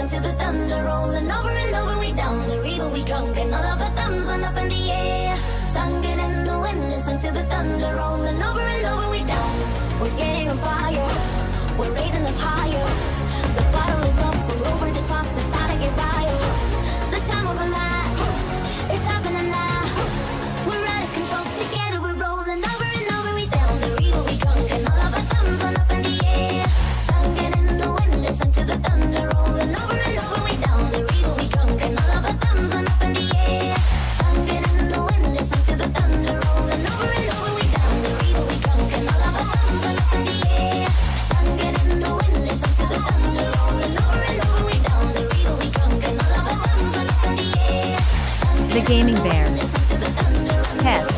to the thunder, rolling over and over, we down the river, we drunk, and all of our thumbs went up in the air. Sunken in the wind, listen to the thunder, rolling over and over, we down. We're getting on fire, we're raising up higher. The bottle is up, we're over the top, it's time to get wild. The time of a life, it's happening now. We're out of control, together we're rolling over and over, we down the river, we drunk, and all of our thumbs went up in the air. Sunken in the wind, listen to the thunder, rolling over and over, we down the river, we drunk, and all of our thumbs went up in the air. Sunken in the wind, listen to the thunder, rolling over and over, we down the river, we drunk, and all of our thumbs went up in the air. Sunken in the wind, listen to the thunder, rolling over and over, we down the river, we drunk, and all of our thumbs went up in the air. The Gaming Bear. Test.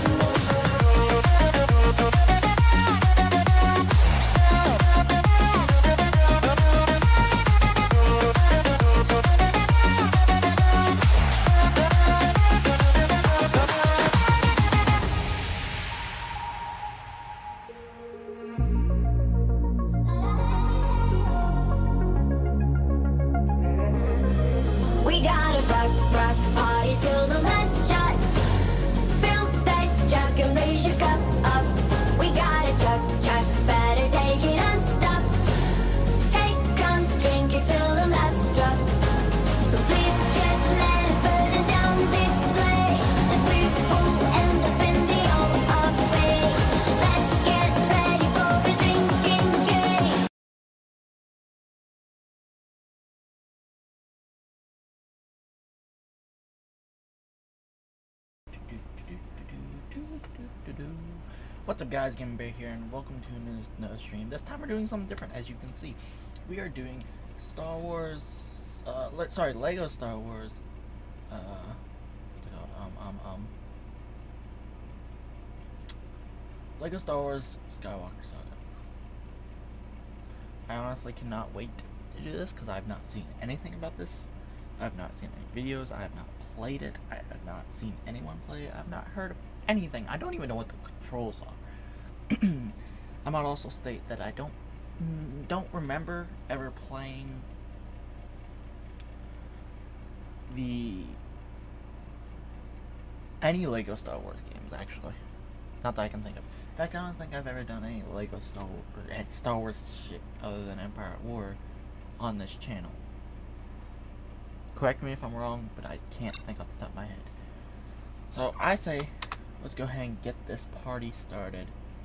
We got a rock party till the last shot. Fill that jug and raise your cup up. We got a chug, better take it and stop. Hey, come drink it till the last drop. So please just let us burn down this place, and we will end up in the old bay. Let's get ready for a drinking game. What's up, guys? Gaming Bear here, and welcome to another stream. This time we're doing something different. As you can see, we are doing Star Wars, Lego Star Wars, what's it called? Lego Star Wars Skywalker Saga. I honestly cannot wait to do this because I have not seen anything about this. I have not seen any videos. I have not played it. I have not seen anyone play it. I have not heard of anything. I don't even know what the controls are. I might also state that I don't remember ever playing any Lego Star Wars games, actually. Not that I can think of. In fact, I don't think I've ever done any Lego Star Wars shit other than Empire at War on this channel. Correct me if I'm wrong, but I can't think off the top of my head. So I say, let's go ahead and get this party started.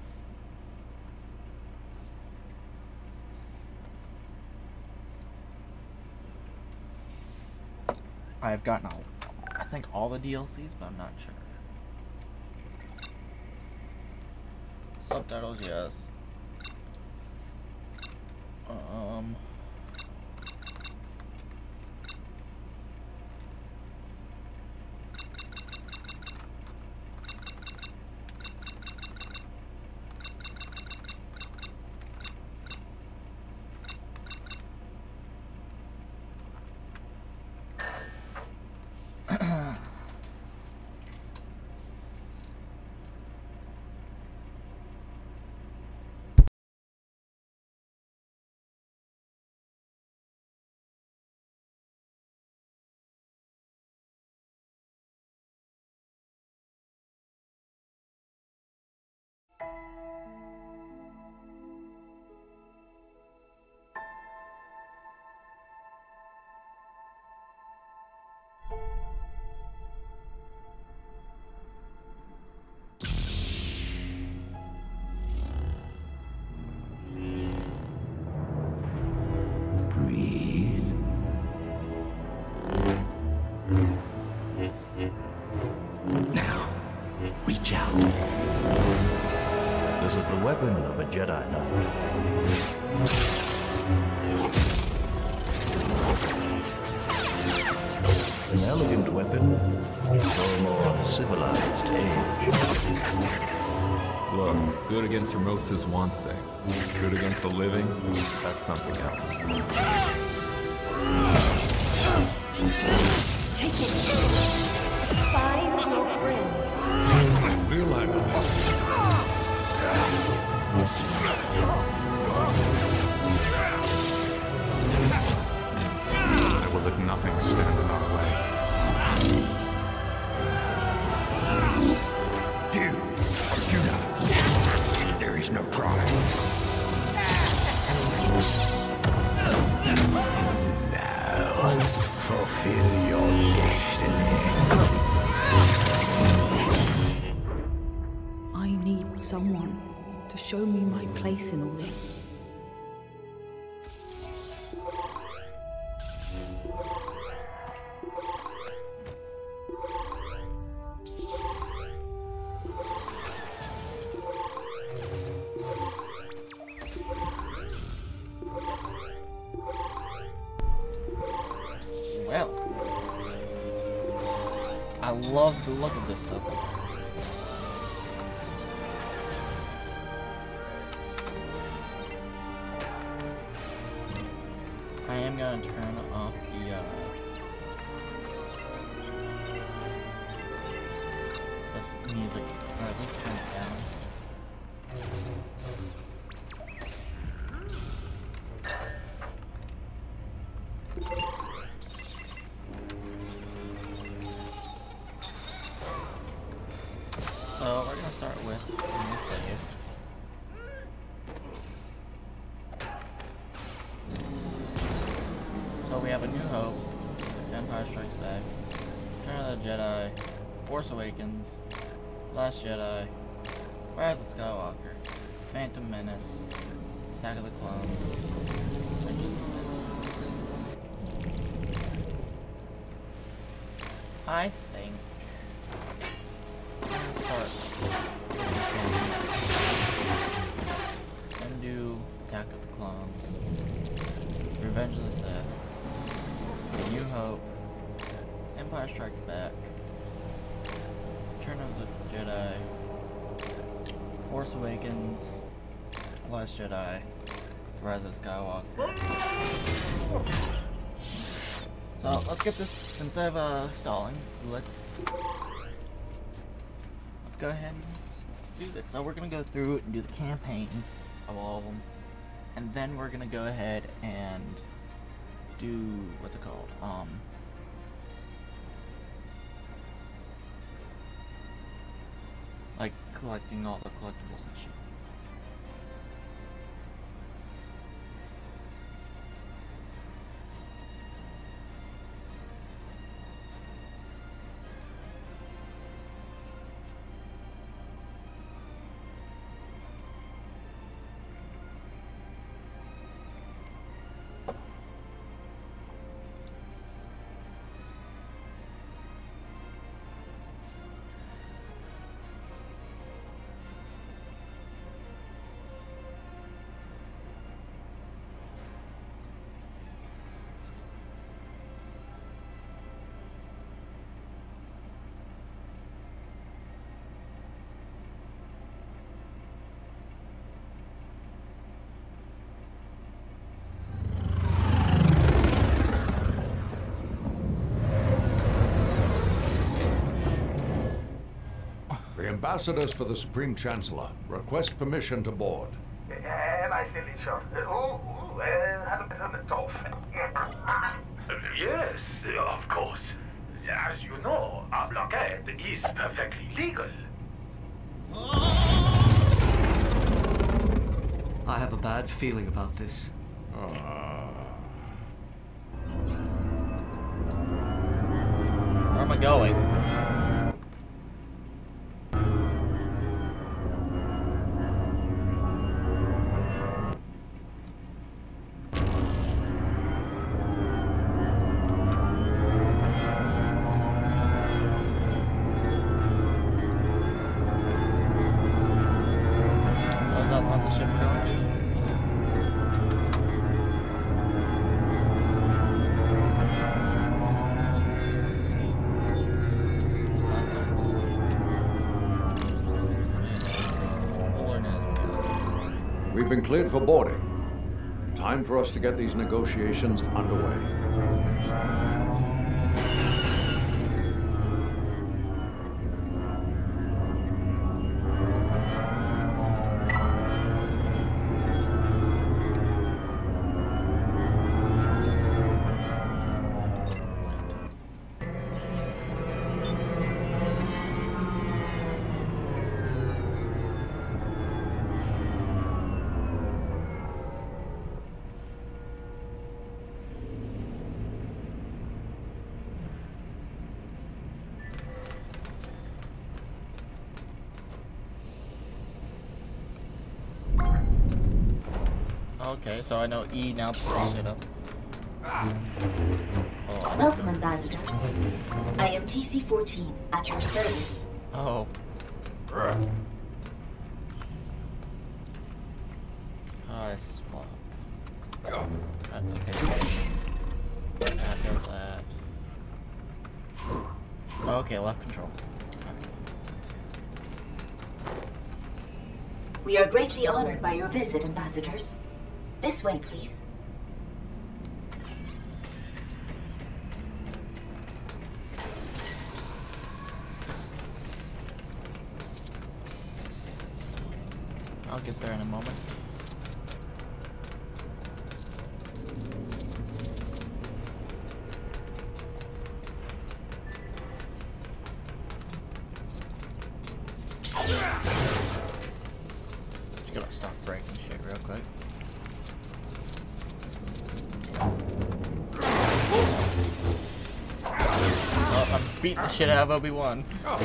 I've gotten I think all the DLCs, but I'm not sure. Subtitles, yes. Now, reach out. This is the weapon of a Jedi Knight. An elegant weapon for a more civilized age. Look, good against remotes is one thing. Good against the living, that's something else. Take it. Find your friend. We're like I will Nothing stand in our way. You, Arjuna, there is no crime. Now, fulfill your destiny. I need someone to show me my place in all this. Well, I love the look of this so far. I am gonna turn off this music, or at least turn it down. So we're gonna start with a new save. So we have A New Hope, Empire Strikes Back, Return of the Jedi, Force Awakens, Last Jedi, Rise of Skywalker, Phantom Menace, Attack of the Clones, Revenge of the Sith. I think I'm gonna start and do Attack of the Clones, Revenge of the Sith, New Hope, Empire Strikes Back, Return of the Jedi, Force Awakens, Last Jedi, Rise of Skywalker. So let's get this, instead of stalling, let's go ahead and do this. So we're gonna go through and do the campaign of all of them, and then we're gonna go ahead and do, what's it called? Like collecting all the collectibles and shit. The ambassadors for the Supreme Chancellor request permission to board. Yes, of course. As you know, a blockade is perfectly legal. I have a bad feeling about this. Where am I going? Was that not the ship we're going to? That's kind of cool. We'll learn as we go. We've been cleared for boarding. Time for us to get these negotiations underway. Okay, so I know E now pulls shit up. Oh, Welcome, ambassadors. I am TC-14 at your service. Oh. I swap. Okay. That does that. Okay, left control. We are greatly honored by your visit, ambassadors. This way, please. I'll get there in a moment. Just gotta stop breaking shit real quick. Oh, I'm beating the shit out of Obi-Wan.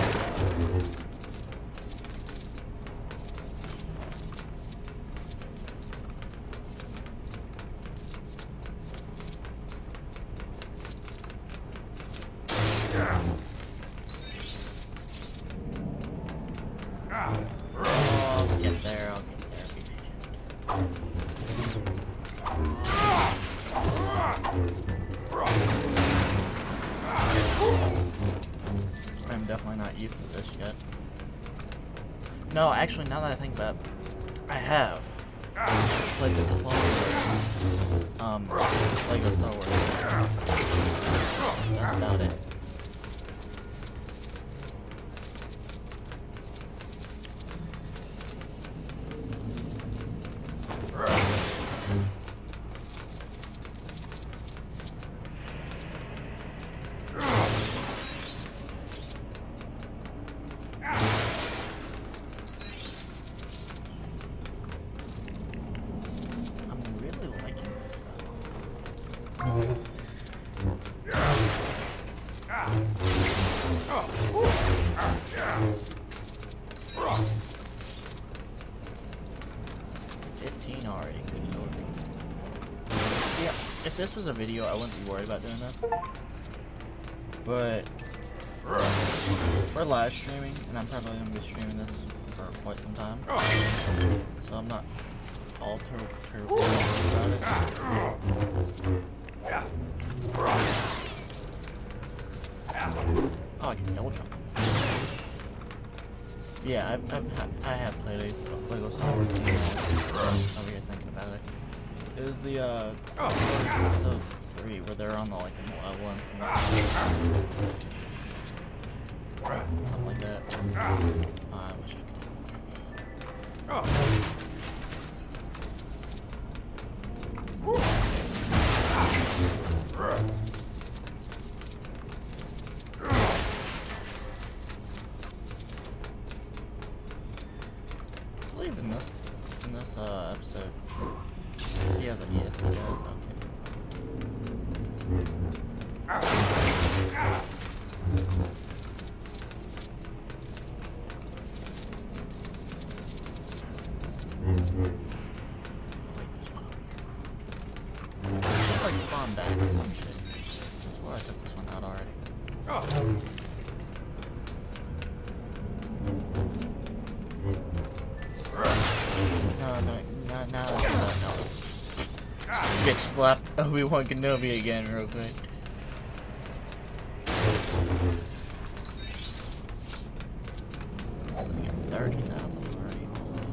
I'll get there, be patient. I'm definitely not used to this yet. No, actually, now that I think about it, I have played the Clone Wars, Lego Star Wars. That's about it. If this was a video, I wouldn't be worried about doing this. But we're live streaming, and I'm probably going to be streaming this for quite some time. So I'm not all too worried about it. Oh, I can double jump. Yeah, I have played Lego Star Wars over here thinking about it. It was the episode 3 where they're on the like the malevolence and something like that. I wish I I believe in this episode. He has a yes, he does, okay. It's like spawn back or some shit. That's why I took this one out already. No. Get slapped Obi-Wan Kenobi again real quick. So we got 30,000 already.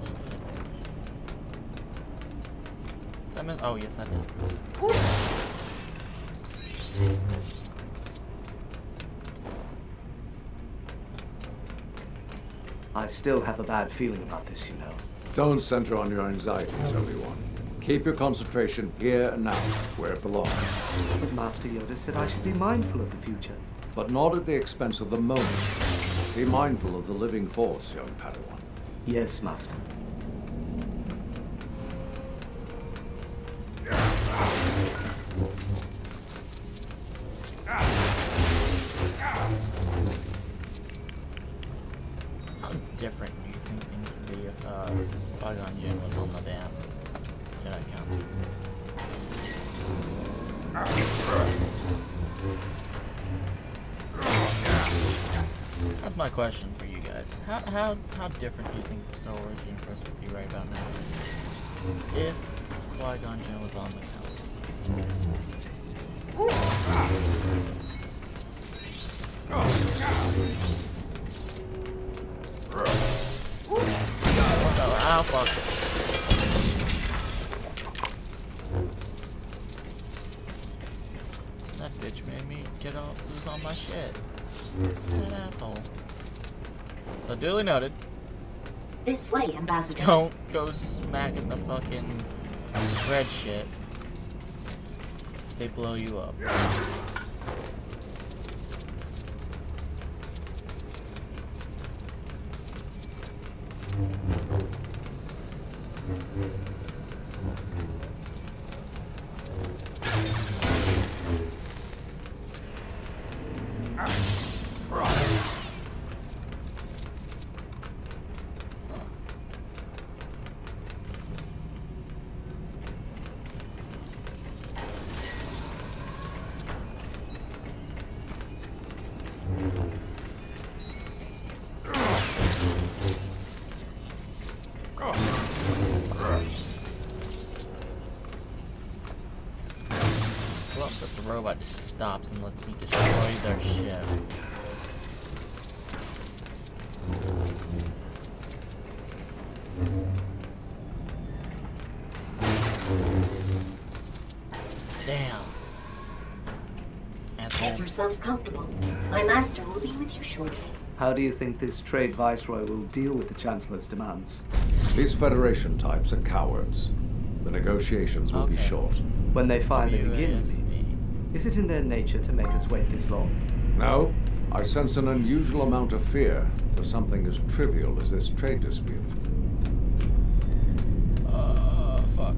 Did I miss? Oh yes, I did. I still have a bad feeling about this, you know. Don't center on your anxieties, Obi-Wan. Keep your concentration here and now, where it belongs. But Master Yoda said I should be mindful of the future. But not at the expense of the moment. Be mindful of the living force, young Padawan. Yes, Master. How different do you think things would be if Qui-Gon Jinn was on the damn did I count to? That's my question for you guys. How different do you think the Star Wars universe would be right about now if Qui-Gon Jinn was on the council? Oh, fuck this. That bitch made me lose all my shit. That asshole. So duly noted. This way, Ambassadors. Don't go smacking the fucking red shit. They blow you up. The robot just stops and lets me destroy their ship. Damn. Make yourselves comfortable. My master will be with you shortly. How do you think this trade viceroy will deal with the Chancellor's demands? These Federation types are cowards. The negotiations will be short. When they finally begin, you mean? Is it in their nature to make us wait this long? No. I sense an unusual amount of fear for something as trivial as this trade dispute. Fuck.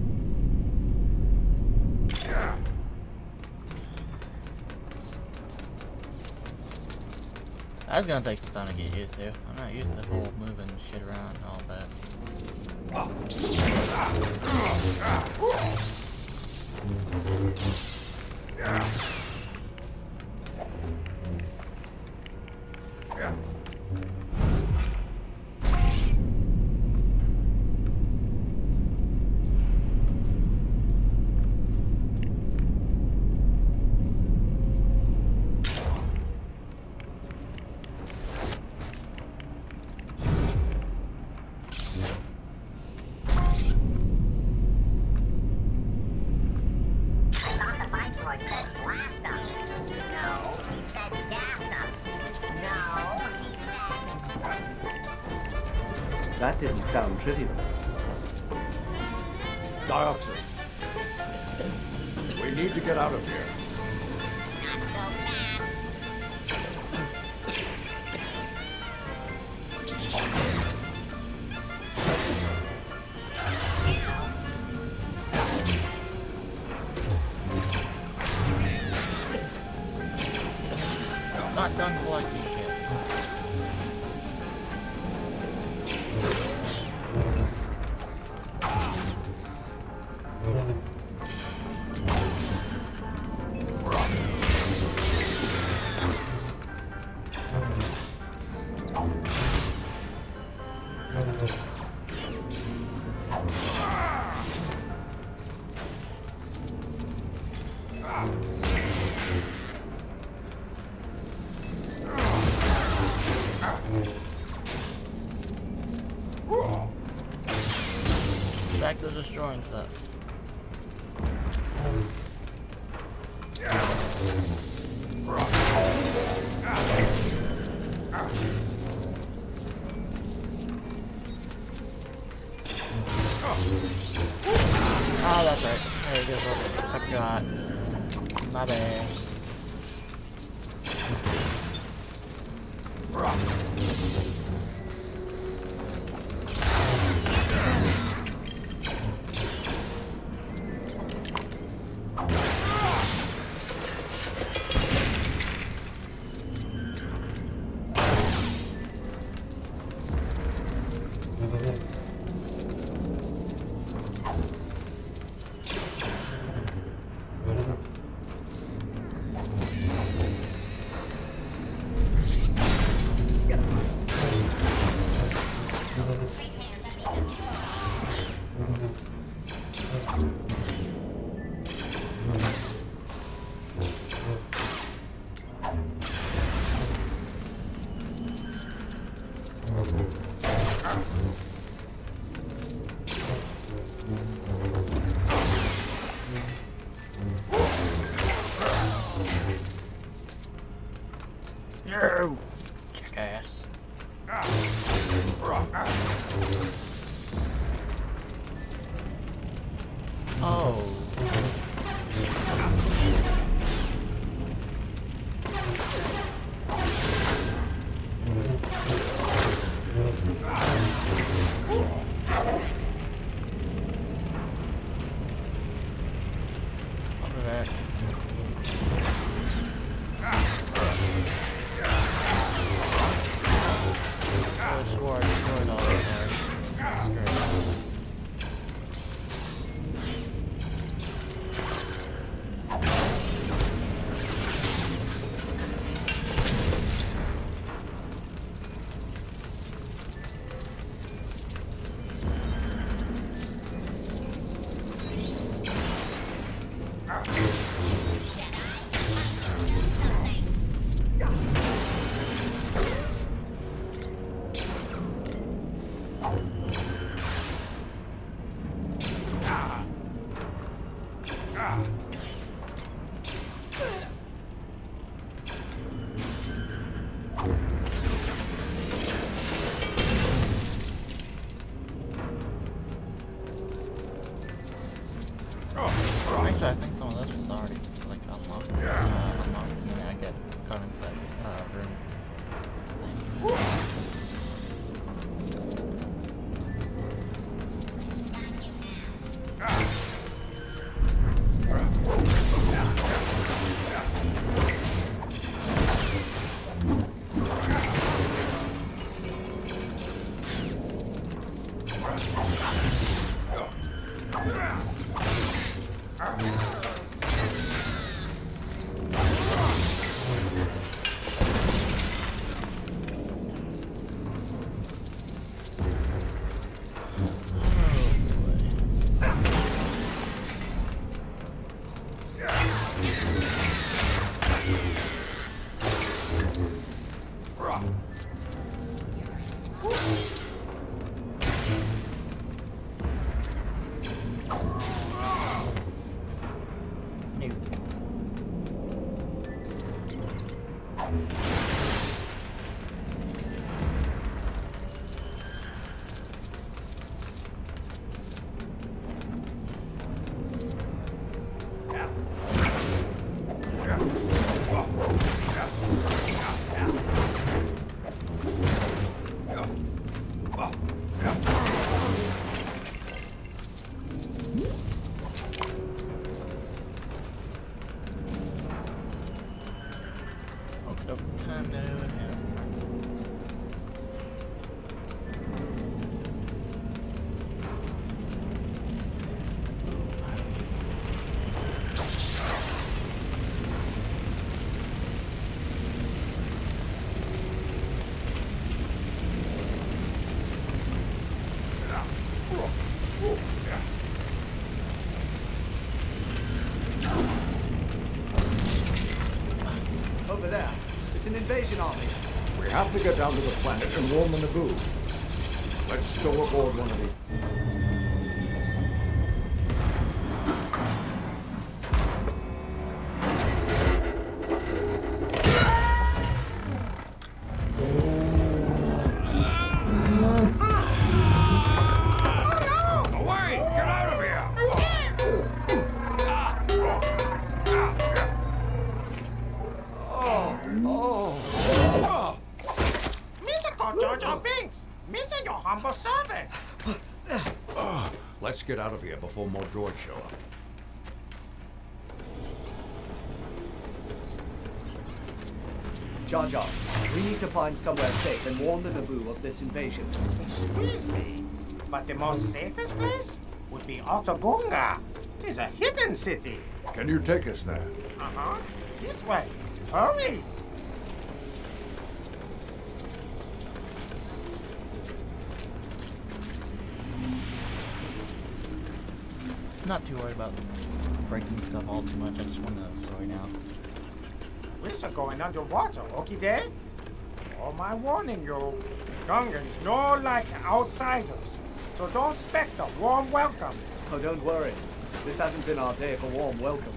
That's gonna take some time to get used to. I'm not used to whole moving shit around and all that. That didn't sound trivial. Dioxin. We need to get out of here. Not done collecting shit. Back to destroying stuff. Oh, that's right. There you go. I forgot. My bad. No! Jackass. Oh. Actually, I think some of this was already like unlocked. And then I get caught into that room thing. Over there. It's an invasion army. We have to get down to the planet and warn the Naboo. Let's go aboard one of these. Let's get out of here before more droids show up. Jar Jar, we need to find somewhere safe and warn the Naboo of this invasion. Excuse me, but the most safest place would be Otogunga. It's a hidden city. Can you take us there? Uh-huh. This way. Hurry! Not too worried about breaking stuff all too much. I just want the story now. We're going underwater, okay, Dad? Oh, my warning you. Gungans no like outsiders, so don't expect a warm welcome. Oh, don't worry. This hasn't been our day for warm welcomes.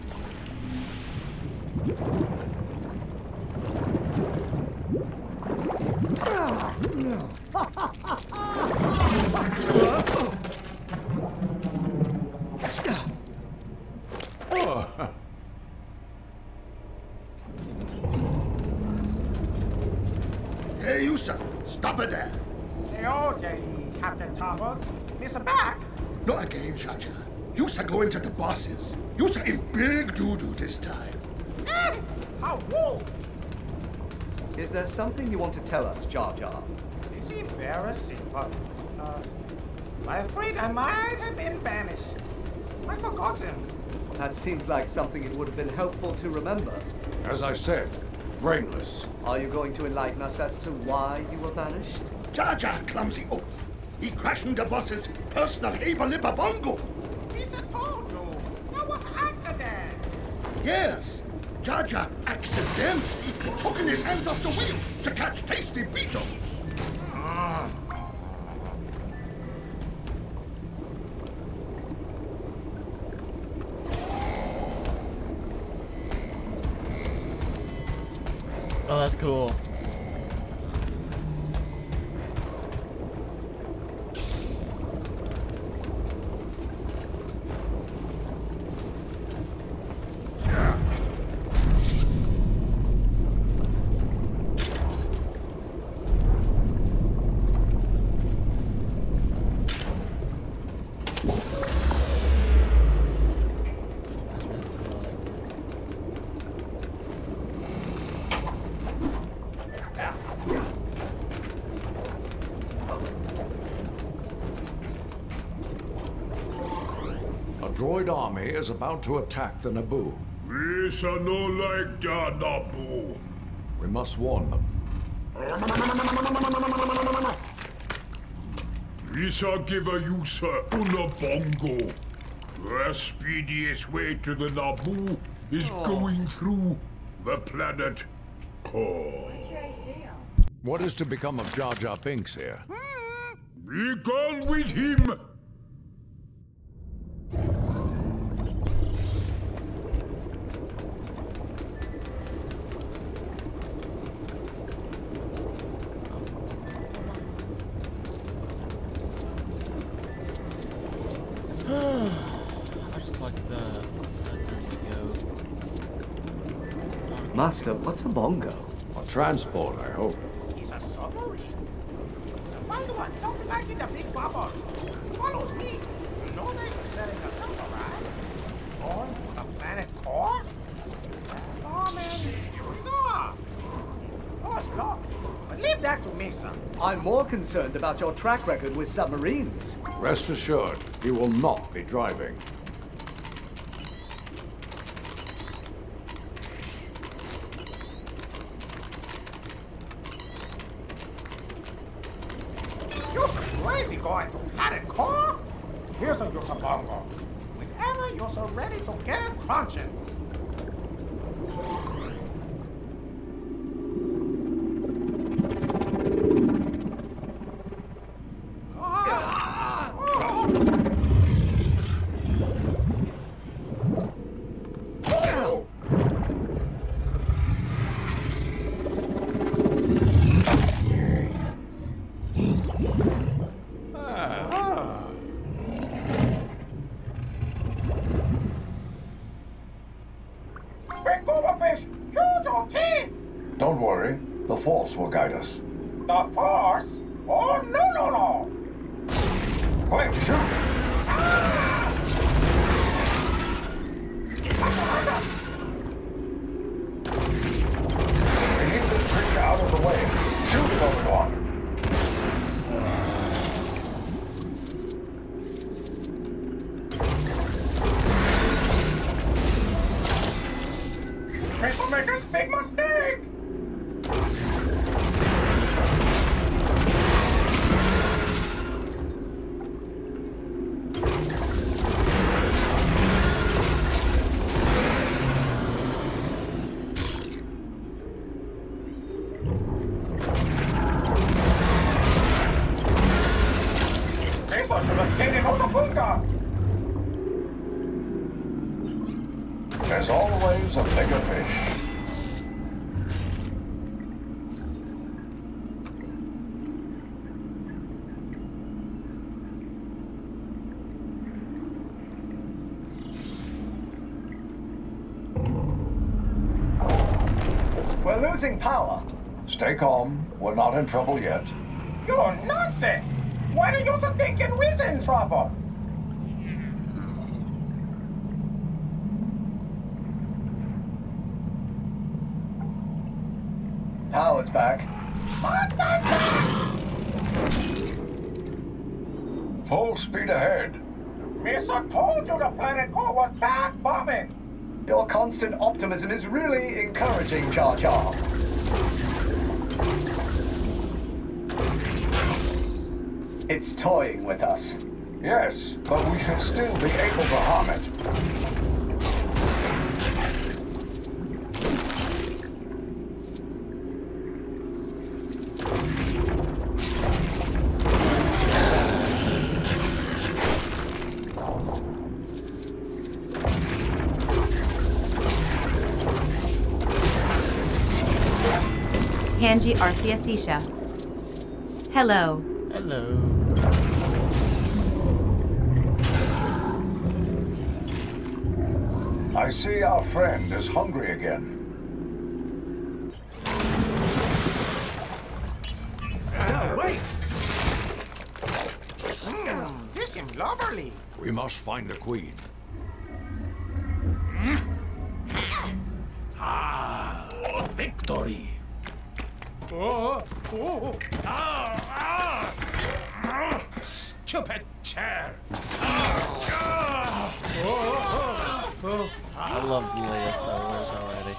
Hey, you sir, stop it there. Hey, okay, Captain Topples. Mr. Back? Not again, Jaja. You sir go into the bosses. You sir in big doo-doo this time. Hey, how rude! Is there something you want to tell us, Jar Jar? It's embarrassing, but, I'm afraid I might have been banished. I've forgotten. That seems like something it would have been helpful to remember. As I said, brainless. Are you going to enlighten us as to why you were banished? Jaja clumsy oaf. He crashing the boss's personal Haber-Lipper bongo. He's a told you. That was accident. Yes, Jaja accidentally took his hands off the wheel to catch tasty beetles. Oh, that's cool. Droid army is about to attack the Naboo. We shall no like the Naboo. We must warn them. We shall give a user una bongo. The speediest way to the Naboo is going through the planet core. What is to become of Jar Jar Binks here? Be gone with him! I just like the Master, what's a bongo? A transport, I hope. It's a submarine. So why do I talk like in the big bubble? Follows me. No necessary a samurai. Going to the planet core? Oh man, he's off. Oh, it's locked. But leave that to me, son. I'm more concerned about your track record with submarines. Rest assured, he will not be driving. You're so crazy going to planet core? Here's a Yosabongo. Whenever you're so ready to get it crunching. Don't worry, the Force will guide us. The Force? Oh, no. Quick, shoot! We need this creature out of the way. Shoot it, Obi-Wan. Peacemaker's big mistake! There's a bigger fish. We're losing power. Stay calm. We're not in trouble yet. You're nonsense! Why do you think we're in trouble? Power's back. Full speed ahead. Missa told you the planet core was back bombing! Your constant optimism is really encouraging, Jar Jar. It's toying with us. Yes, but we should still be able to harm it. Hanji Arciasisha. Hello. Hello. I see our friend is hungry again. No, wait! This is lovely. We must find the queen. Victory! Stupid chair! I love Leia Star Wars already.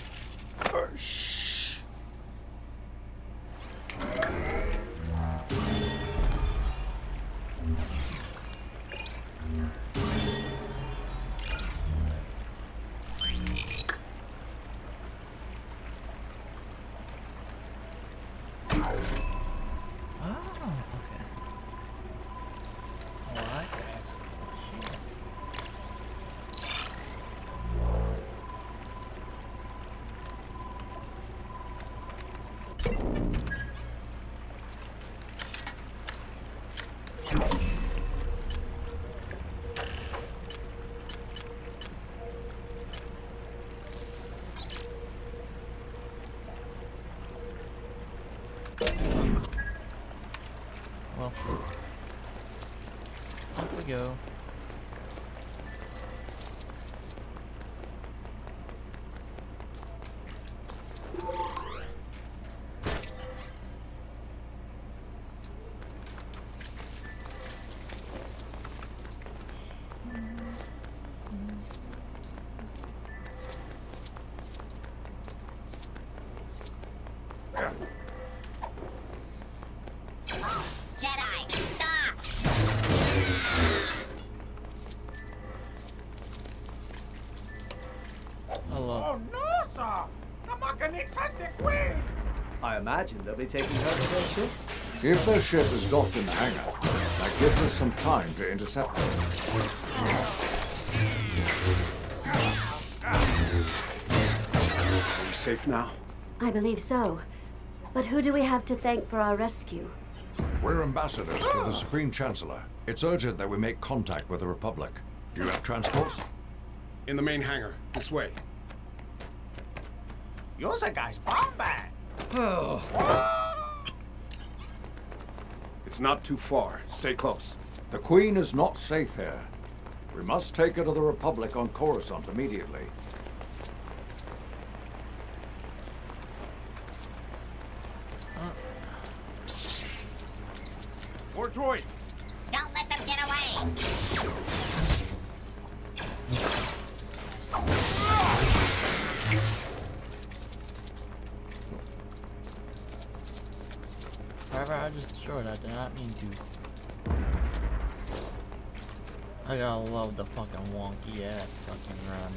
Well, off we go. I imagine they'll be taking her to their ship. If their ship is docked in the hangar, that gives us some time to intercept them. Are we safe now? I believe so. But who do we have to thank for our rescue? We're ambassadors to the Supreme Chancellor. It's urgent that we make contact with the Republic. Do you have transports? In the main hangar. This way. You're the guy's bomb bag. It's not too far. Stay close. The Queen is not safe here. We must take her to the Republic on Coruscant immediately. More droids. Don't let them get away. However, I just destroyed. I did not mean to. I gotta love the fucking wonky ass fucking run.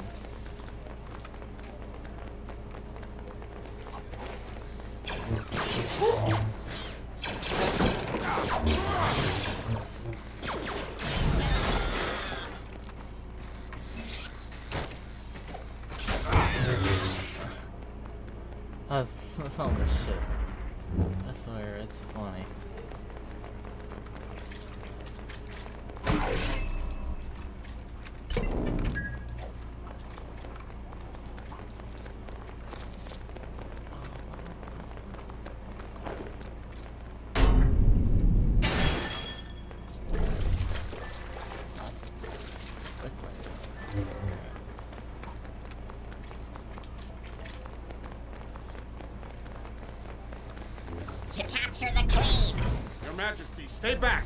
That's all this shit. I swear, it's funny. To capture the Queen! Your Majesty, stay back!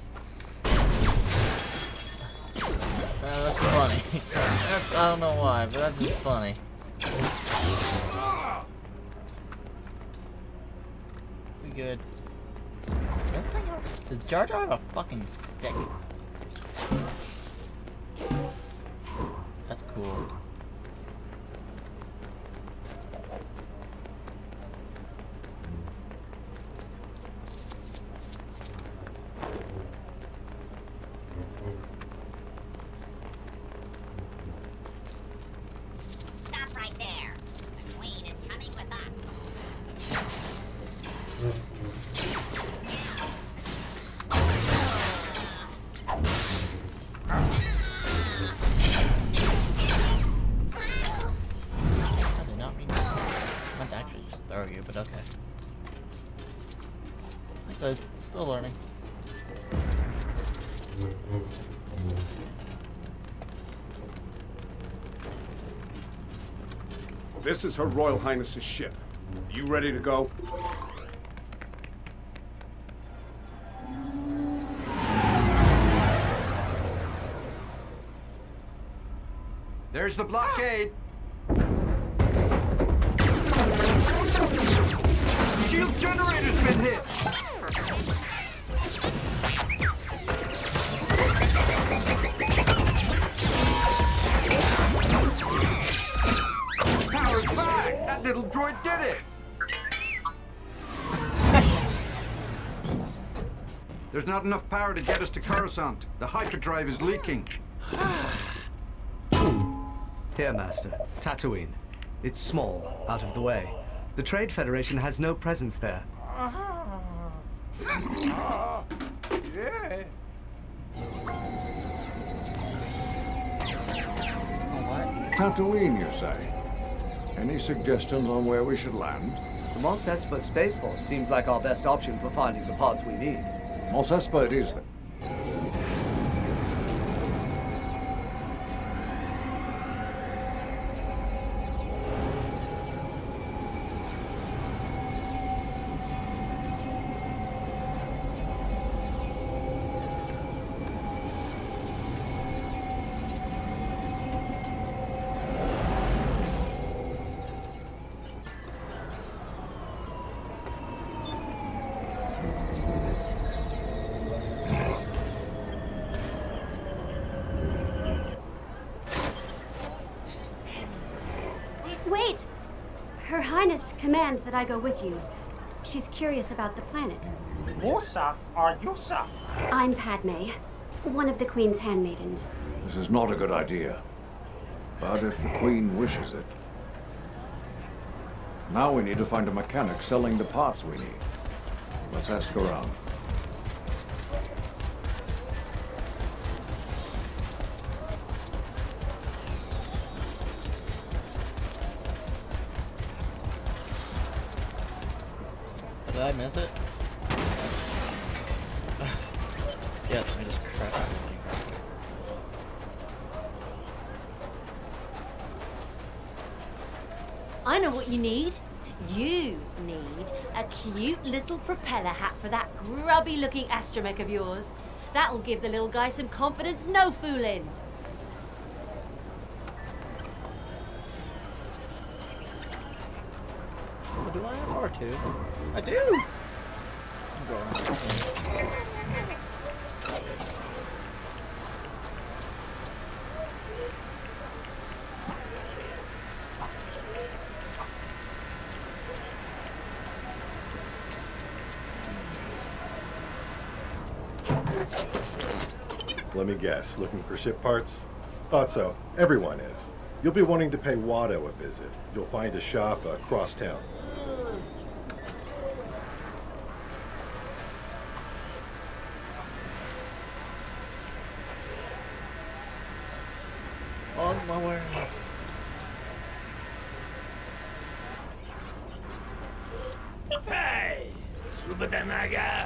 That's funny. I don't know why, but that's just funny. We good. Does Jar Jar have a fucking stick? That's cool. Stop right there. The Queen is coming with us. I did not mean to. I meant to actually just throw you, but okay. Like I said, still learning. This is Her Royal Highness's ship. Are you ready to go? There's the blockade. Shield generator's been hit. Power's back. That little droid did it. There's not enough power to get us to Coruscant. The hyperdrive is leaking. Here, Master. Tatooine. It's small, out of the way. The Trade Federation has no presence there. Yeah. Tatooine, you say? Any suggestions on where we should land? The Mos Espa spaceport seems like our best option for finding the parts we need. Mos Espa it is then. Wait! Her Highness commands that I go with you. She's curious about the planet. Musa or Yusa? I'm Padme, one of the Queen's handmaidens. This is not a good idea. But if the Queen wishes it. Now we need to find a mechanic selling the parts we need. Let's ask around. Did I miss it? Yeah, let me just crash it. I know what you need. You need a cute little propeller hat for that grubby-looking astromech of yours. That'll give the little guy some confidence, no fooling. Oh, do I have R2? I do! I'm going. Let me guess, looking for ship parts? Thought so. Everyone is. You'll be wanting to pay Watto a visit. You'll find a shop across town. lawnmower. Hey! Subadanaga!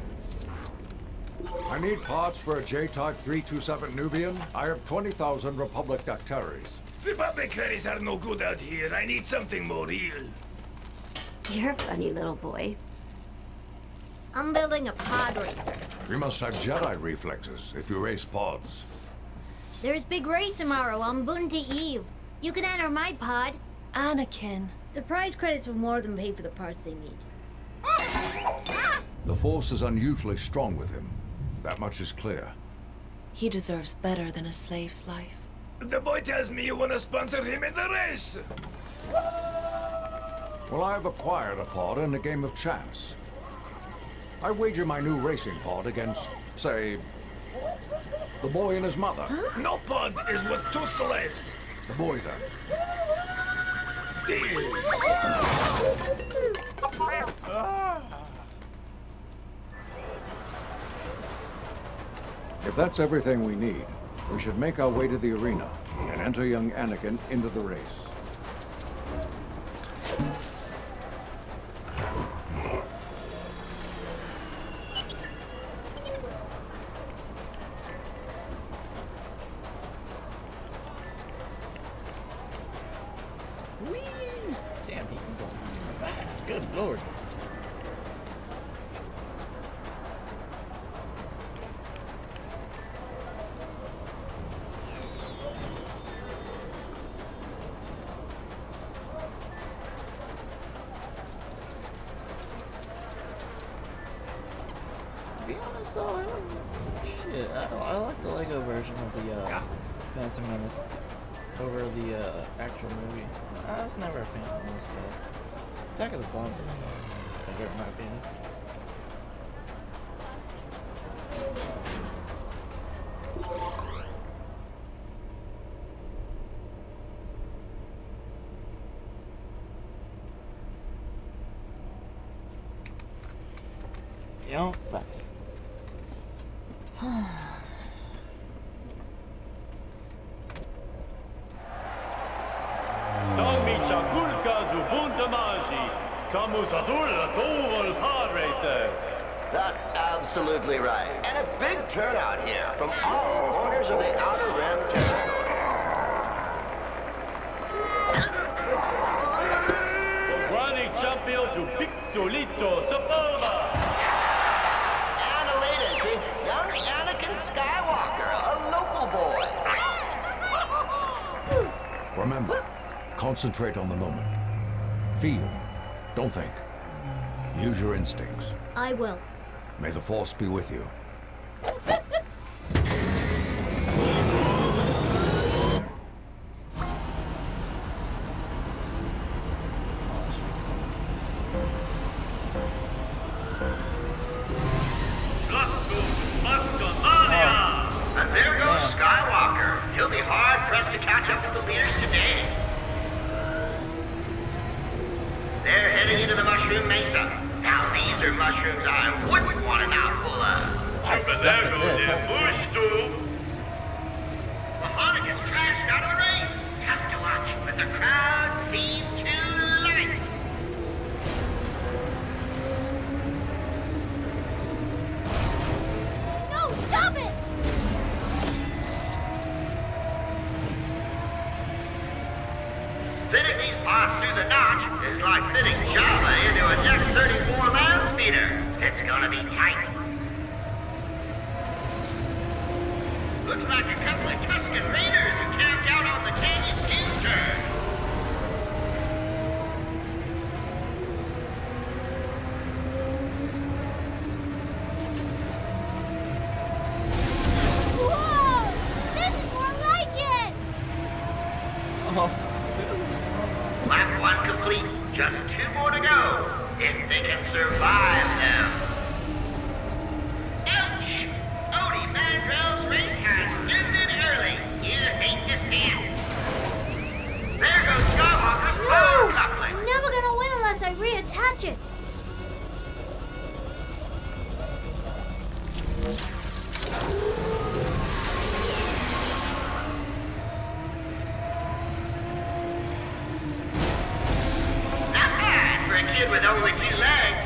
I need parts for a J-Type 327 Nubian. I have 20,000 Republic Dactaries. Republic carries are no good out here. I need something more real. You're a funny little boy. I'm building a pod racer. You must have Jedi reflexes if you race pods. There's big race tomorrow on Bunty Eve. You can enter my pod. Anakin. The prize credits will more than pay for the parts they need. The Force is unusually strong with him. That much is clear. He deserves better than a slave's life. The boy tells me you want to sponsor him in the race. Well, I have acquired a pod in a game of chance. I wager my new racing pod against, say, the boy and his mother. Huh? No pod is worth 2 slaves. The boy, then. If that's everything we need, we should make our way to the arena and enter young Anakin into the race. Damn, he can go fast. Good lord. To be honest though, I like the Lego version of the Phantom Menace over the actual movie. I was never a fan of this guy. Attack of the Clones is my favorite in my opinion. Outside. That's absolutely right. And a big turnout here from all corners of the Outer Rim territory. And a late entry, young Anakin Skywalker, a local boy. Remember, concentrate on the moment. Feel, don't think. Use your instincts. I will. May the Force be with you. And there goes Skywalker. He'll be hard-pressed to catch up with the leaders today. They're heading into the Mushroom Mesa. Now, these are mushrooms I wouldn't want a mouthful of. But there goes the bush, too. Mohanicus crashed out of the race. Have to watch, but the crowd seemed to like it. No, stop it! Fitting these parts through the notch is like fitting Java into a Dex 34 land speeder. It's gonna be tight. Looks like a couple of Tusken Raiders who camped out on the canyon U-turn. Whoa! This is more like it! Lap 1 complete. Just 2 more to go. If they can survive them. Ouch! Odie Mandrell's race has ended early. You hate to see it. There goes Skywalker's power coupling. I'm never gonna win unless I reattach it. with only 2 legs.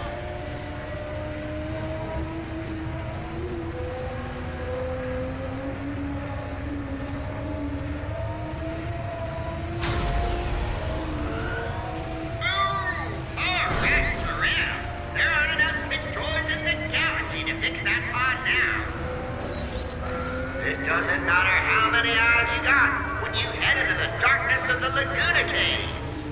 There aren't enough big droids in the galaxy to fix that pod now. It doesn't matter how many eyes you got when you head into the darkness of the Laguna Caves.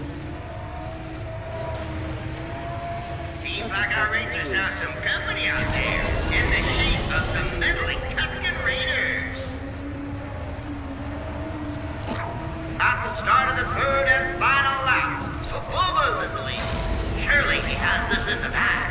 Seems like our Rangers have some company out there in the shape of some meddling Tusken Raiders. At the start of the 3rd and final lap, so overwhelmingly, surely he has this in the bag.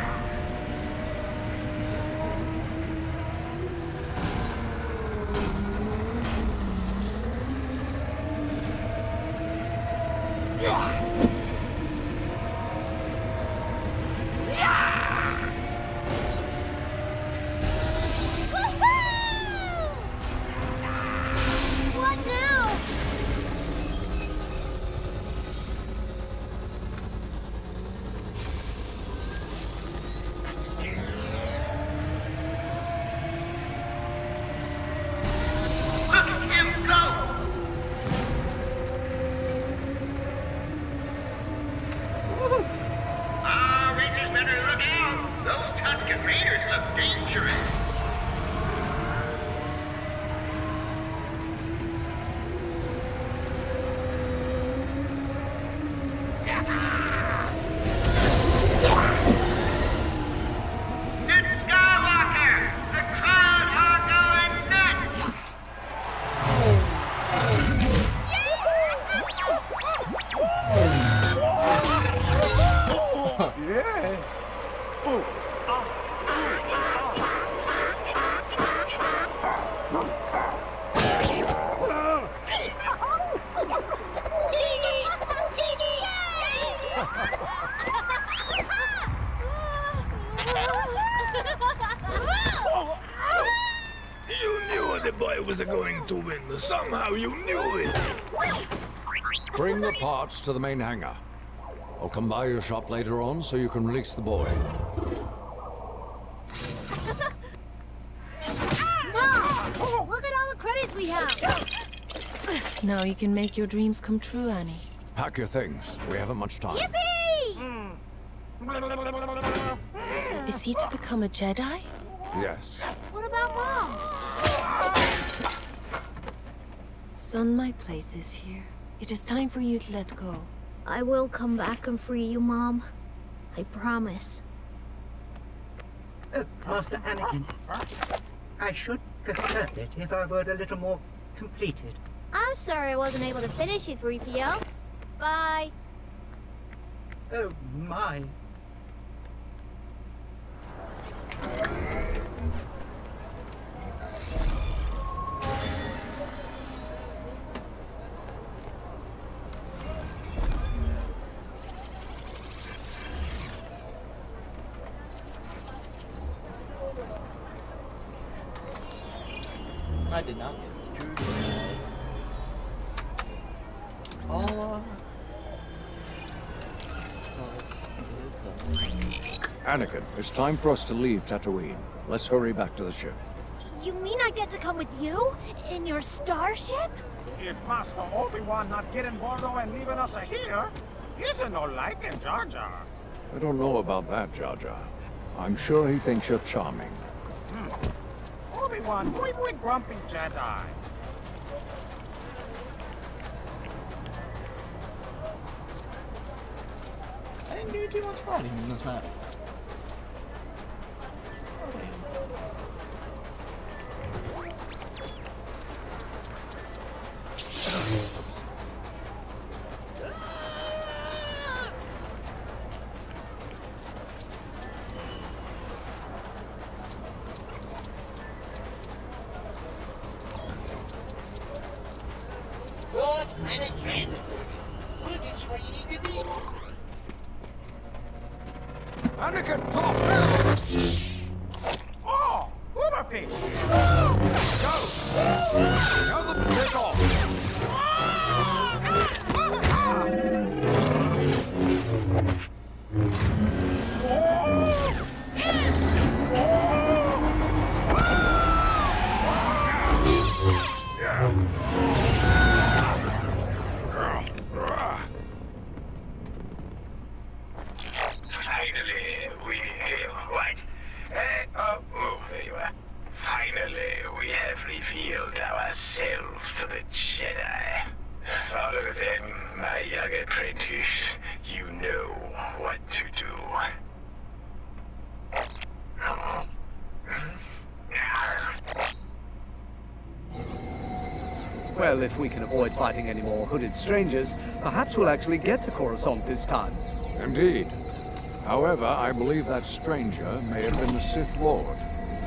What now? Look at him go! Racers better look out! Those Tusken Raiders look dangerous! It's Skywalker! The crowd are going nuts! Yeah. You knew the boy was going to win. Somehow you knew it. Bring the parts to the main hangar. I'll come by your shop later on so you can release the boy. Mom! Look at all the credits we have! Now you can make your dreams come true, Annie. Pack your things. We haven't much time. Yippee! Is he to become a Jedi? Yes. What about Mom? Son, my place is here. It is time for you to let go. I will come back and free you, Mom. I promise. Master Anakin, I should have heard it if I were a little more completed. I'm sorry I wasn't able to finish you, 3PO. Bye. Oh, my. I did not get the truth. Oh. Anakin, it's time for us to leave Tatooine. Let's hurry back to the ship. You mean I get to come with you? In your starship? If Master Obi-Wan not getting Bordo and leaving us here, isn't no liking Jar Jar. I don't know about that, Jar Jar. I'm sure he thinks you're charming. Obi-Wan, we grumpy Jedi. I didn't do too much fighting in this map. Last minute transit service. We'll get you where you need to be. Anakin, drop! Oh, Uberfish! Go! Tell them to take off! Well, if we can avoid fighting any more hooded strangers, perhaps we'll actually get to Coruscant this time. Indeed. However, I believe that stranger may have been the Sith Lord.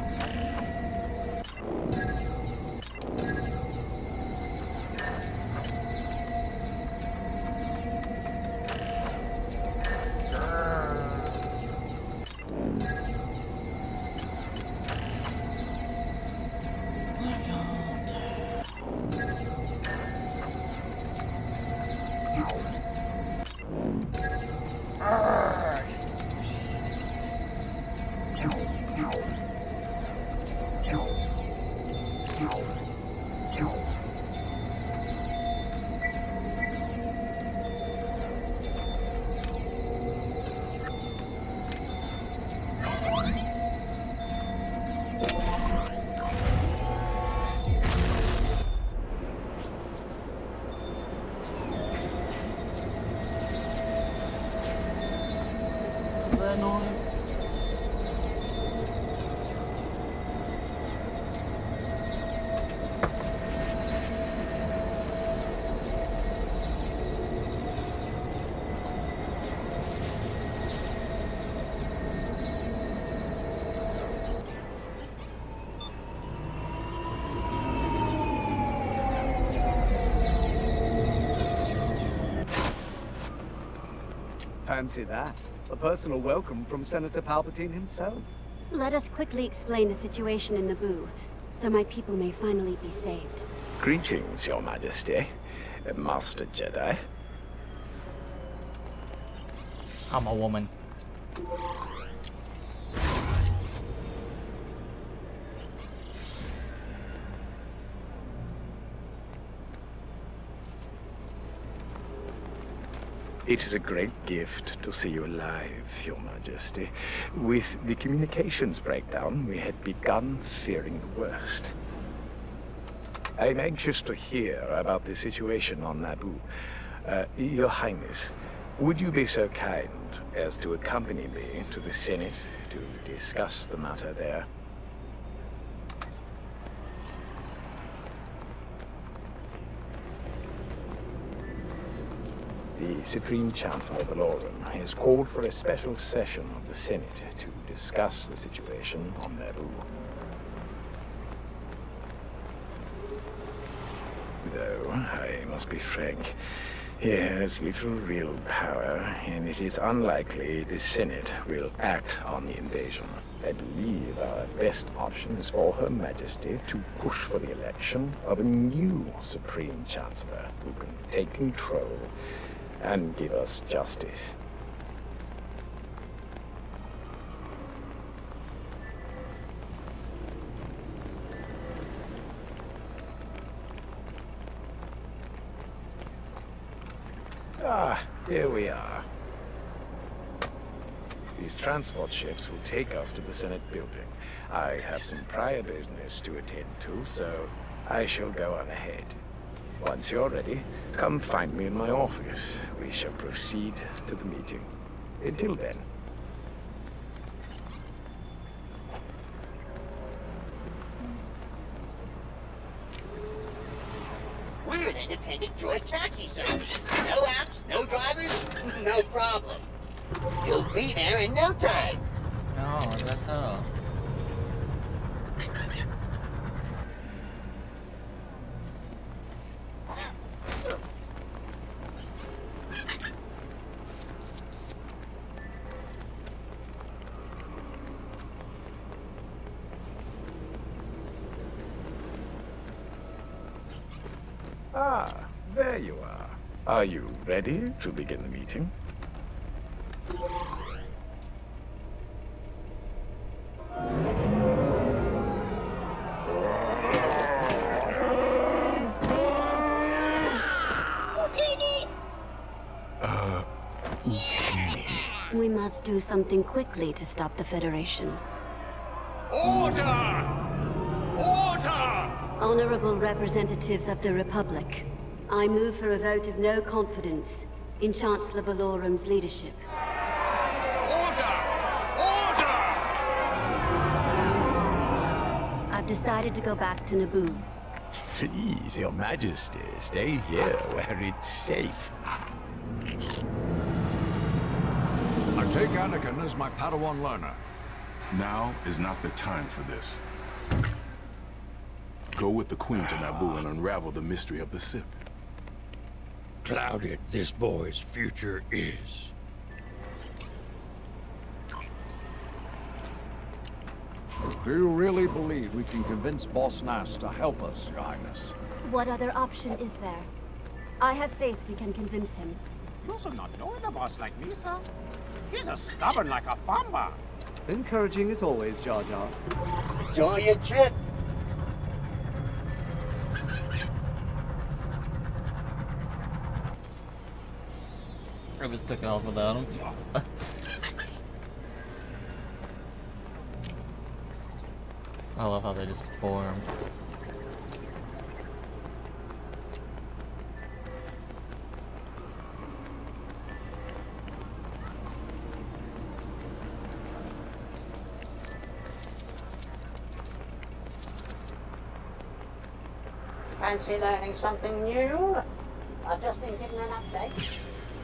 That noise. Fancy that. A personal welcome from Senator Palpatine himself. Let us quickly explain the situation in Naboo, so my people may finally be saved. Greetings, Your Majesty, Master Jedi. I'm a woman. It is a great gift to see you alive, Your Majesty. With the communications breakdown, we had begun fearing the worst. I'm anxious to hear about the situation on Naboo. Your Highness, would you be so kind as to accompany me to the Senate to discuss the matter there? The Supreme Chancellor Valorum has called for a special session of the Senate to discuss the situation on Naboo. Though, I must be frank, he has little real power, and it is unlikely the Senate will act on the invasion. I believe our best option is for Her Majesty to push for the election of a new Supreme Chancellor who can take control and give us justice. Ah, here we are. These transport ships will take us to the Senate building. I have some prior business to attend to, so I shall go on ahead. Once you're ready, come find me in my office. We shall proceed to the meeting. Until then. We're an independent droid taxi service. No apps, no drivers, no problem. You'll be there in no time. No, that's how. Ah, there you are. Are you ready to begin the meeting? We must do something quickly to stop the Federation. Order! Order! Honorable representatives of the Republic, I move for a vote of no confidence in Chancellor Valorum's leadership. Order! Order! I've decided to go back to Naboo. Please, Your Majesty, stay here where it's safe. I take Anakin as my Padawan learner. Now is not the time for this. Go with the Queen to Naboo and unravel the mystery of the Sith. Clouded this boy's future is. Do you really believe we can convince Boss Nass to help us, Your Highness? What other option is there? I have faith we can convince him. You should not know a boss like me, sir. He's as stubborn like a famba. Encouraging as always, Jar Jar. Enjoy your trip. I just took off without him. I love how they just formed. Fancy learning something new? I've just been given an update.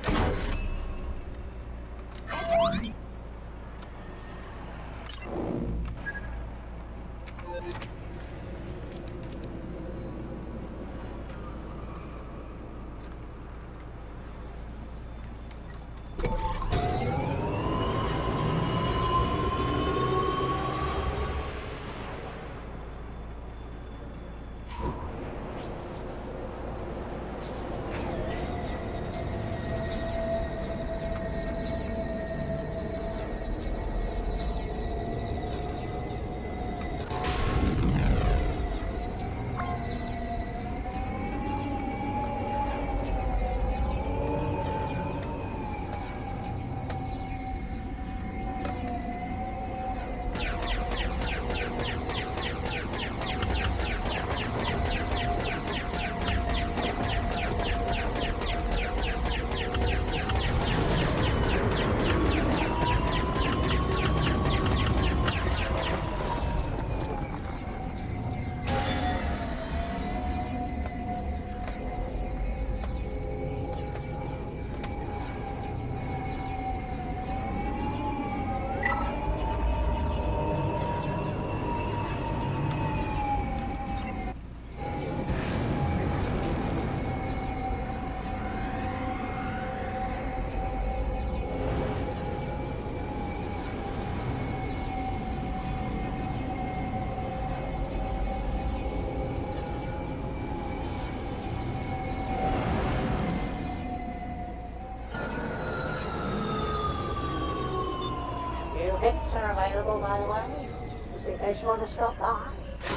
Bits are available, by the way, just in case you want to stop by.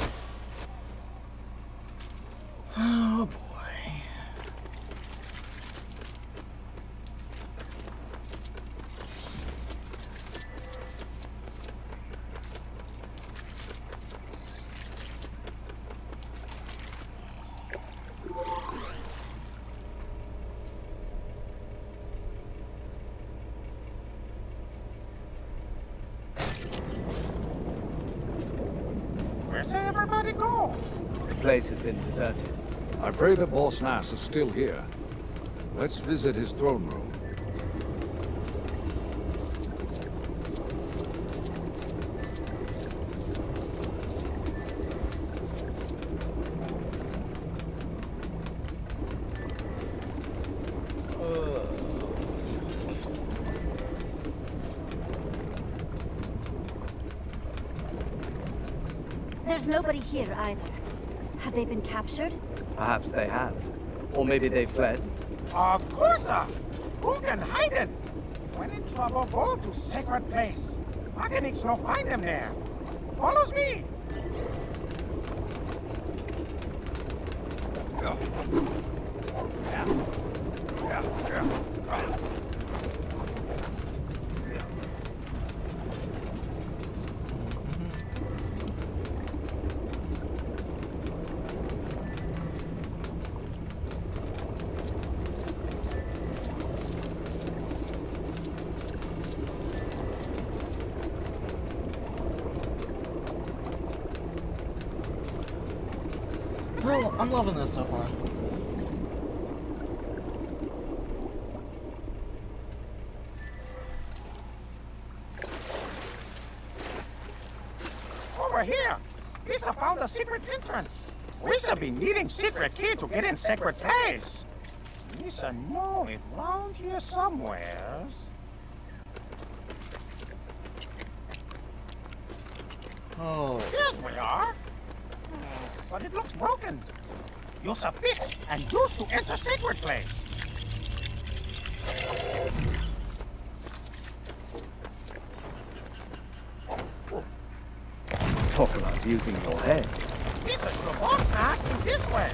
Oh boy. Where's everybody go? The place has been deserted. I pray that Boss Nass is still here. Let's visit his throne room. There's nobody here either. Have they been captured? Perhaps they have. Or maybe they fled. Of course, sir. Who can hide them? When in trouble, go to sacred place. Mechanics no find them there. Follows me. How I'm loving this so far. Over here! Lisa found a secret entrance. Lisa be needing secret key to get in secret place. Lisa know it round here somewheres. Oh. Here we are. But it looks broken. Use a fix and use to enter secret place. Talk about using your head. Lisa should boss ask you this way.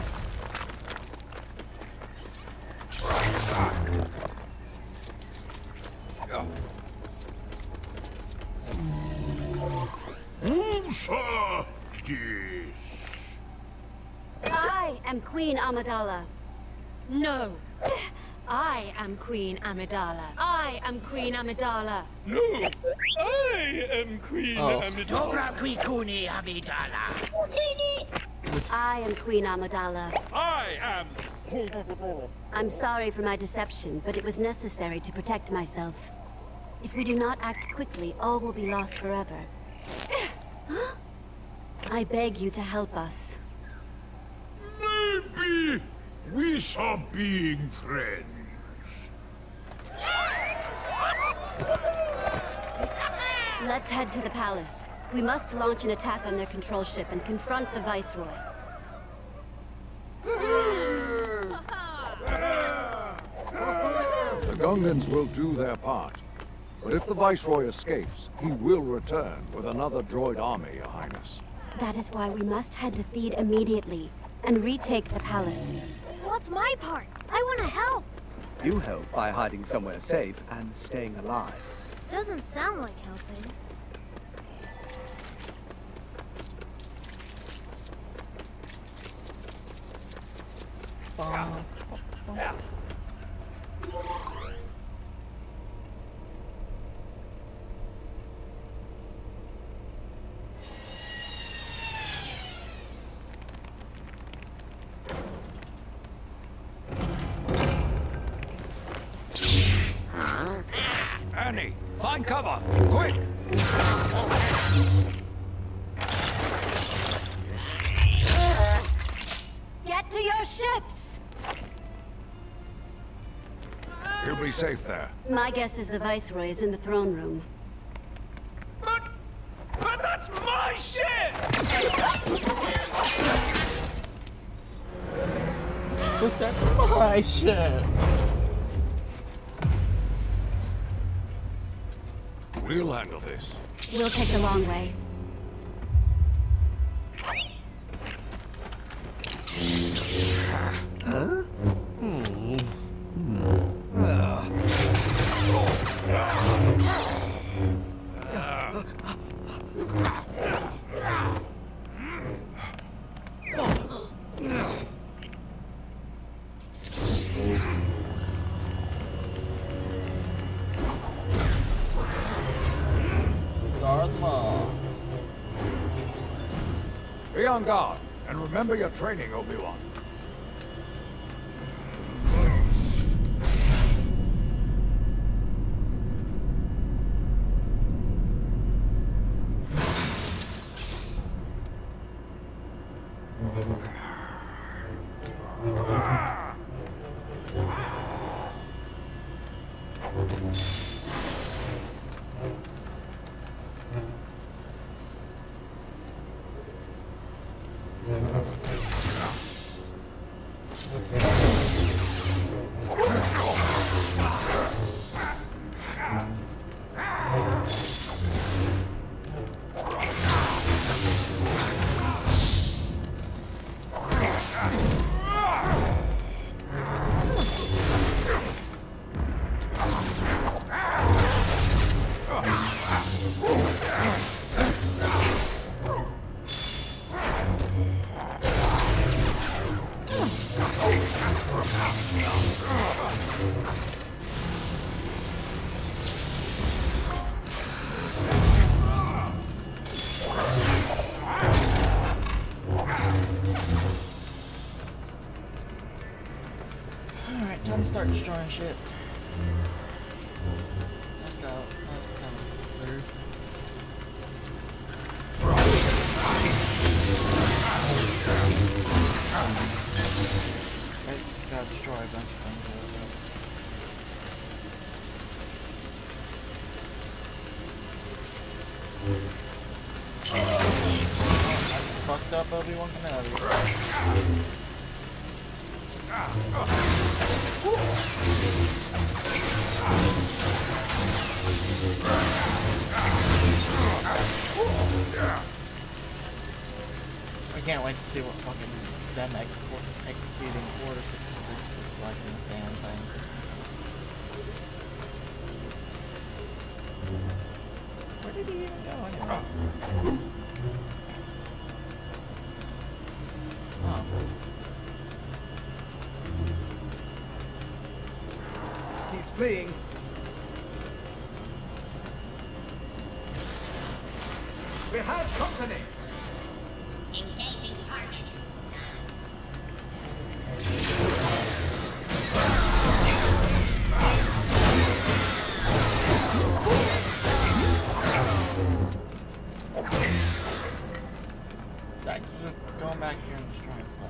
Who's this? I am Queen Amidala. No. I am Queen Amidala. I am Queen Amidala. No, I am Queen Amidala. Dobra Queen Amidala. I am Queen Amidala. I am. I'm sorry for my deception, but it was necessary to protect myself. If we do not act quickly, all will be lost forever. I beg you to help us. Maybe we are being friends. Let's head to the palace. We must launch an attack on their control ship and confront the Viceroy. The Gungans will do their part. But if the Viceroy escapes, he will return with another droid army, Your Highness. That is why we must head to Theed immediately and retake the palace. What's my part? I want to help. You help by hiding somewhere safe and staying alive. Doesn't sound like helping. Annie, find cover! Quick! Get to your ships! You'll be safe there. My guess is the Viceroy is in the throne room. But that's my ship! But that's my ship! We'll handle this. We'll take the long way. Huh? Be on guard, and remember your training, Obi-Wan. start destroying shit. Let's go. Let's go. Let's gotta destroy a bunch of things. I just fucked up Obi-Wan Kenobi. I can't wait to see what fucking them executing Order 66 looks like in this damn thing. Where did he even go anyway? Oh. He's fleeing. We have company. Engaging target. Like, just going back here and destroying stuff.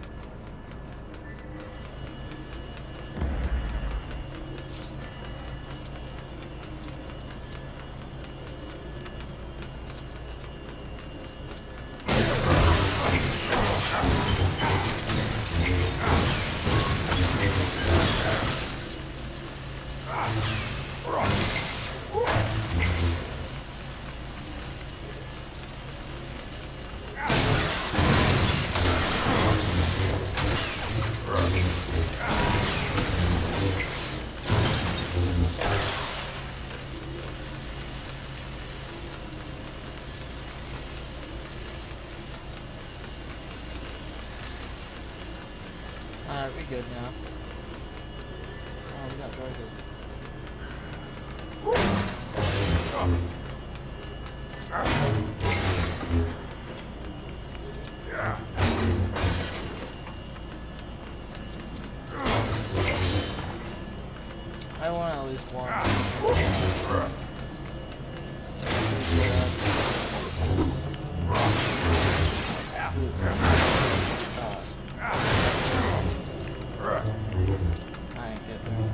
Alright, we good now. Oh, we got droids. I want at least one. I ain't get there.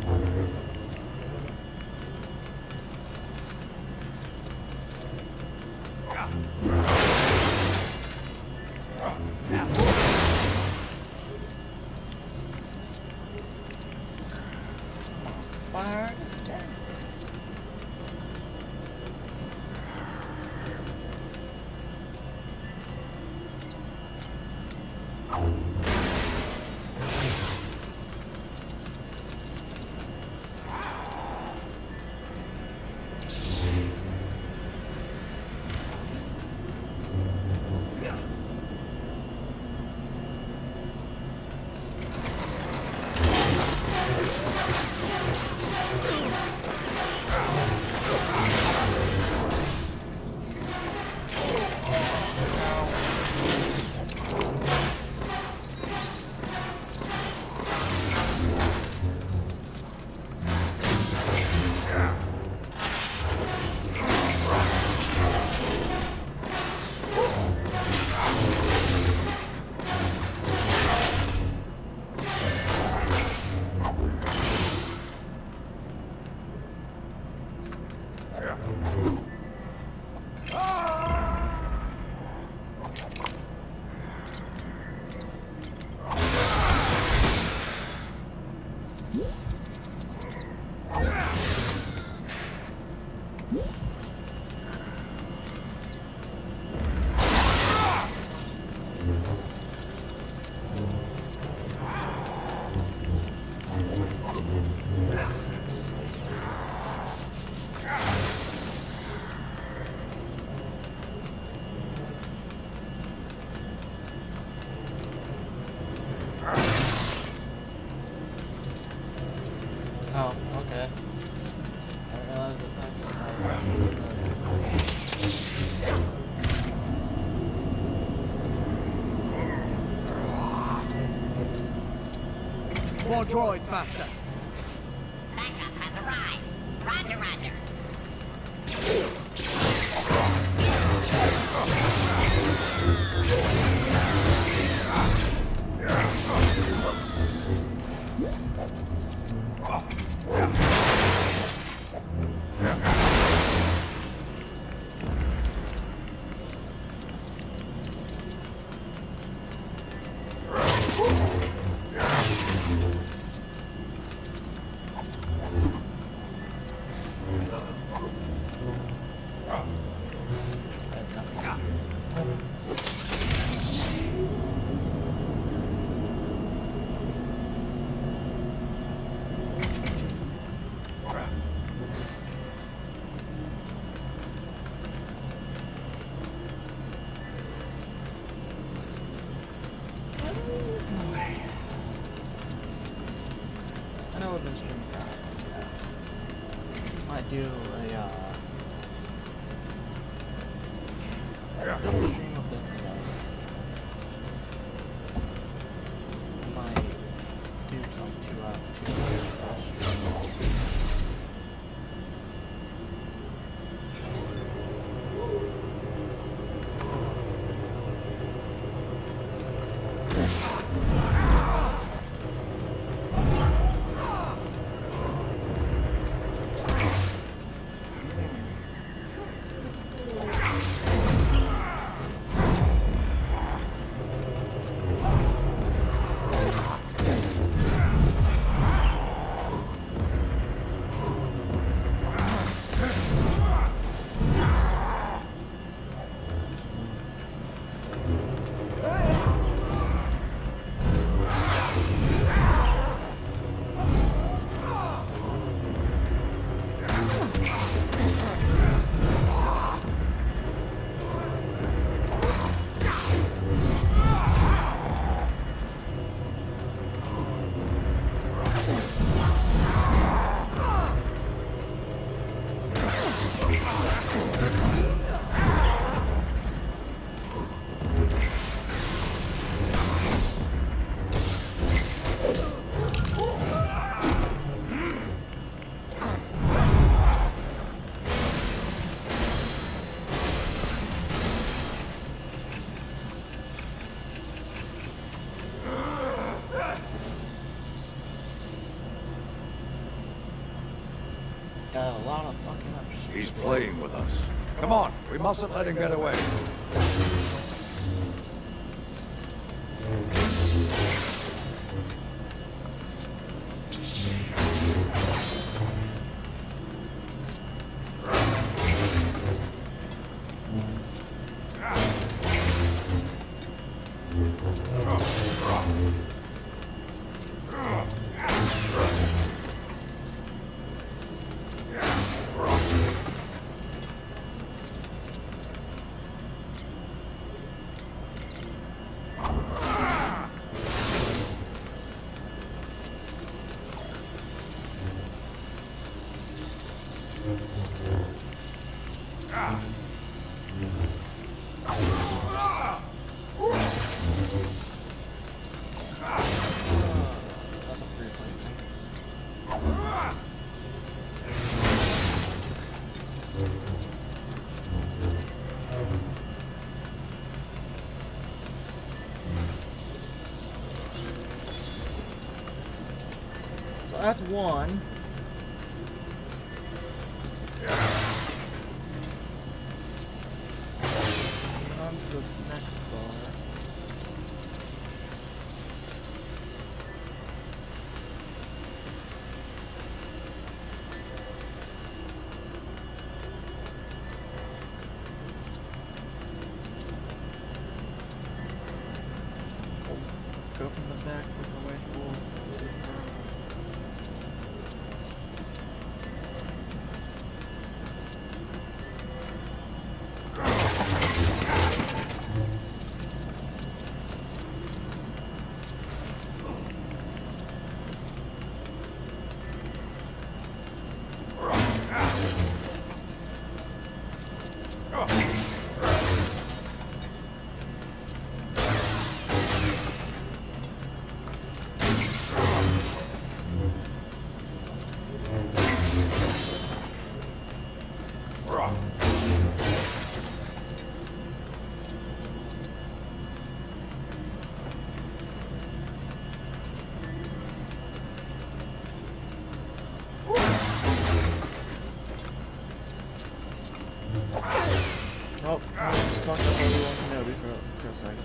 Fire is dead. Oh, okay. I realized that More droids, Master. might do a double stream of this stuff. I might do some 2 hour streams. Got a lot of fucking up shit. He's playing with us. Come on, we mustn't let him get away. That's one. On to the next bar. Go from the back with the way forward. Oh, I just fucked up everyone Kenobi for a second.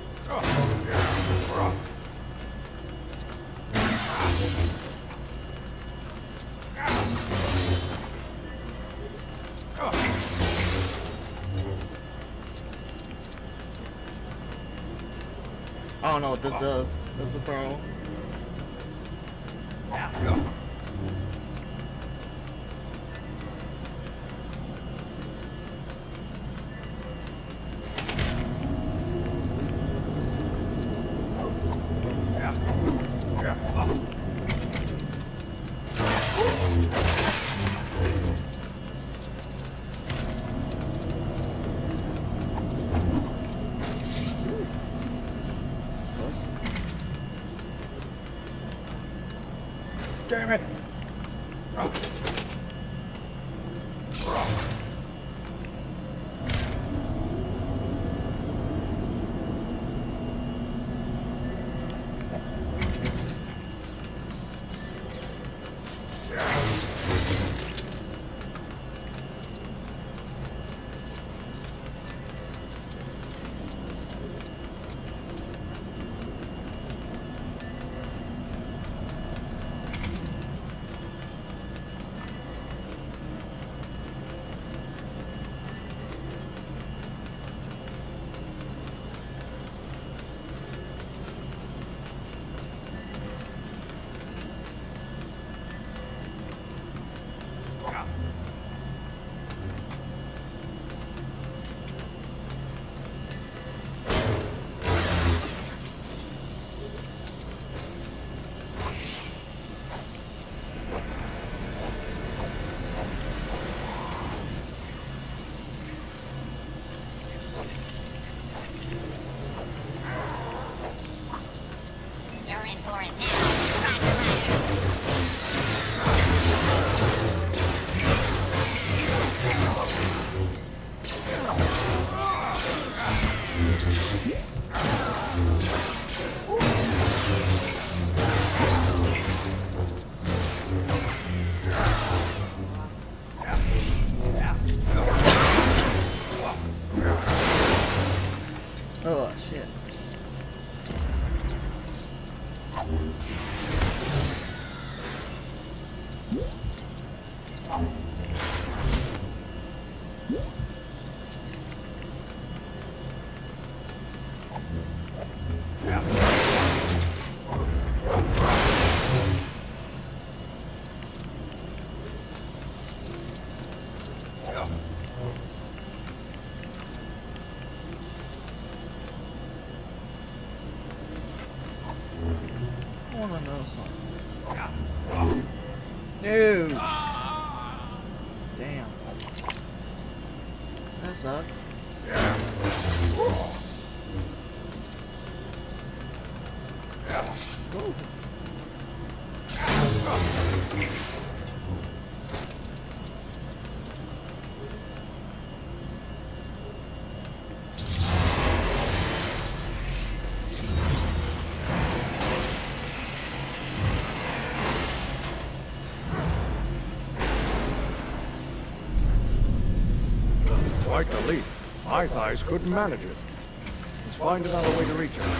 I don't know what this does. That's the problem. Damn it! Oh shit. I wanna know something. No! Damn. That sucks. Ooh. Quite the leap. My thighs couldn't manage it. Let's find another way to reach it.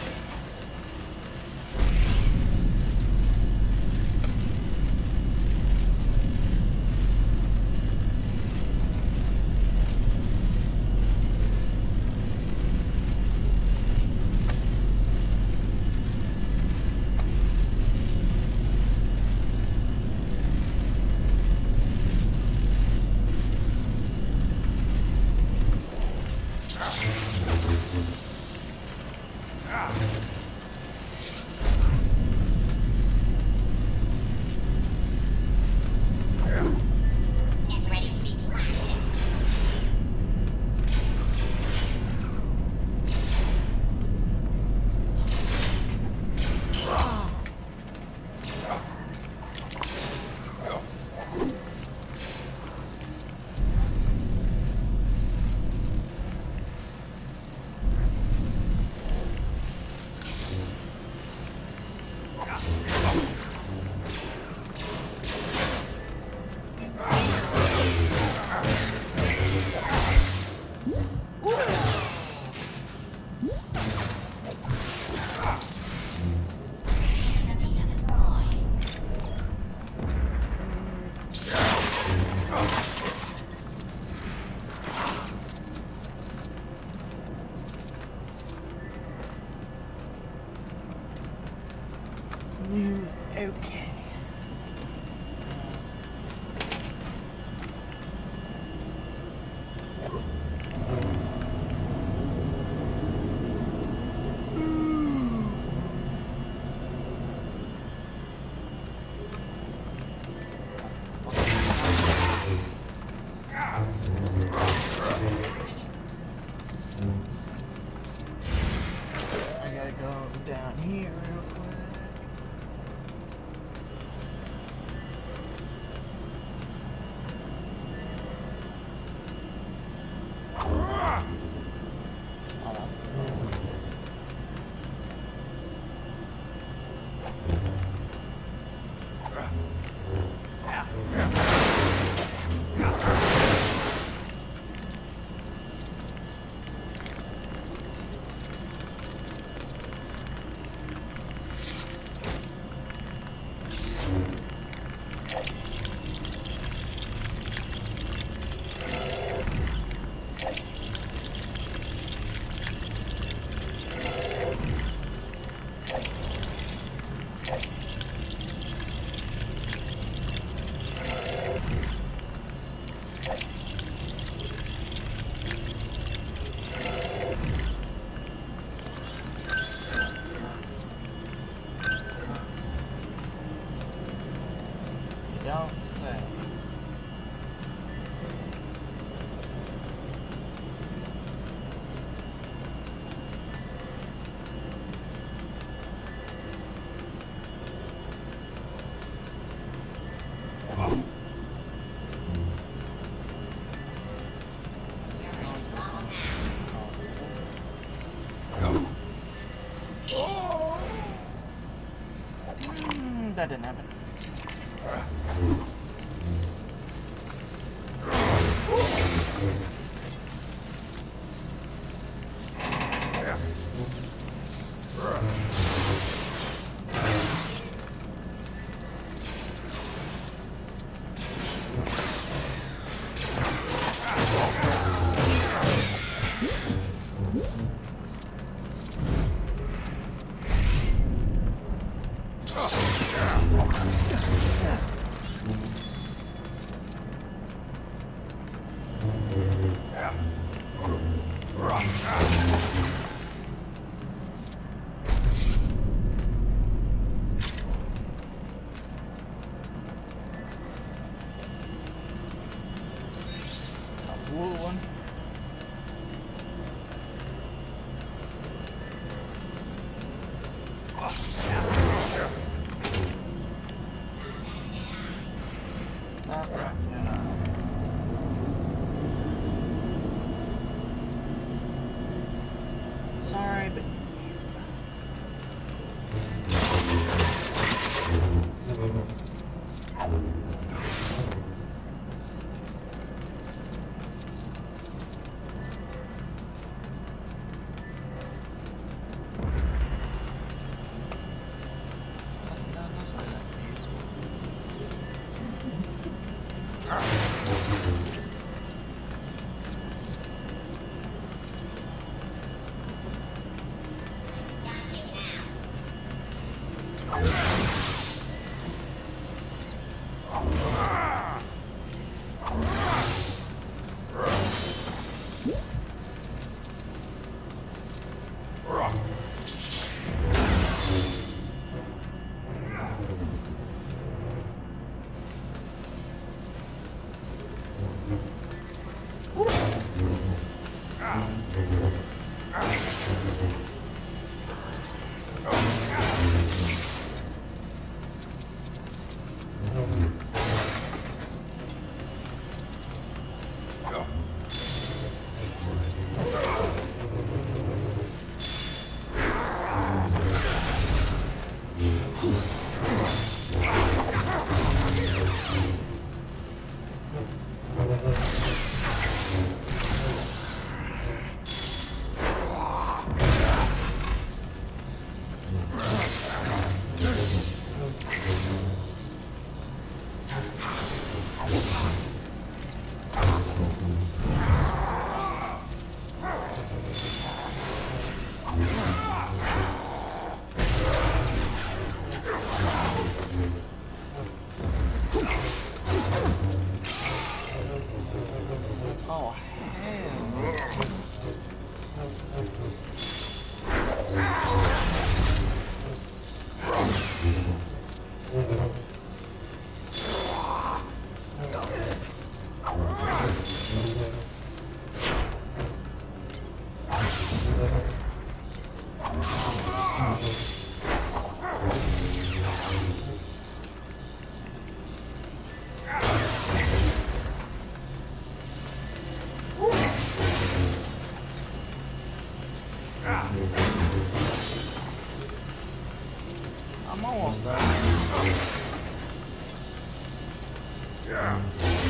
Okay. I gotta go down here real quick. that didn't happen. Sorry, but I'm almost there. Yeah.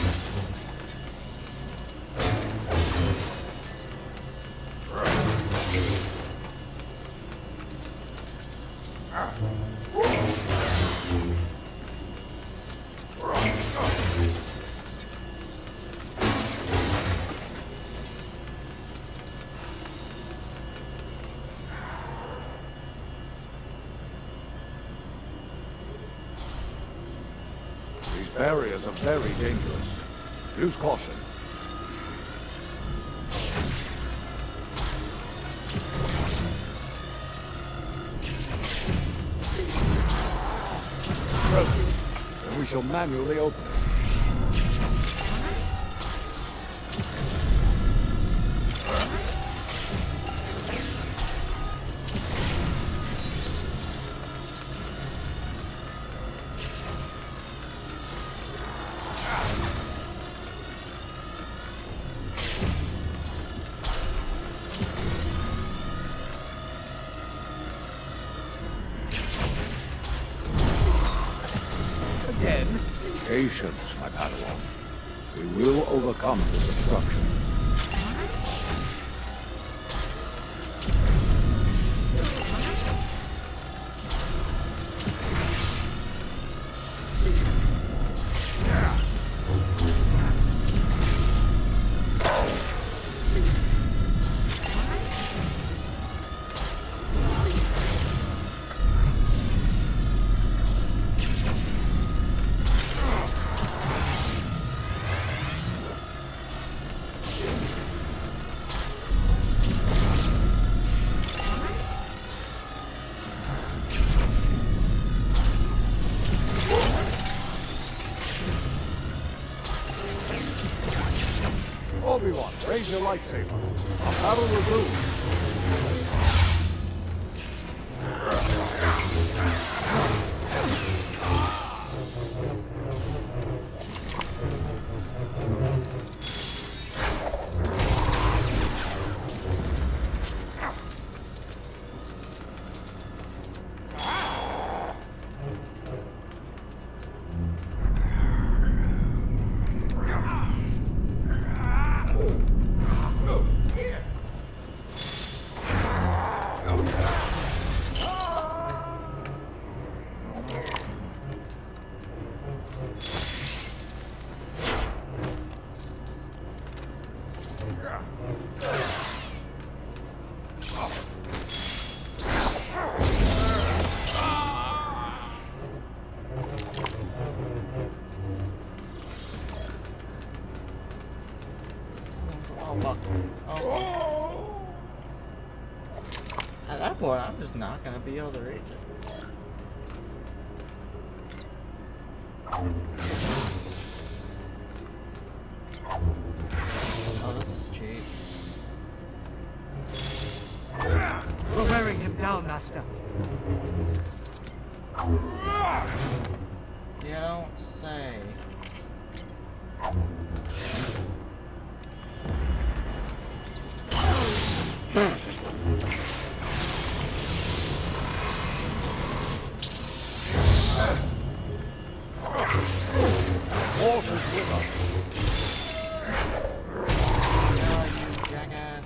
These barriers are very dangerous. Use caution. Then we shall manually open it. Patience, my Padawan. We will overcome this obstruction. Obi-Wan, raise your lightsaber. Our battle will move. At that point, I'm just not gonna be able to reach it. Oh, this is cheap. We're wearing him down, Master. You don't say. Horses with us. Yeah, you jackass.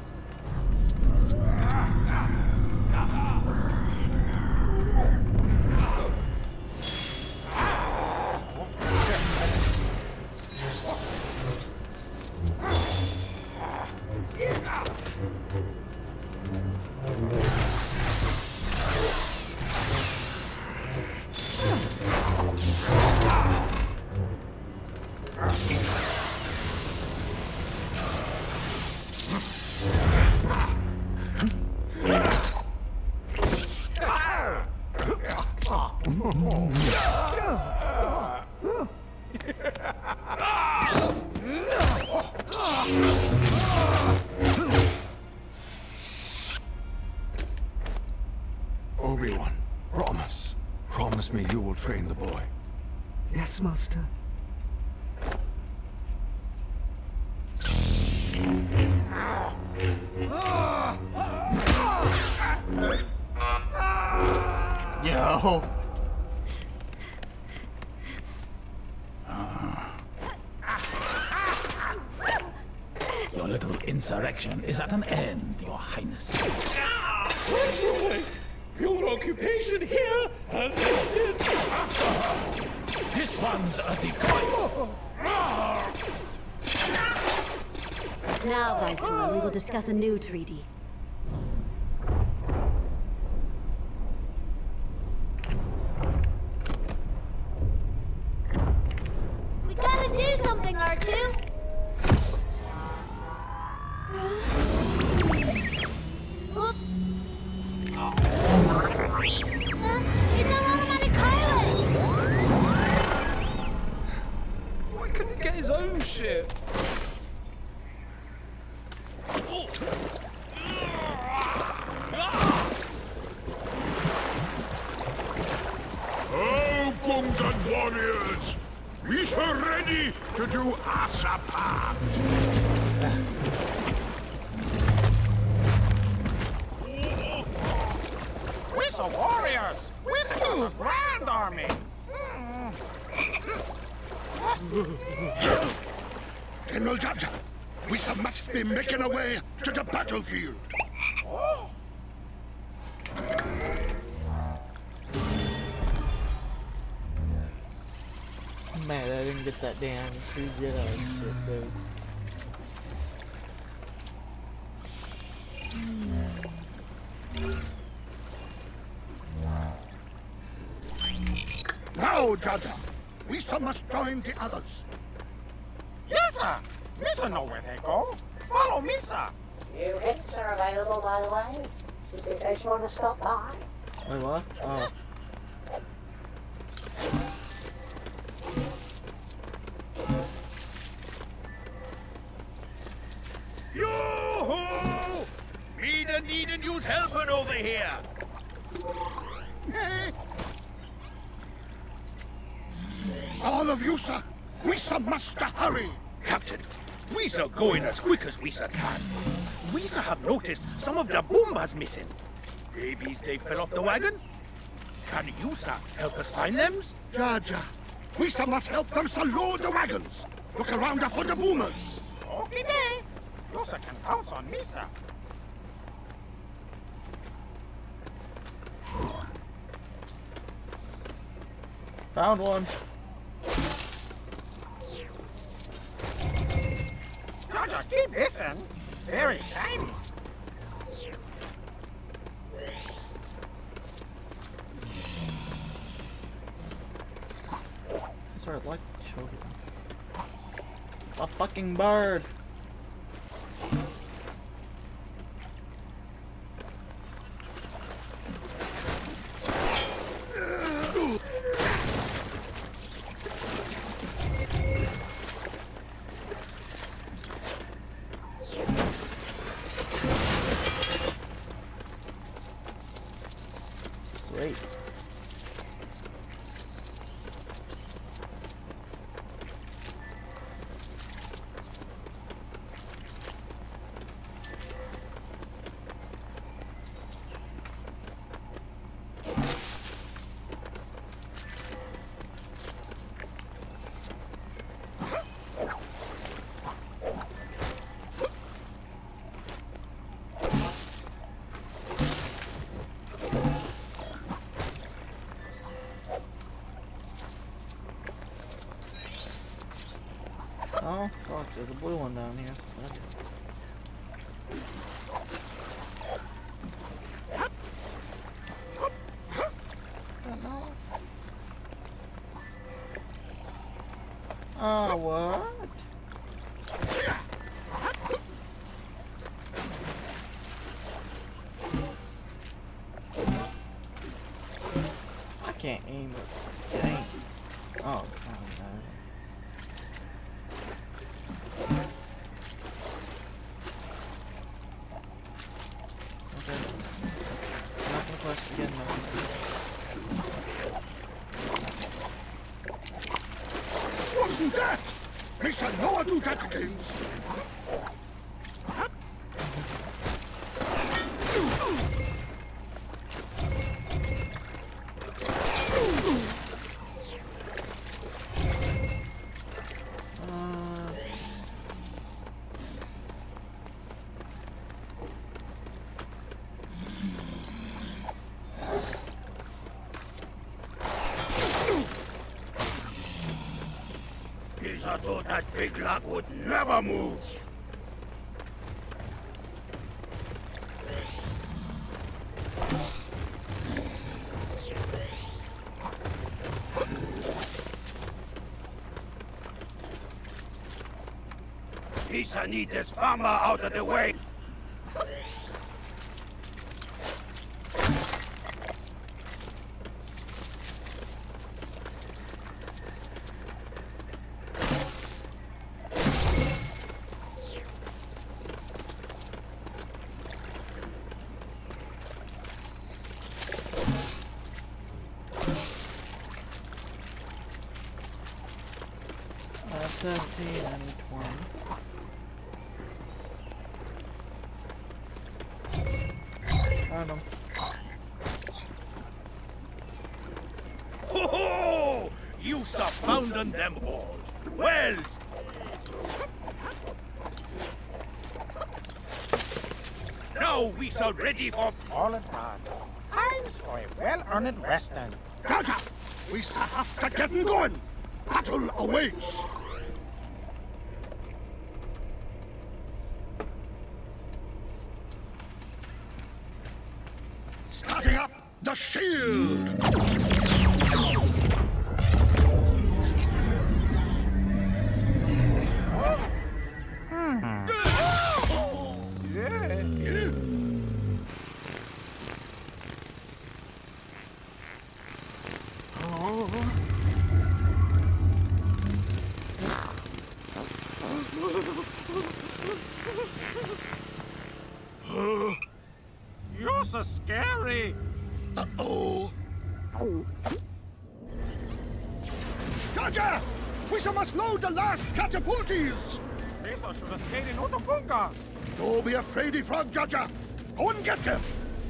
Obi-Wan, promise me you will train the boy. Yes, Master. Yo. Your little insurrection is at an end, Your Highness. Personally, your occupation here has ended. After her! This one's a decoy! Now, Viceroy, we will discuss a new treaty. We gotta do something, R2! Oops. It's an automatic pilot! Why couldn't he get his own ship? Judge, we must be making our way to the battlefield. Oh. I'm mad I didn't get that damn free Jedi shit, dude. Now, Judge, we must join the others. Yes, sir. Misa know where they go. Follow me, sir. New hits are available, by the way, just in case you want to stop by. Wait, what? Oh. Yoo-hoo! Me need and use helping over here. All of you, sir, we must hurry. Captain, we are going as quick as we can. We have noticed some of the Boombas missing. Babies they fell off the wagon. Can you, sir, help us find them? Judge, we must help them load the wagons. Look around for the boomers. Okay, day. You sir can count on me, sir. Found one. Georgia, keep this in. Very shiny. That's what I'd like to show you. A fucking bird. Sweet. Oh, fuck, there's a blue one down here. So that's it. Oh, what? I can't aim it. Dang. Oh, Wasn't that? We shall not do that again. I thought that big log would never move. Lisa need this farmer out of the way. That's 17 and 20. Found them. Ho ho! You found them all. Well. Now we are ready for... All in run. Times for a well-earned resting. Jaja! We have to get going! Battle awaits! Starting up the shield! You're so scary. Uh-oh. Jaja! We must load the last catapulties! Eso should have stayed in Utabunga. Don't be afraid, Frog Jaja. Go and get them.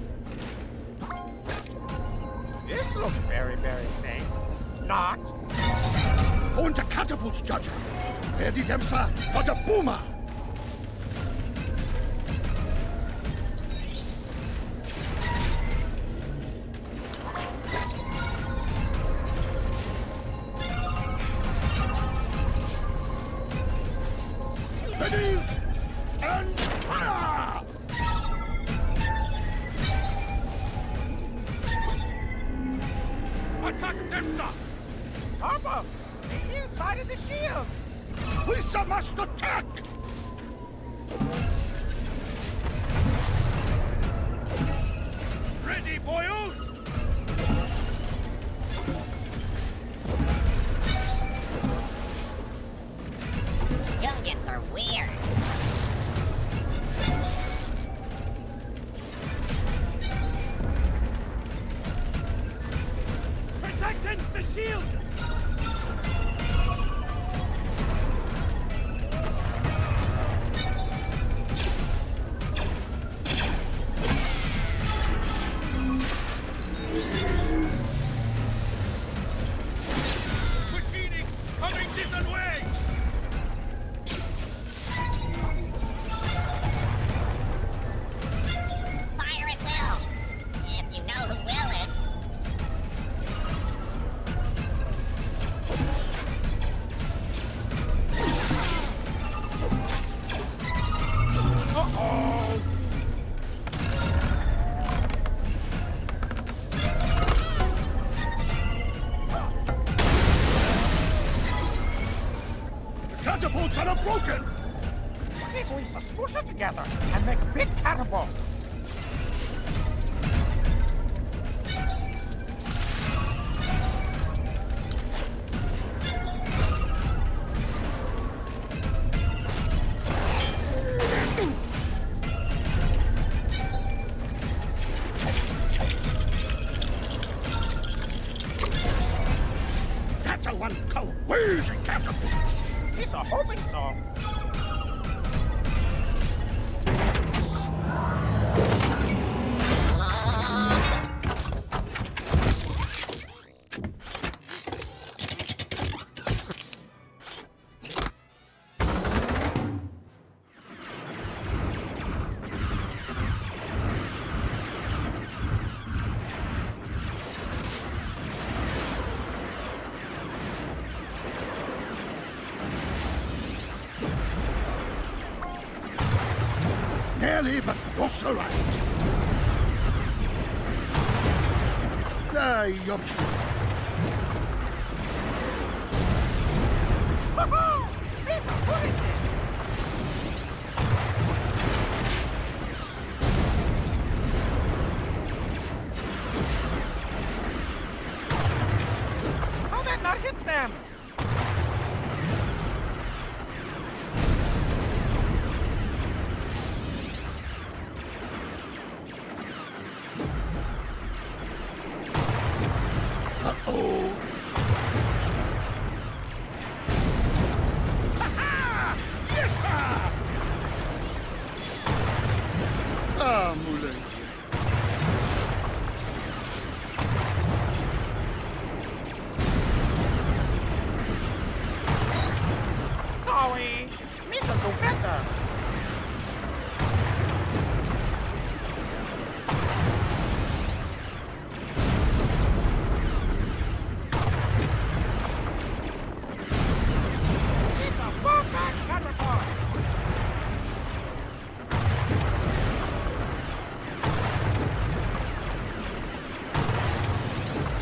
This looks very, very safe. Not. Go into catapults, Jaja. Ready them, sir, for the boomer. Readies and fire! Attack them, sir! Papa, the inside of the shields. We must attack! Ready, boyos! Gungans are weird. Protect against the shield! Machining coming this way! Fire at will. If you know who will it. Uh-oh. The catapults are broken! What if we smush it together and make big catapults? That's a one crazy catapult! It's a hoping so. Nearly, but also right. You're true. It's a bullet. How that not hit stems? Uh-oh. Ha-ha! Yes, sir! Ah, Moulin.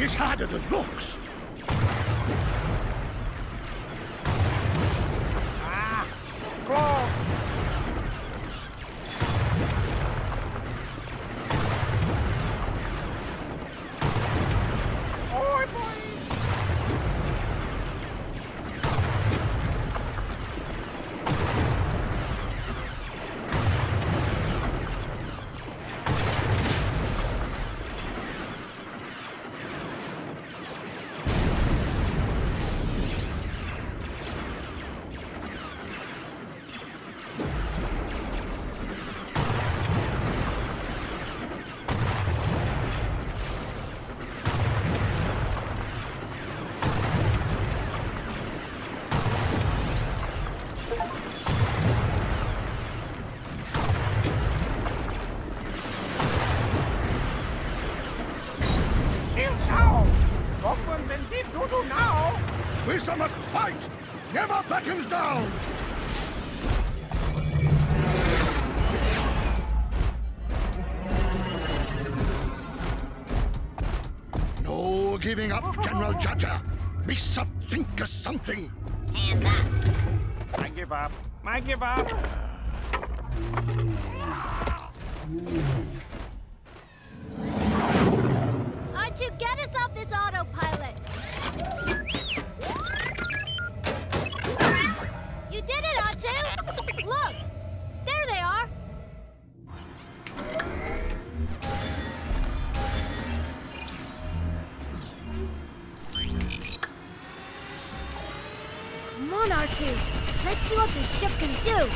is harder than looks. Ah, so close. Oh boy. Shield now! Open's in deep doo-doo now! Whistler must fight! Never beckons down! No giving up, General Judger! Missa think of something! Hands up. I give up. I give up. R2, get us off this autopilot! You did it, R2! Look! There they are! Come on, R2. Let's see what this ship can do.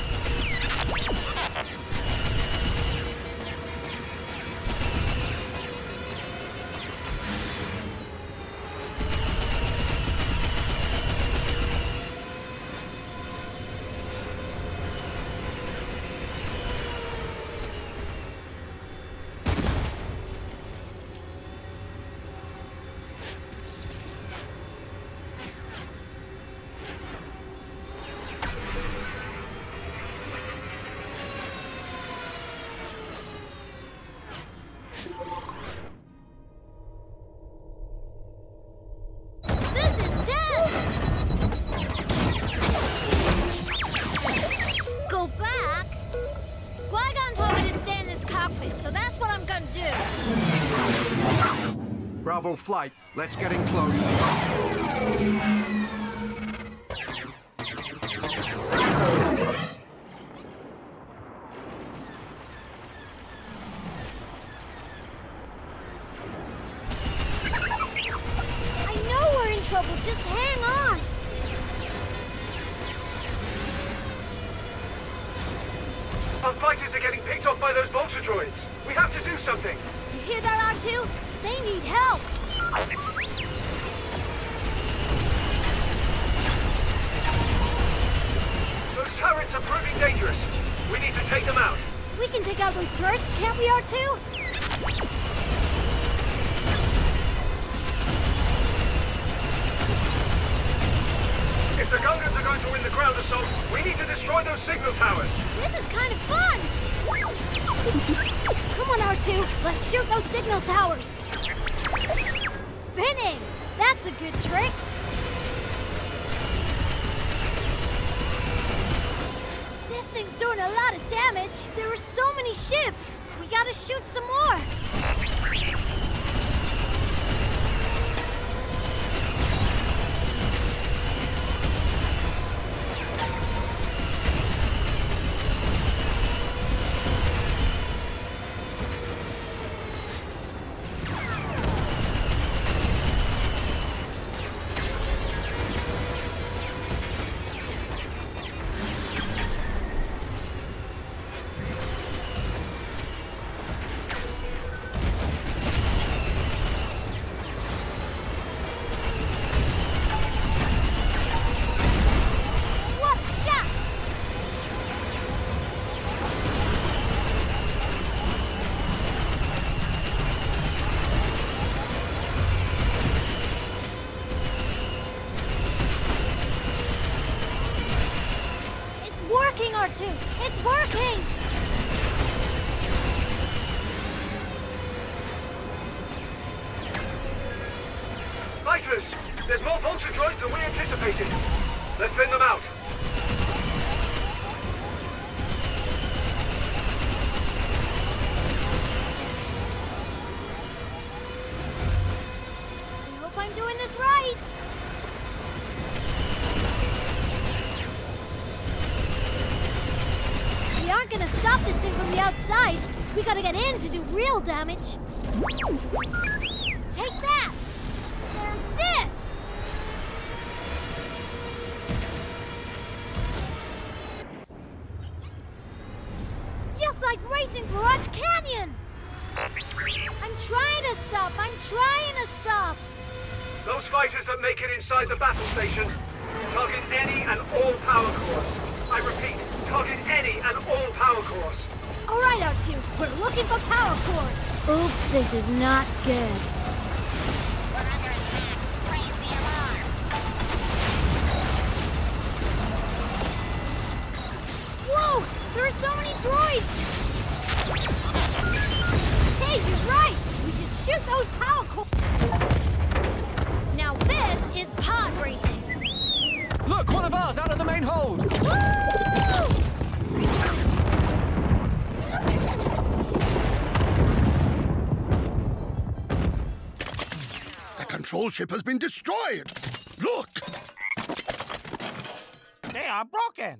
Bravo flight, let's get in close. I know we're in trouble, just hang on! Our fighters are getting picked off by those vulture droids. We have to do something. You hear that, R2? They need help! Those turrets are proving dangerous. We need to take them out. We can take out those turrets, can't we, R2? If the Gungans are going to win the ground assault, we need to destroy those signal towers. This is kind of fun! Come on, R2, let's shoot those signal towers! Spinning! That's a good trick! This thing's doing a lot of damage! There are so many ships! We gotta shoot some more! R2! It's working! orders. There's more vulture droids than we anticipated. Let's thin them out. I hope I'm doing this right. We aren't gonna stop this thing from the outside. We gotta get in to do real damage. Take that! And this! Just like racing for Arch Canyon! I'm trying to stop! I'm trying to stop! Those fighters that make it inside the battle station, target any and all power cores. I repeat, target any and all power cores. All right, R2, we're looking for power cores. Oops, this is not good. Whoa, there are so many droids. Hey, you're right. We should shoot those power cores. Now this is pod racing. Look, one of ours out of the main hold. Woo! The control ship has been destroyed! Look! They are broken.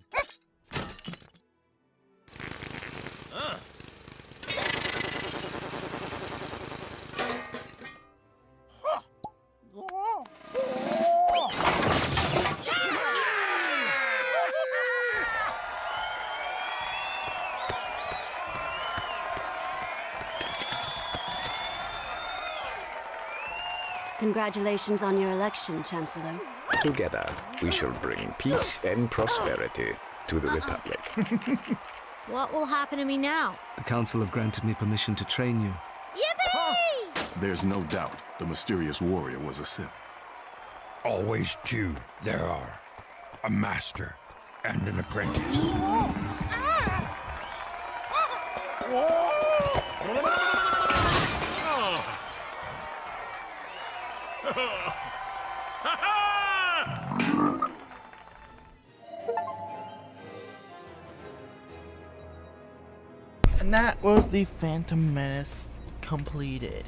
Congratulations on your election, Chancellor. Together, we shall bring peace and prosperity to the Republic. What will happen to me now? The Council have granted me permission to train you. Yippee! There's no doubt the mysterious warrior was a Sith. Always two there are. A master and an apprentice. And that was the Phantom Menace completed.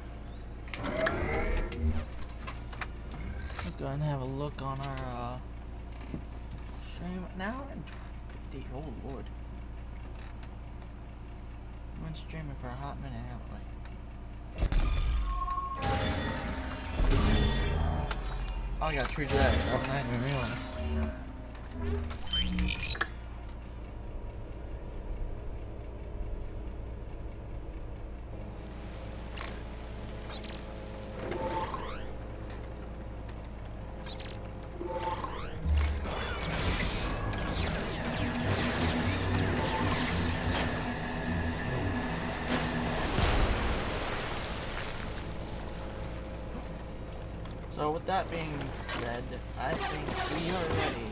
Let's go ahead and have a look on our stream. An hour and 50. Oh lord. I've been streaming for a hot minute, haven't I? Oh, I got treated that. I didn't even realize. So with that being said, I think we are ready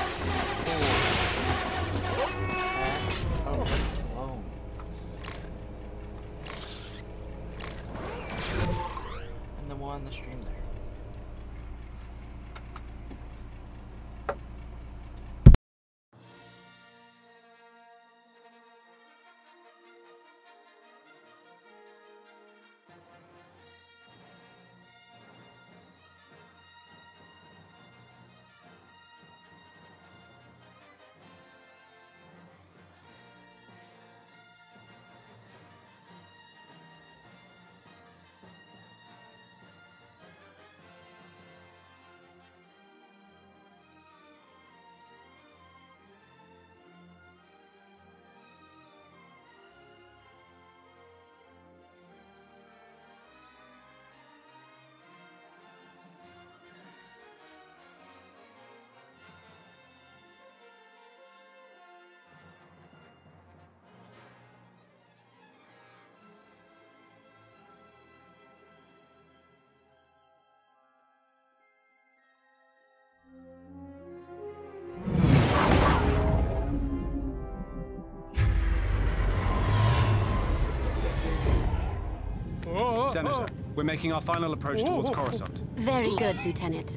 for Attack of the Clones. And then we'll end the stream there. Senator, We're making our final approach towards Coruscant. Very good, Lieutenant.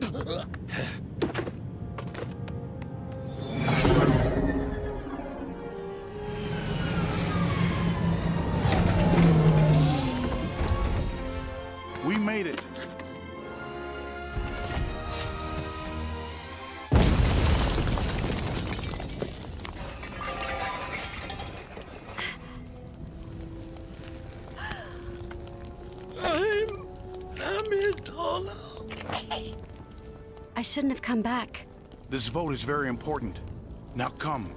We made it. I shouldn't have come back. This vote is very important. Now come.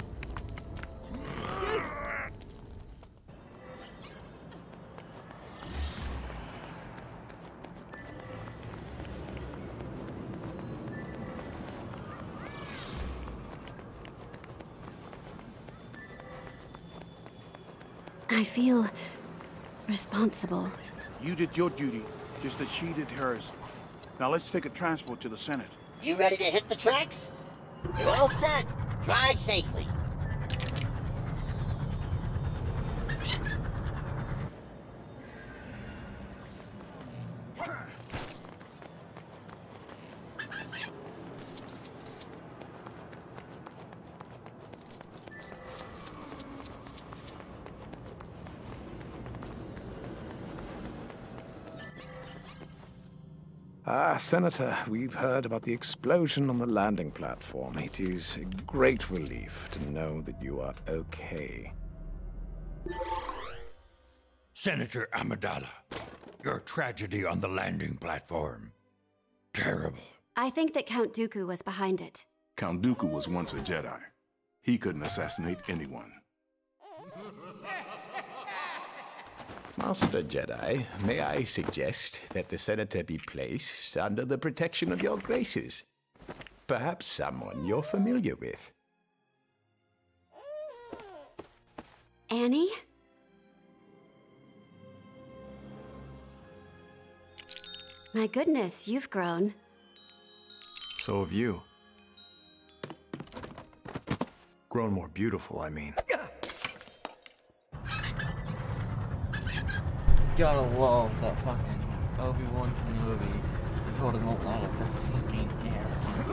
I feel responsible. You did your duty, just as she did hers. Now let's take a transport to the Senate. You ready to hit the tracks? You're all set. Drive safely. Senator, we've heard about the explosion on the landing platform. It is a great relief to know that you are okay. Senator Amidala, your tragedy on the landing platform. Terrible. I think that Count Dooku was behind it. Count Dooku was once a Jedi. He couldn't assassinate anyone. Master Jedi, may I suggest that the Senator be placed under the protection of your graces? Perhaps someone you're familiar with. Annie? My goodness, you've grown. So have you. Grown more beautiful, I mean. Gotta love that fucking Obi-Wan Kenobi is holding a lot of her fucking hair.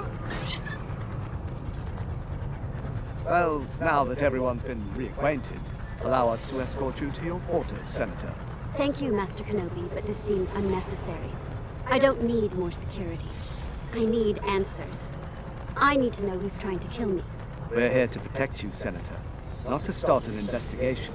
Well, now that everyone's been reacquainted, allow us to escort you to your quarters, Senator. Thank you, Master Kenobi, but this seems unnecessary. I don't need more security. I need answers. I need to know who's trying to kill me. We're here to protect you, Senator, not to start an investigation.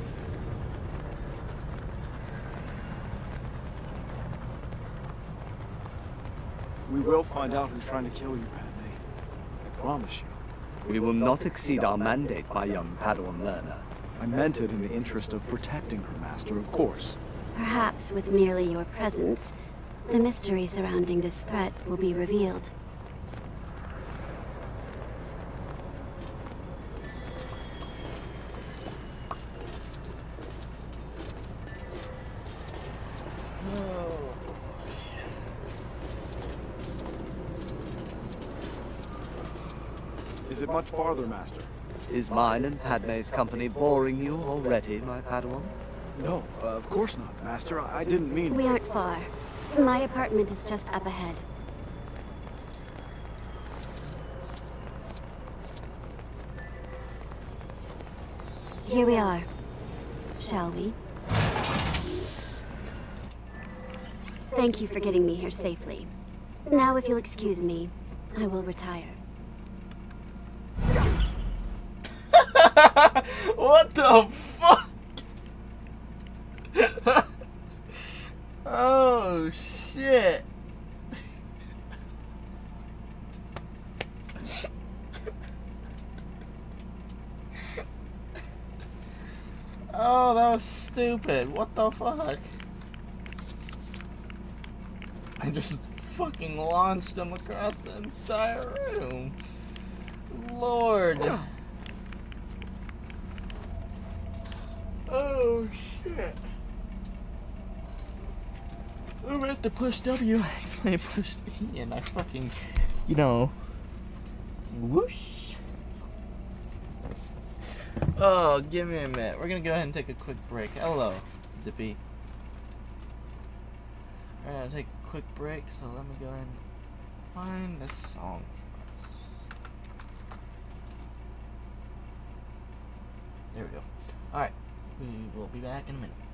We will find out who's trying to kill you, Padme. I promise you. We will not exceed our mandate, my young Padawan learner. I meant it in the interest of protecting her, Master, of course. Perhaps with merely your presence, the mystery surrounding this threat will be revealed. Is it much farther, Master? Is mine and Padme's company boring you already, my Padawan? No, of course not, Master. I didn't mean... We aren't far. My apartment is just up ahead. Here we are. Shall we? Thank you for getting me here safely. Now, if you'll excuse me, I will retire. What the fuck? Oh shit. Oh, that was stupid. What the fuck? I just fucking launched him across the entire room. Lord. Oh shit. I meant to push W, I accidentally pushed E, and I fucking, you know, whoosh. Oh, give me a minute. We're gonna go ahead and take a quick break. Hello, Zippy. We're gonna take a quick break, so let me go ahead and find this song for us. There we go. Alright, we will be back in a minute.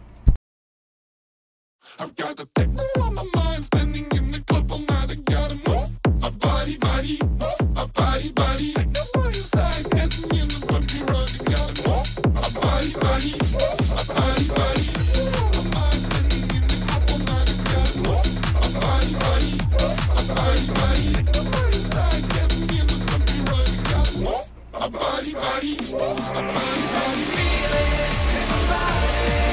I've got the techno on my mind, spending in the club all night. I gotta move my body, move my body. Techno by your side, dancing in the bumpy road. I gotta move my body, move my body. My mind spending in the club all night. I gotta move my body, move my body. Techno by your side, dancing in the bumpy road. I gotta move my body, move my body. Feel it in my body.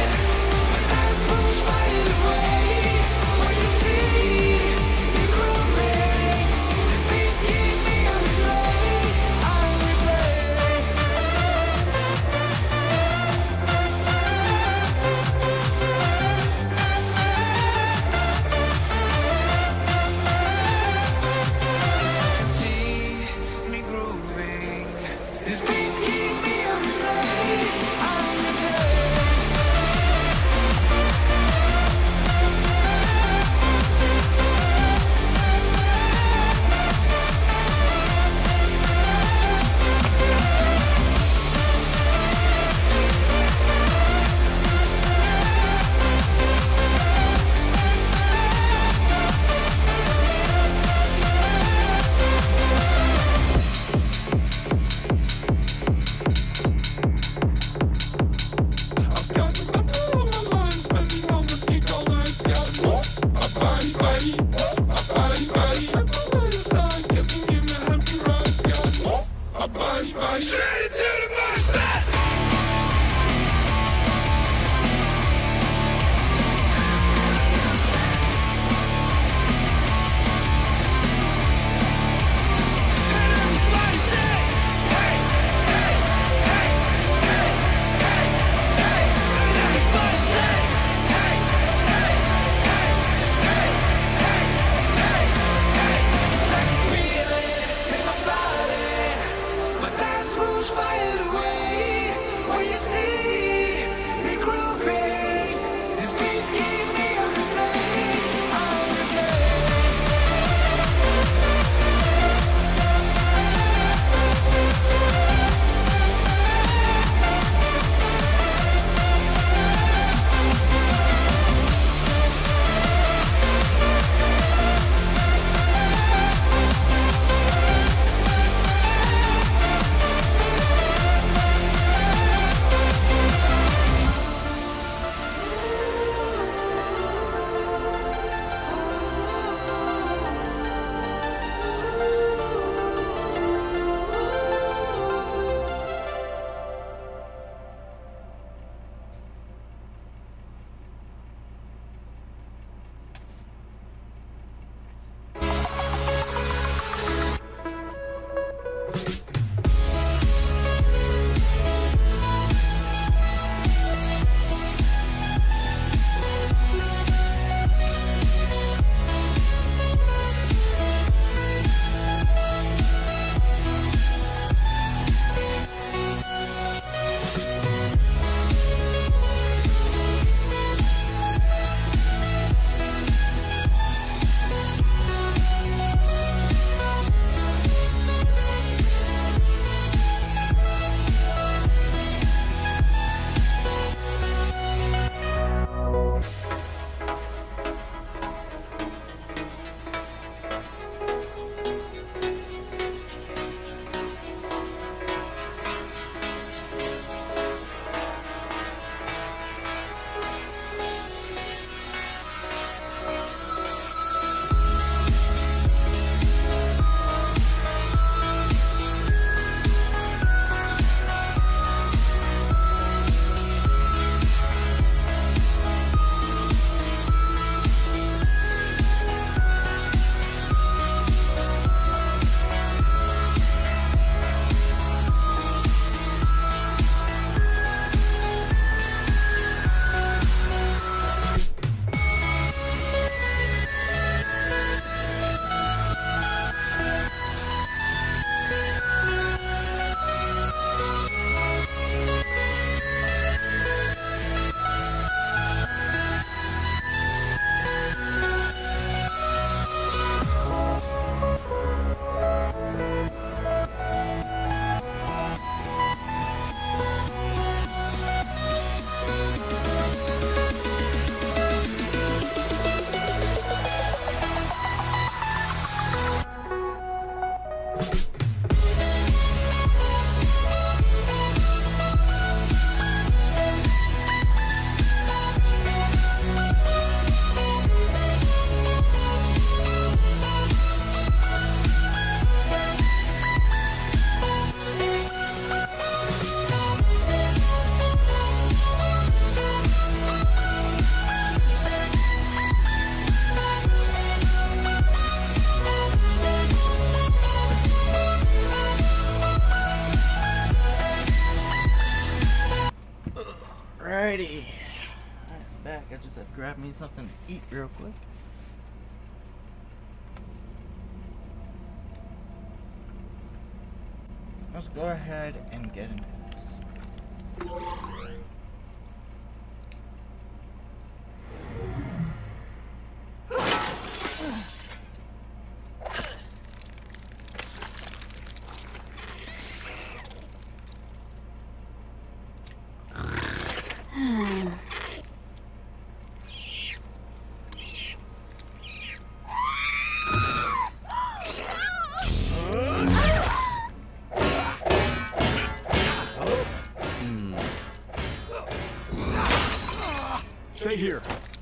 These beats keep me on the play. Alrighty. I'm back. I just had to grab me something to eat real quick. Let's go ahead and get into this. Stay here.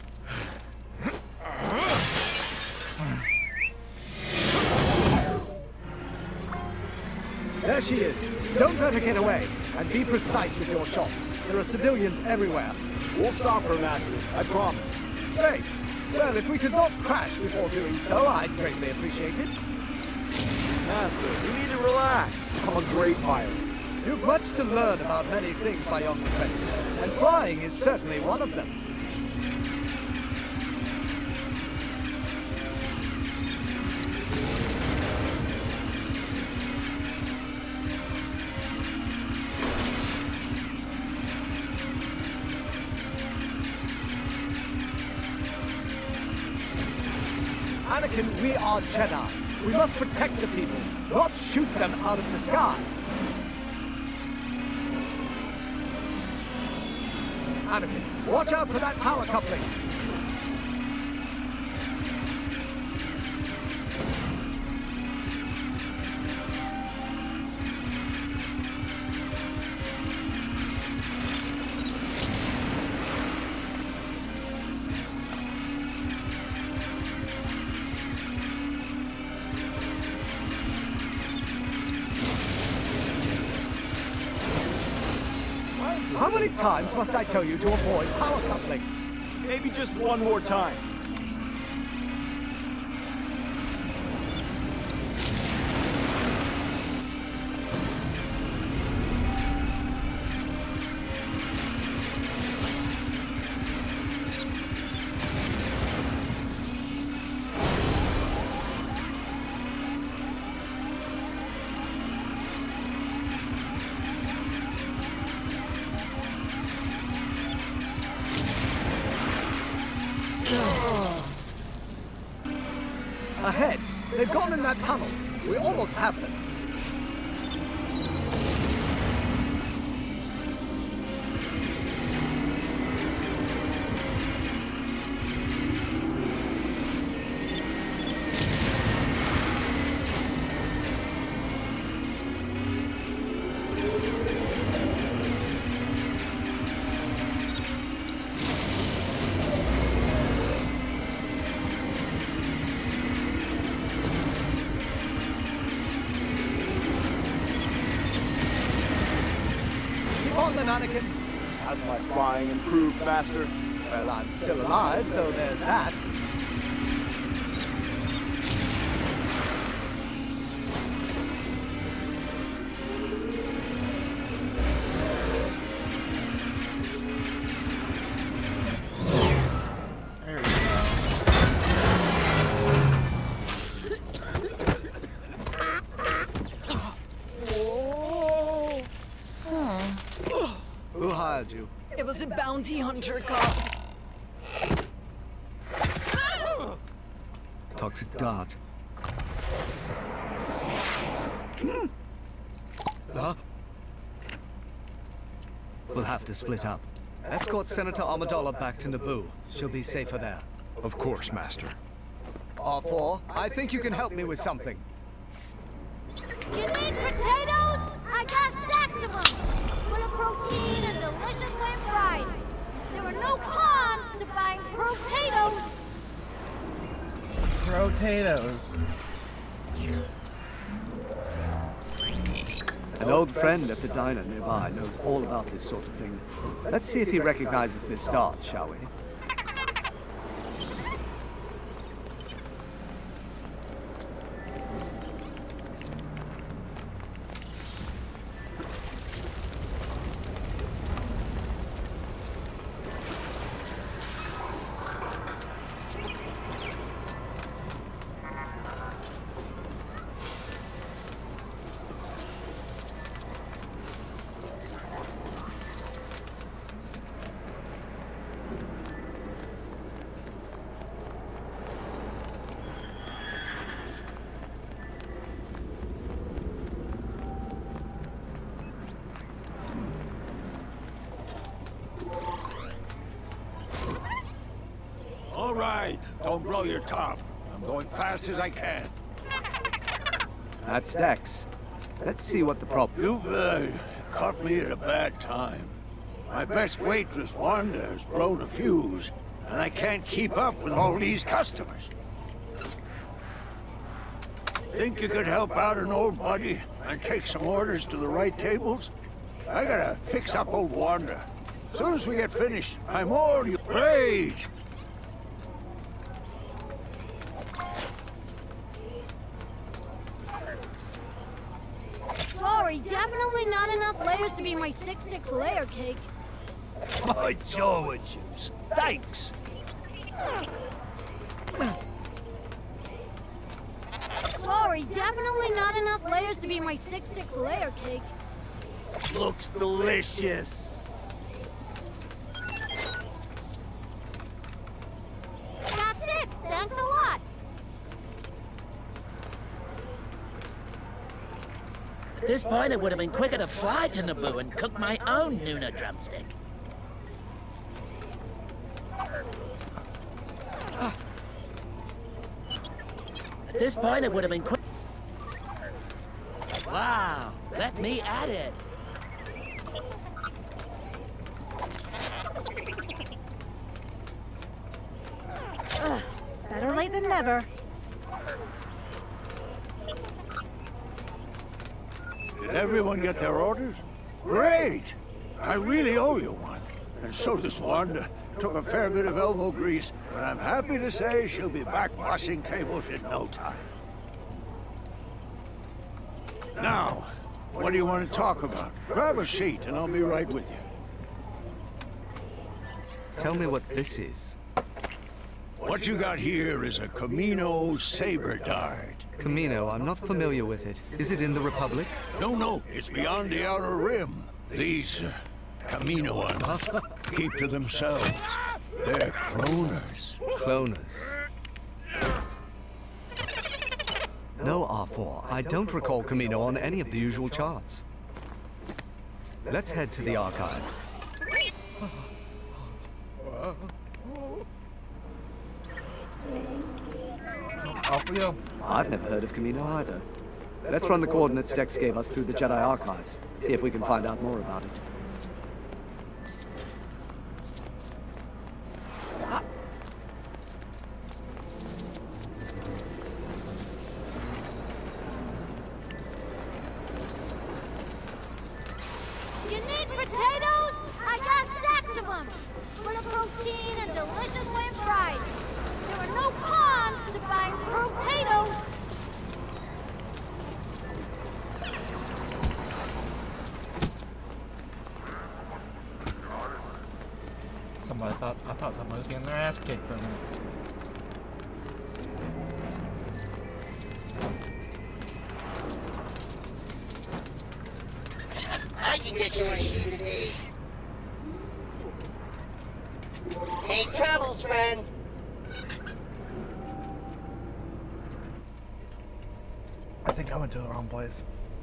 There she is. Don't let her get away. And be precise with your shots. There are civilians everywhere. We'll stop her, Master. I promise. Great. Well, if we could not crash before doing so, I'd greatly appreciate it. Master, you need to relax. I'm a great pilot. You've much to learn about many things, my young apprentice, and flying is certainly one of them. Anakin, we are Jedi. We must protect the people, not shoot them out of the sky. Anakin, watch out for that power coupling. How many times must I tell you to avoid power couplings? Maybe just one more time. Ahead! They've gone in that tunnel. We almost have them. Anakin. Has my flying improved, Master? Well, I'm still alive, so there's that. Who hired you? It was a bounty hunter cop. Toxic dart. We'll have to split up. Escort Senator Amidala back to Naboo. She'll be safer there. Of course, Master. R4, I think you can help me with something. You need potatoes? I got sacks of them. Full of protein and delicious when fried. There are no cons to buying potatoes. Potatoes. An old friend at the diner nearby knows all about this sort of thing. Let's see if he recognizes this dart, shall we? right. Don't blow your top. I'm going fast as I can. That's Dex. Let's see what the problem... You caught me at a bad time. My best waitress, Wanda, has blown a fuse, and I can't keep up with all these customers. Think you could help out an old buddy and take some orders to the right tables? I gotta fix up old Wanda. As soon as we get finished, I'm all you... Great! Sorry, definitely not enough layers to be my 6-6 layer cake. My jaw issues. Thanks. Sorry, definitely not enough layers to be my 6-6 layer cake. Looks delicious. That's it. Thanks a lot. At this point, it would have been quicker to fly to Naboo and cook my own Nuna drumstick. At this point, it would have been quick. Wow, let me at it. Better late than never. Did everyone get their orders? Great! I really owe you one. And so does Wanda. Took a fair bit of elbow grease, but I'm happy to say she'll be back washing tables in no time. Now, what do you want to talk about? Grab a seat and I'll be right with you. Tell me what this is. What you got here is a Camino saber dart. Camino, I'm not familiar with it. Is it in the Republic? No, it's beyond the Outer Rim. These Camino ones keep to themselves. They're cloners. Cloners. No, R4. I don't recall Camino on any of the usual charts. Let's head to the archives. Off we go. I've never heard of Camino either. Let's run the coordinates Dex gave us through the Jedi archives. See if we can find out more about it. You need potatoes? I got sacks of them. Full of protein and delicious when fried. There are no cons to buying potatoes. I thought somebody was getting their ass kicked for a minute. I can get you a shoe today. Safe travels, friend. I think I went to the wrong place.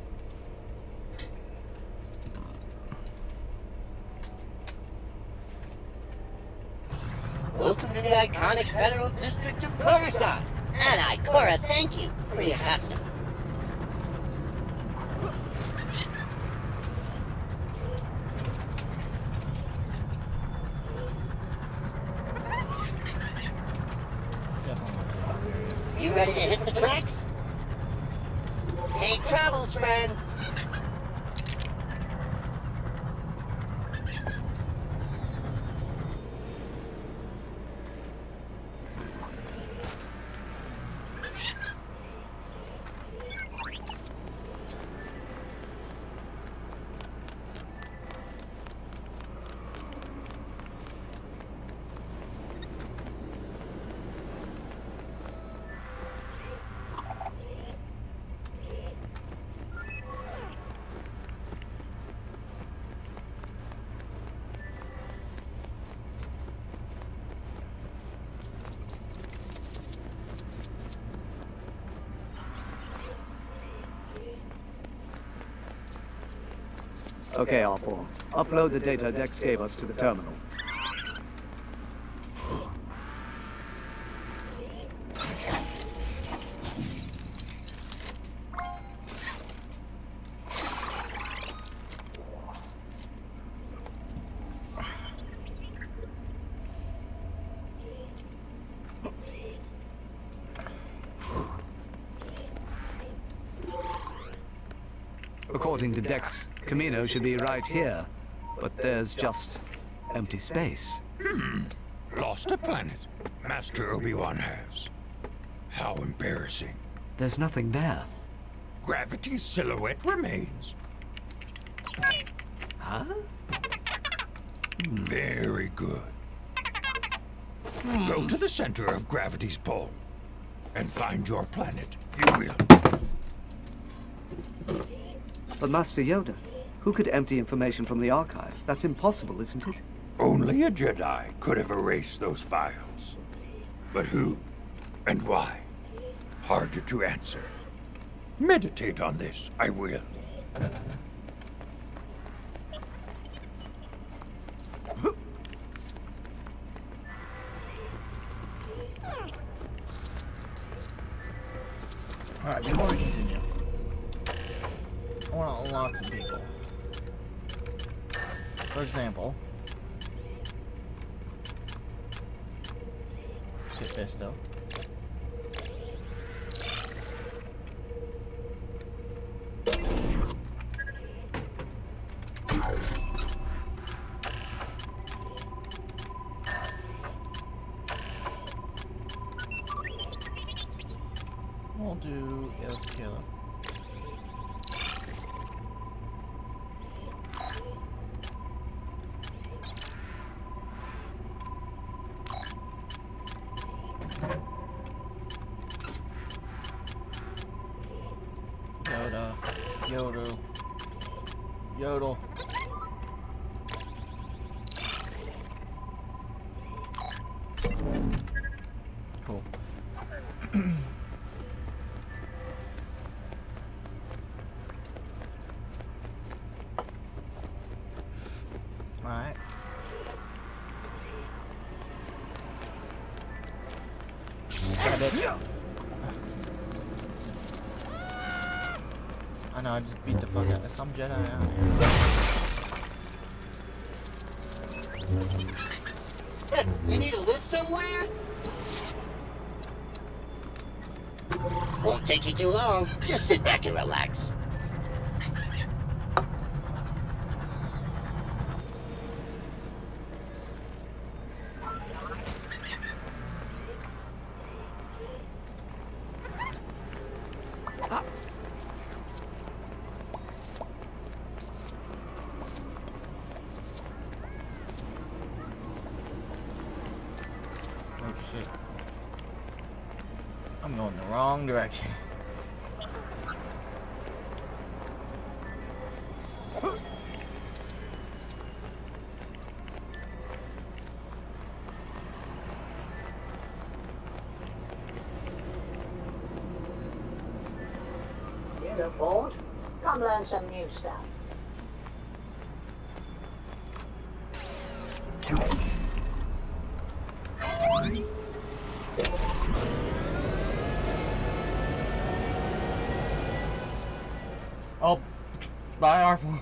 Welcome to the iconic Federal District of Coruscant. And Ikora, thank you for your custom. You ready to hit the tracks? Safe travels, friend. Okay, R4. Upload the data Dex gave us to the terminal. According to Dex, Camino should be right here, but there's just empty space. Lost a planet. Master Obi-Wan has. How embarrassing. There's nothing there. Gravity's silhouette remains. Huh? Very good. Go to the center of gravity's pull and find your planet. You will. But Master Yoda, who could empty information from the archives? That's impossible, isn't it? Only a Jedi could have erased those files. But who and why? Harder to answer. Meditate on this, I will. Alright, before we continue, I want to unlock some people. For example, get Fisto. We'll do Kayla. Yodel. Cool. Alright. I know, I just beat the fuck out of some Jedi out here. You need to live somewhere? Won't take you too long. Just sit back and relax. I'm going the wrong direction. You look bored. Come learn some new stuff. Oh, bye, R4.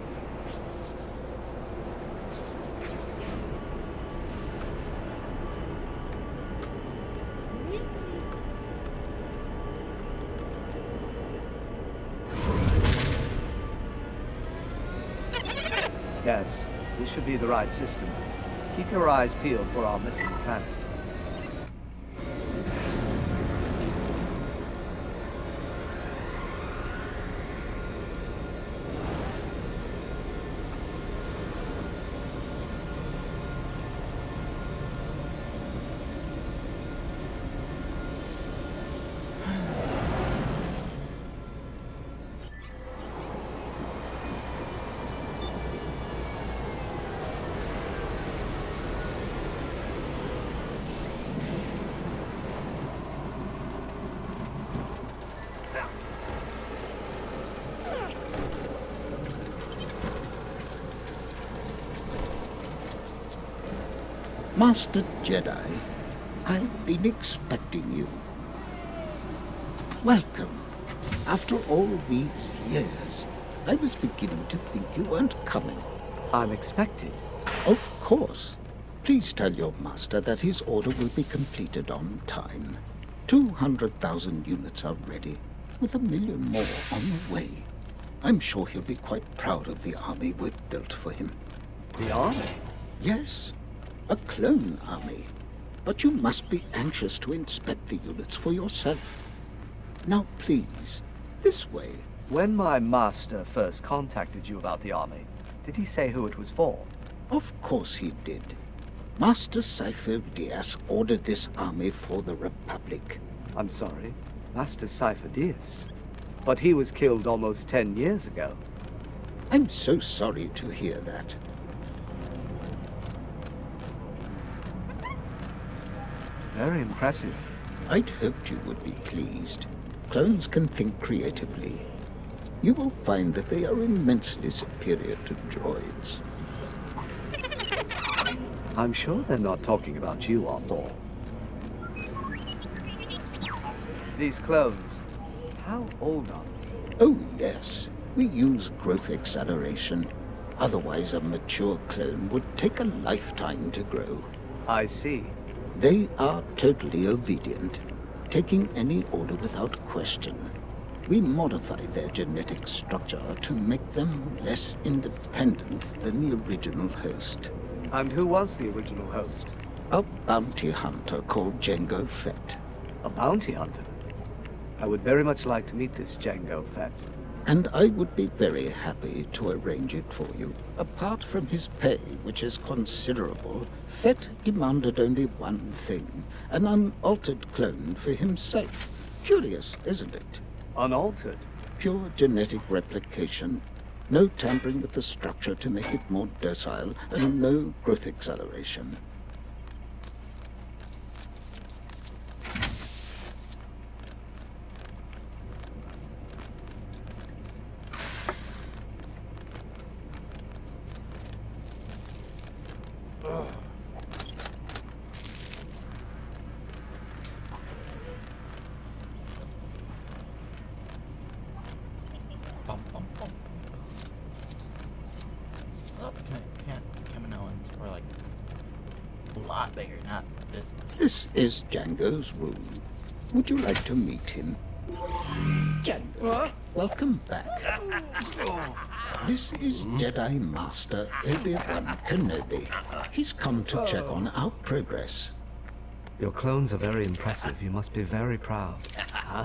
Yes, this should be the right system. Keep your eyes peeled for our missing planet. Master Jedi, I've been expecting you. Welcome. After all these years, I was beginning to think you weren't coming. I'm expected. Of course. Please tell your master that his order will be completed on time. 200,000 units are ready, with 1 million more on the way. I'm sure he'll be quite proud of the army we've built for him. The army? Yes, a clone army. But you must be anxious to inspect the units for yourself. Now please, this way. When my master first contacted you about the army, did he say who it was for? Of course he did. Master Sifo Dyas ordered this army for the Republic. I'm sorry, Master Sifo Dyas? But he was killed almost 10 years ago. I'm so sorry to hear that. Very impressive. I'd hoped you would be pleased. Clones can think creatively. You will find that they are immensely superior to droids. I'm sure they're not talking about you, R4. These clones, how old are they? Oh yes, we use growth acceleration. Otherwise a mature clone would take a lifetime to grow. I see. They are totally obedient, taking any order without question. We modify their genetic structure to make them less independent than the original host. And who was the original host? A bounty hunter called Jango Fett. A bounty hunter? I would very much like to meet this Jango Fett. And I would be very happy to arrange it for you. Apart from his pay, which is considerable, Fett demanded only one thing, an unaltered clone for himself. Curious, isn't it? Unaltered? Pure genetic replication. No tampering with the structure to make it more docile, and no growth acceleration. This is Jango's room. Would you like to meet him? Jango, welcome back. This is Jedi Master Obi-Wan Kenobi. He's come to check on our progress. Your clones are very impressive. You must be very proud. Huh?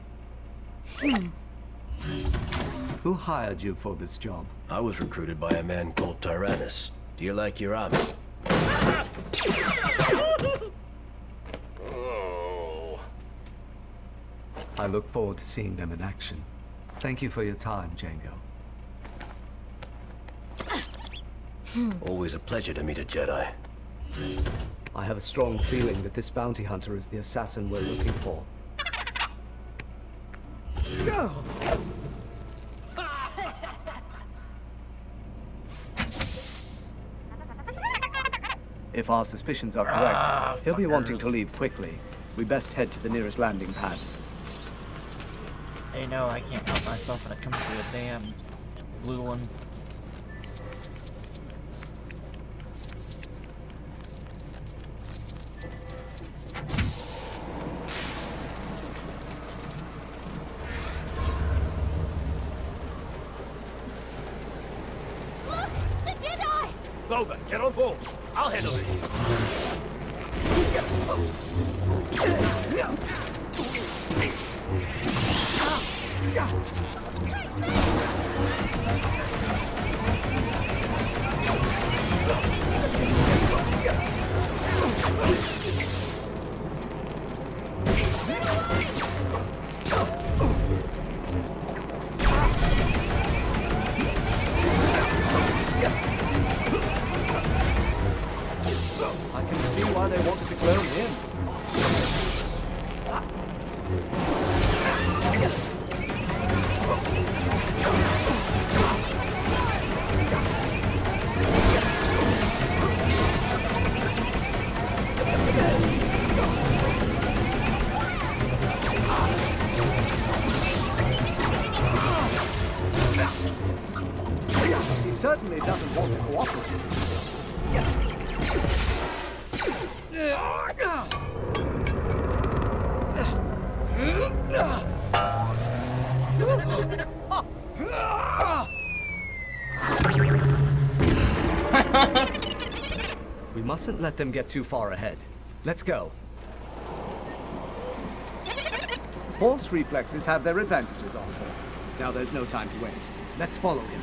Who hired you for this job? I was recruited by a man called Tyrannus. Do you like your army? I look forward to seeing them in action. Thank you for your time, Jango. Always a pleasure to meet a Jedi. I have a strong feeling that this bounty hunter is the assassin we're looking for. If our suspicions are correct, he'll be wanting to leave quickly. We best head to the nearest landing pad. Hey, no, I can't help myself when it comes to a damn blue one. Look! The Jedi! Boba, get on board. I'll handle it. I can see why they wanted to clone him. He certainly doesn't want to cooperate. We mustn't let them get too far ahead. Let's go. Force reflexes have their advantages on her. Now there's no time to waste. Let's follow him.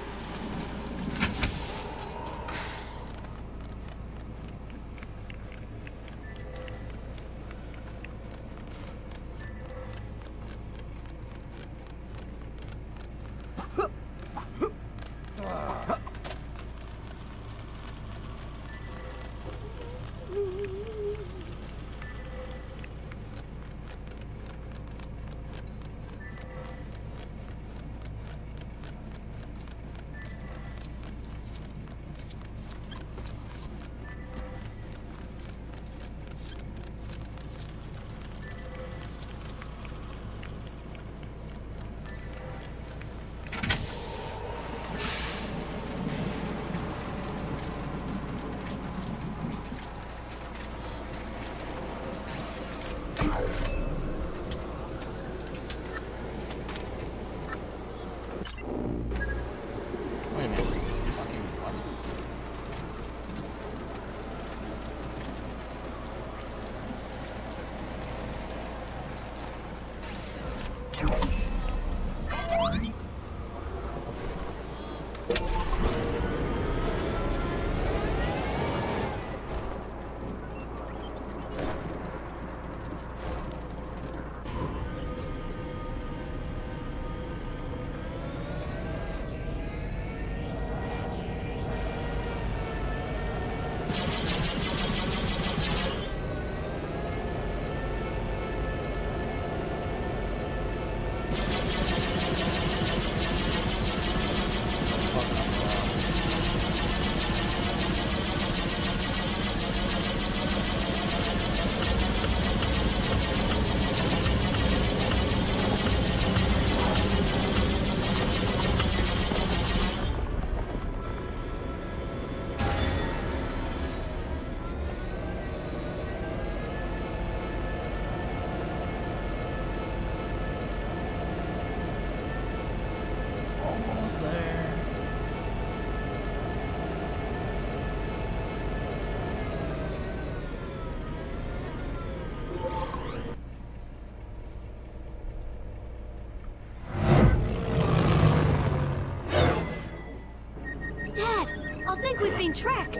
We've been tracked.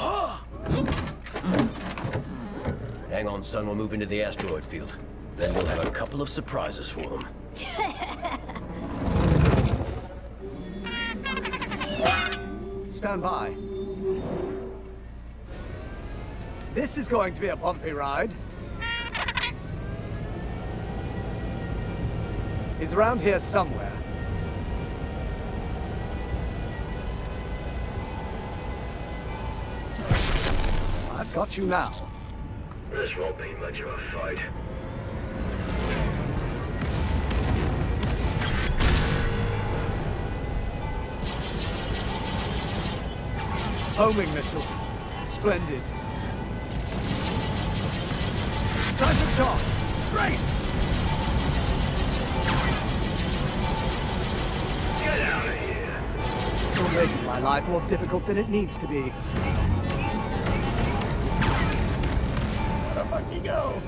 Hang on, son. We'll move into the asteroid field. Then we'll have a couple of surprises for them. Stand by. This is going to be a bumpy ride. He's around here somewhere. I've got you now. This won't be much of a fight. Homing missiles. Splendid. Time to charge. Race! Get out of here! You're making my life more difficult than it needs to be. Where the fuck you go?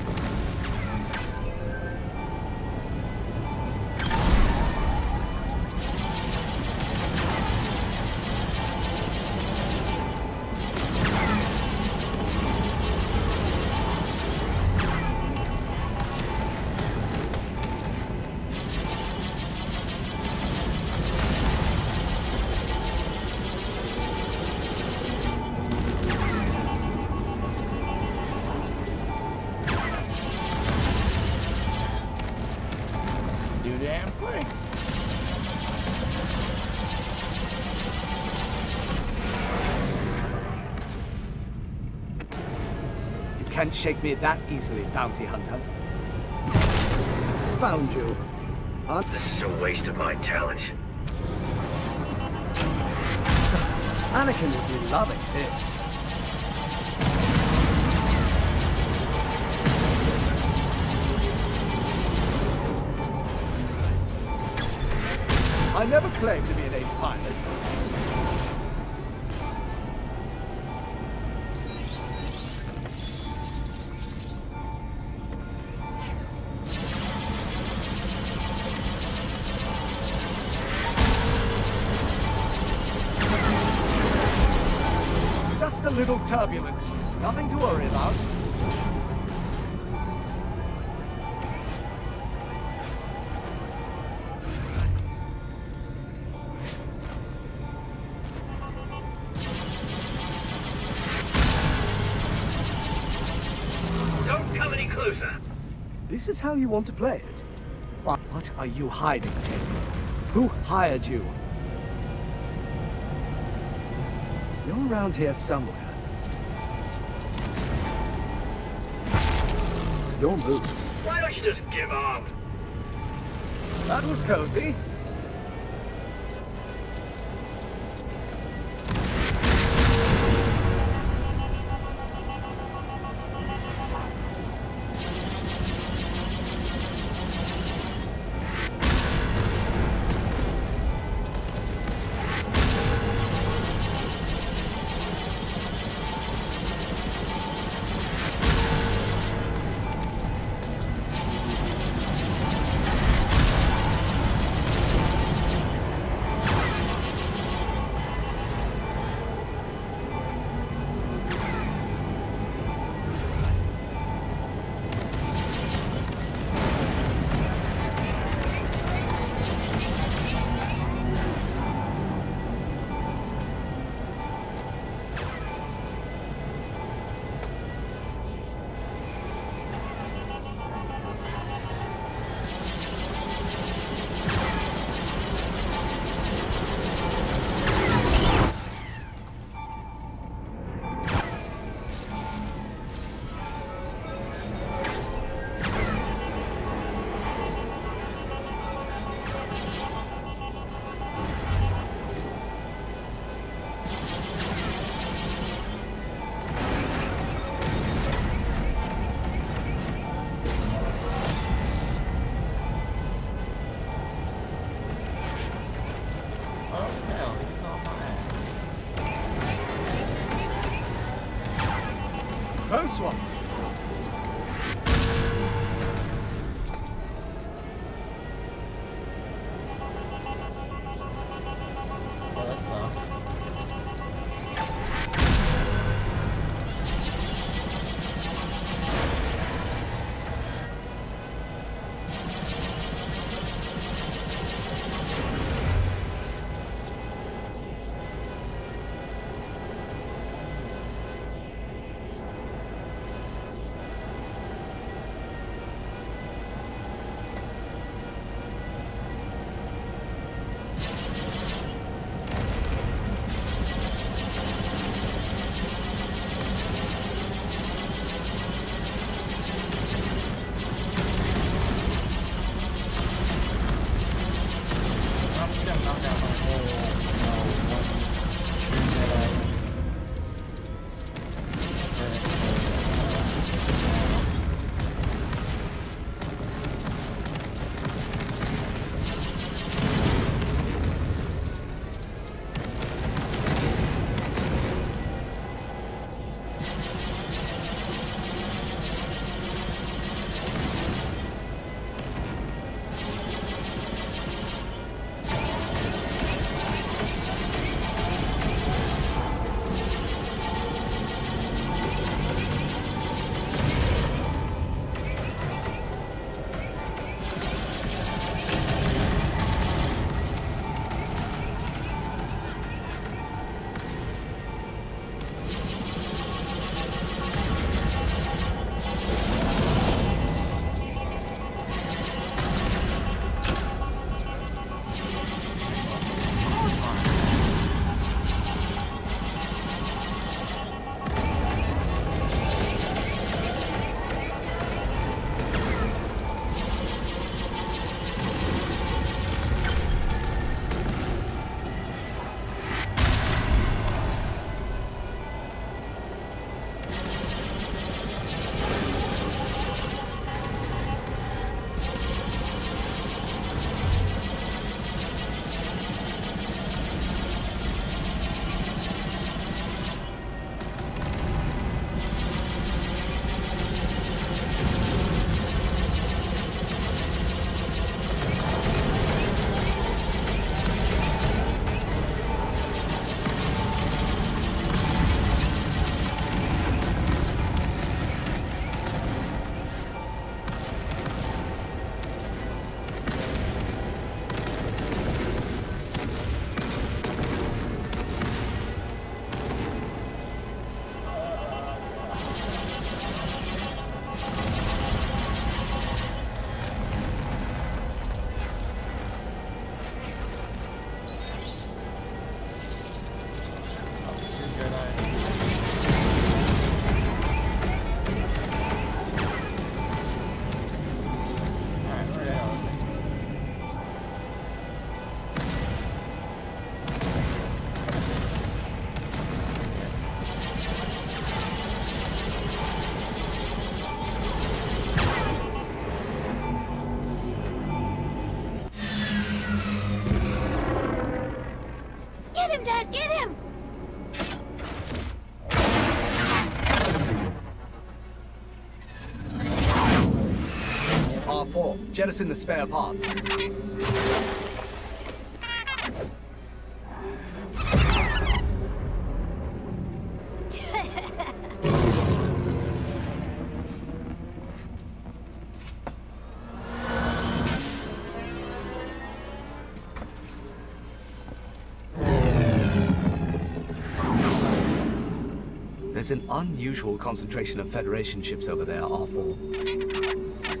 Can't shake me that easily, bounty hunter. Found you. This is a waste of my talent. Anakin would be loving this. I never claimed to be an ace pilot. a little turbulence. Nothing to worry about. Don't come any closer. This is how you want to play it? What are you hiding, King? Who hired you? You're around here somewhere. Your move. Why don't you just give up? That was cozy. Close one. Oh, that sucks. Get him, Dad! Get him! R4, jettison the spare parts. There's an unusual concentration of Federation ships over there, R4.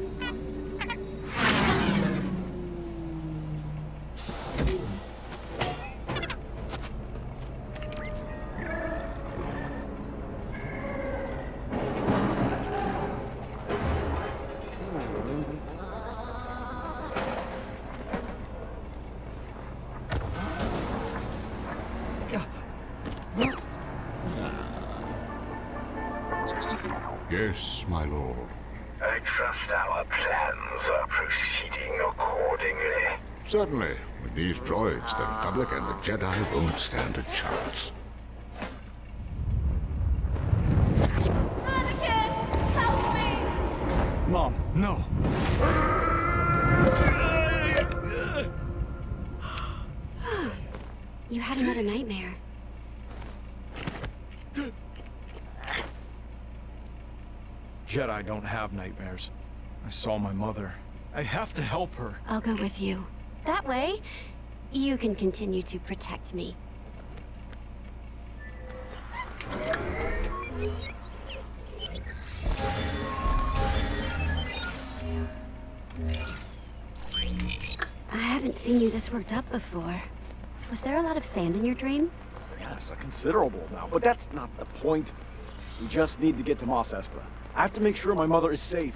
Yes, my lord. I trust our plans are proceeding accordingly. Certainly. With these droids, the Republic and the Jedi won't stand a chance. Anakin! Help me! Mom, no! You had another nightmare. Jedi don't have nightmares. I saw my mother. I have to help her. I'll go with you. That way, you can continue to protect me. I haven't seen you this worked up before. Was there a lot of sand in your dream? Yes, a considerable amount, but that's not the point. We just need to get to Mos Espa. I have to make sure my mother is safe.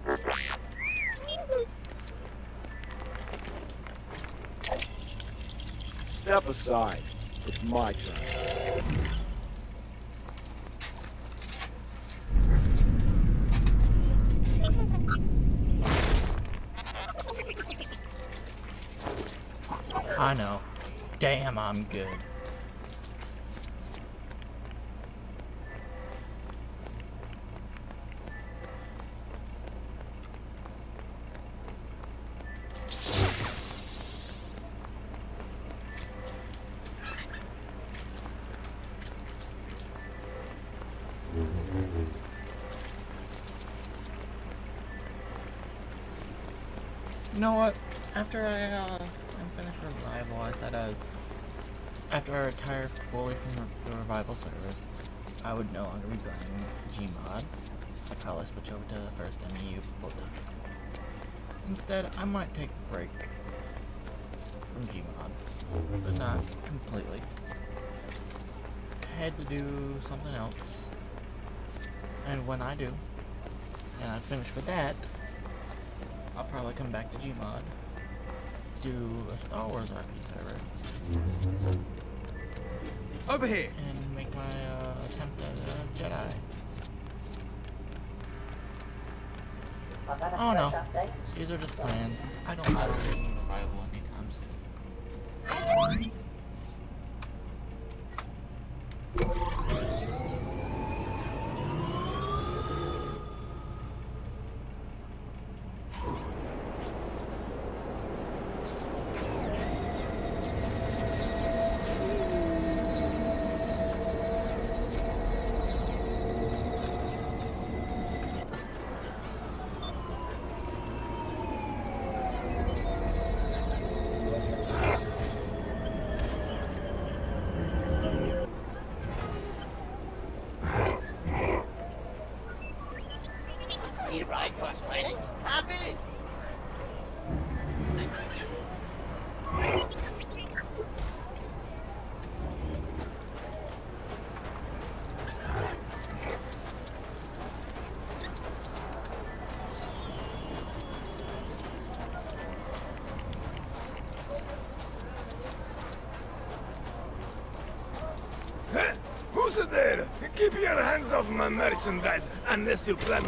Step aside. It's my turn. I know. Damn, I'm good. You know what? After I'm finished Revival, I said after I retire fully from the Revival service, I would no longer be playing Gmod. I'd probably switch over to the first MU full time. Instead, I might take a break from Gmod, but not completely. I had to do something else, and when I do, and I finish with that, I'll probably come back to Gmod, do a Star Wars RP server. Over here! And make my attempt at Jedi. Oh no, these are just plans. I don't have to do Revival anytime soon. Need a ride cross-planet? Hop in. Who's there? Keep your hands off my merchandise, unless you plan...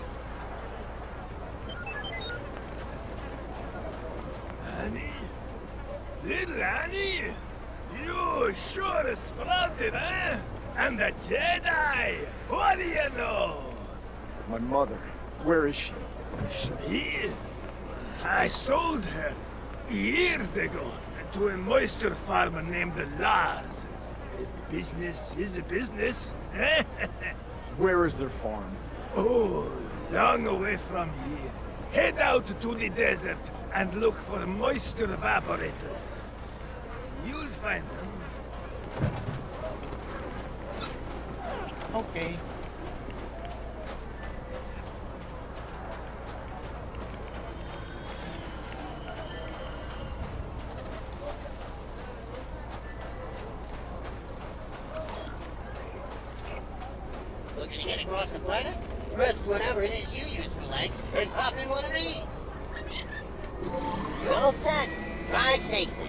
Annie? Little Annie? You sure sprouted, eh? And a Jedi! What do you know? My mother. Where is she? Me? I sold her years ago to a moisture farmer named Lars. Business is a business. Where is their farm? Oh, long away from here. Head out to the desert and look for moisture evaporators. You'll find them. Okay. Looking to get across the planet? Rest whatever it is you use for legs and pop in one of these. You're all set. Drive safely.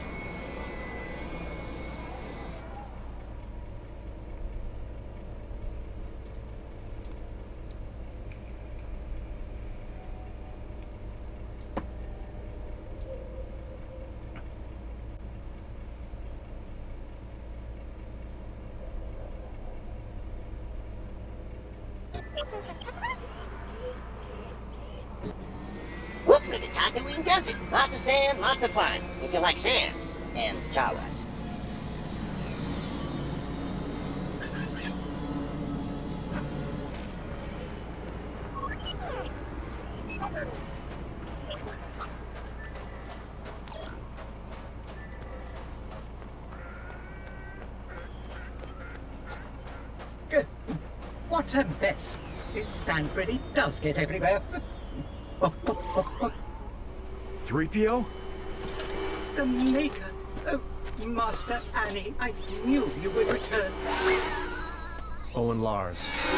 Welcome to the Tatooine Desert. Lots of sand, lots of fun. If you like sand. And Jawas. Good. What a mess. This sand really does get everywhere. 3PO? The Maker. Oh, Master Annie, I knew you would return. Owen Lars.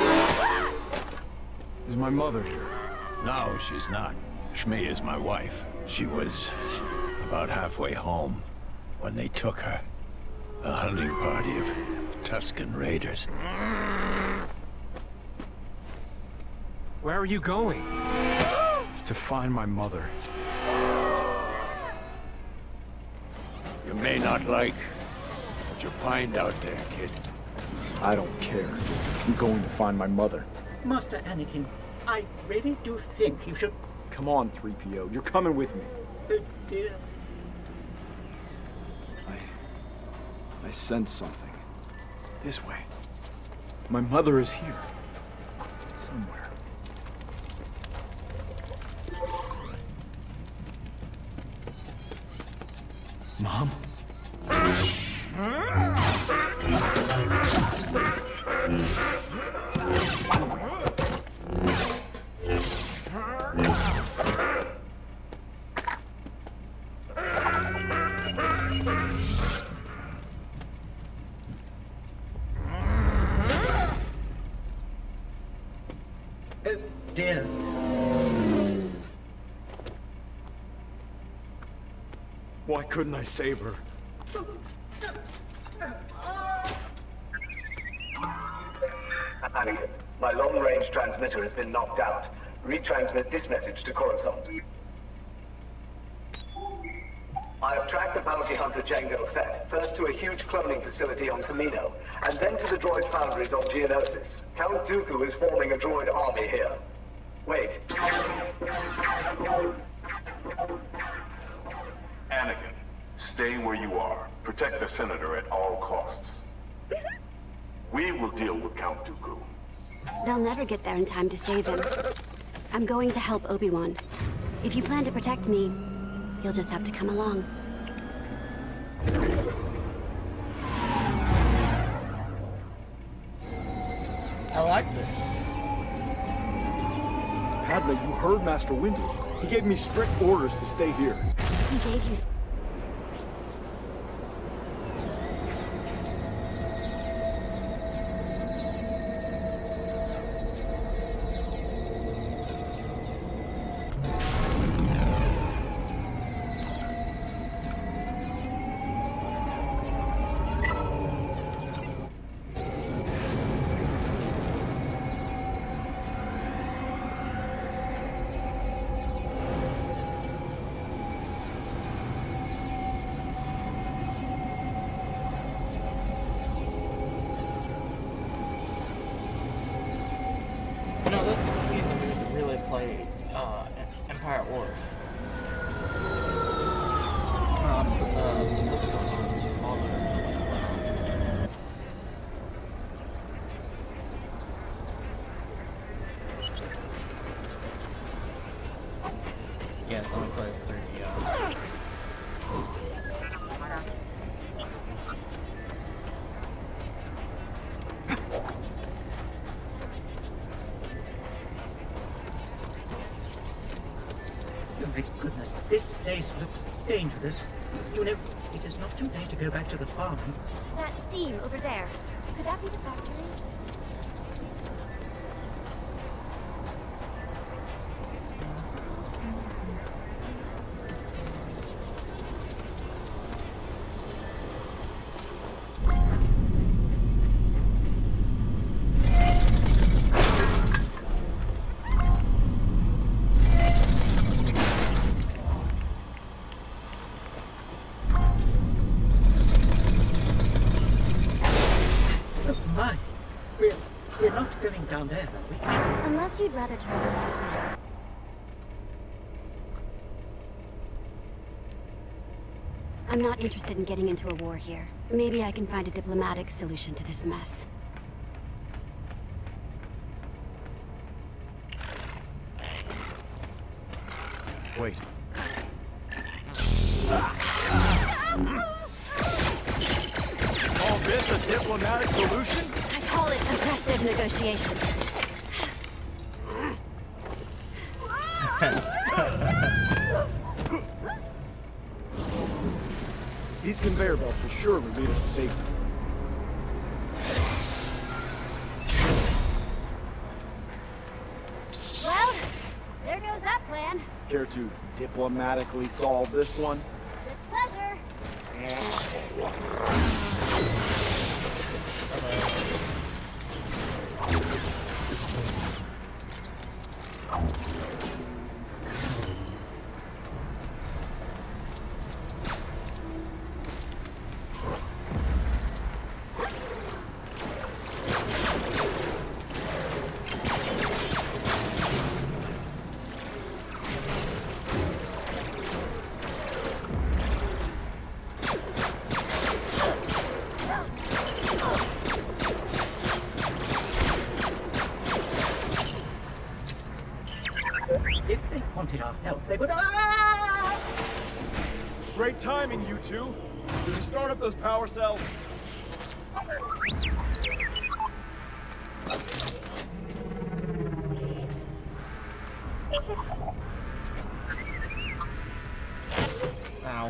Is my mother here? No, she's not. Shmi is my wife. She was about halfway home when they took her. A hunting party of Tusken raiders. Where are you going? To find my mother. You may not like what you find out there, kid. I don't care. I'm going to find my mother. Master Anakin, I really do think you should... Come on, 3PO. You're coming with me. Oh, dear. I sense something. This way. My mother is here. Somewhere. Mom? Oh, dear. Why couldn't I save her? Anakin, my long-range transmitter has been knocked out. Retransmit this message to Coruscant. I have tracked the bounty hunter Jango Fett, first to a huge cloning facility on Kamino, and then to the droid foundries on Geonosis. Count Dooku is forming a droid army here. Wait. Anakin, stay where you are. Protect the Senator at all costs. We will deal with Count Dooku. They'll never get there in time to save him. I'm going to help Obi-Wan. If you plan to protect me, you'll just have to come along. I like this. Adna, you heard Master Windu. He gave me strict orders to stay here. He gave you... You know, this gets me in the mood to really play Empire War. What's it called? Yes, let me play this through Oh my goodness, this place looks dangerous. You know, it is not too late to go back to the farm. That steam over there. Could that be the factory? We're not going down there, are we? Unless you'd rather turn around. I'm not interested in getting into a war here. Maybe I can find a diplomatic solution to this mess. Wait. Call this a diplomatic solution? I call it aggressive negotiations. These conveyor belts will surely lead us to safety. Well, there goes that plan. Care to diplomatically solve this one? With pleasure. If they wanted our help, they would... Great timing, you two. Did we start up those power cells? Ow.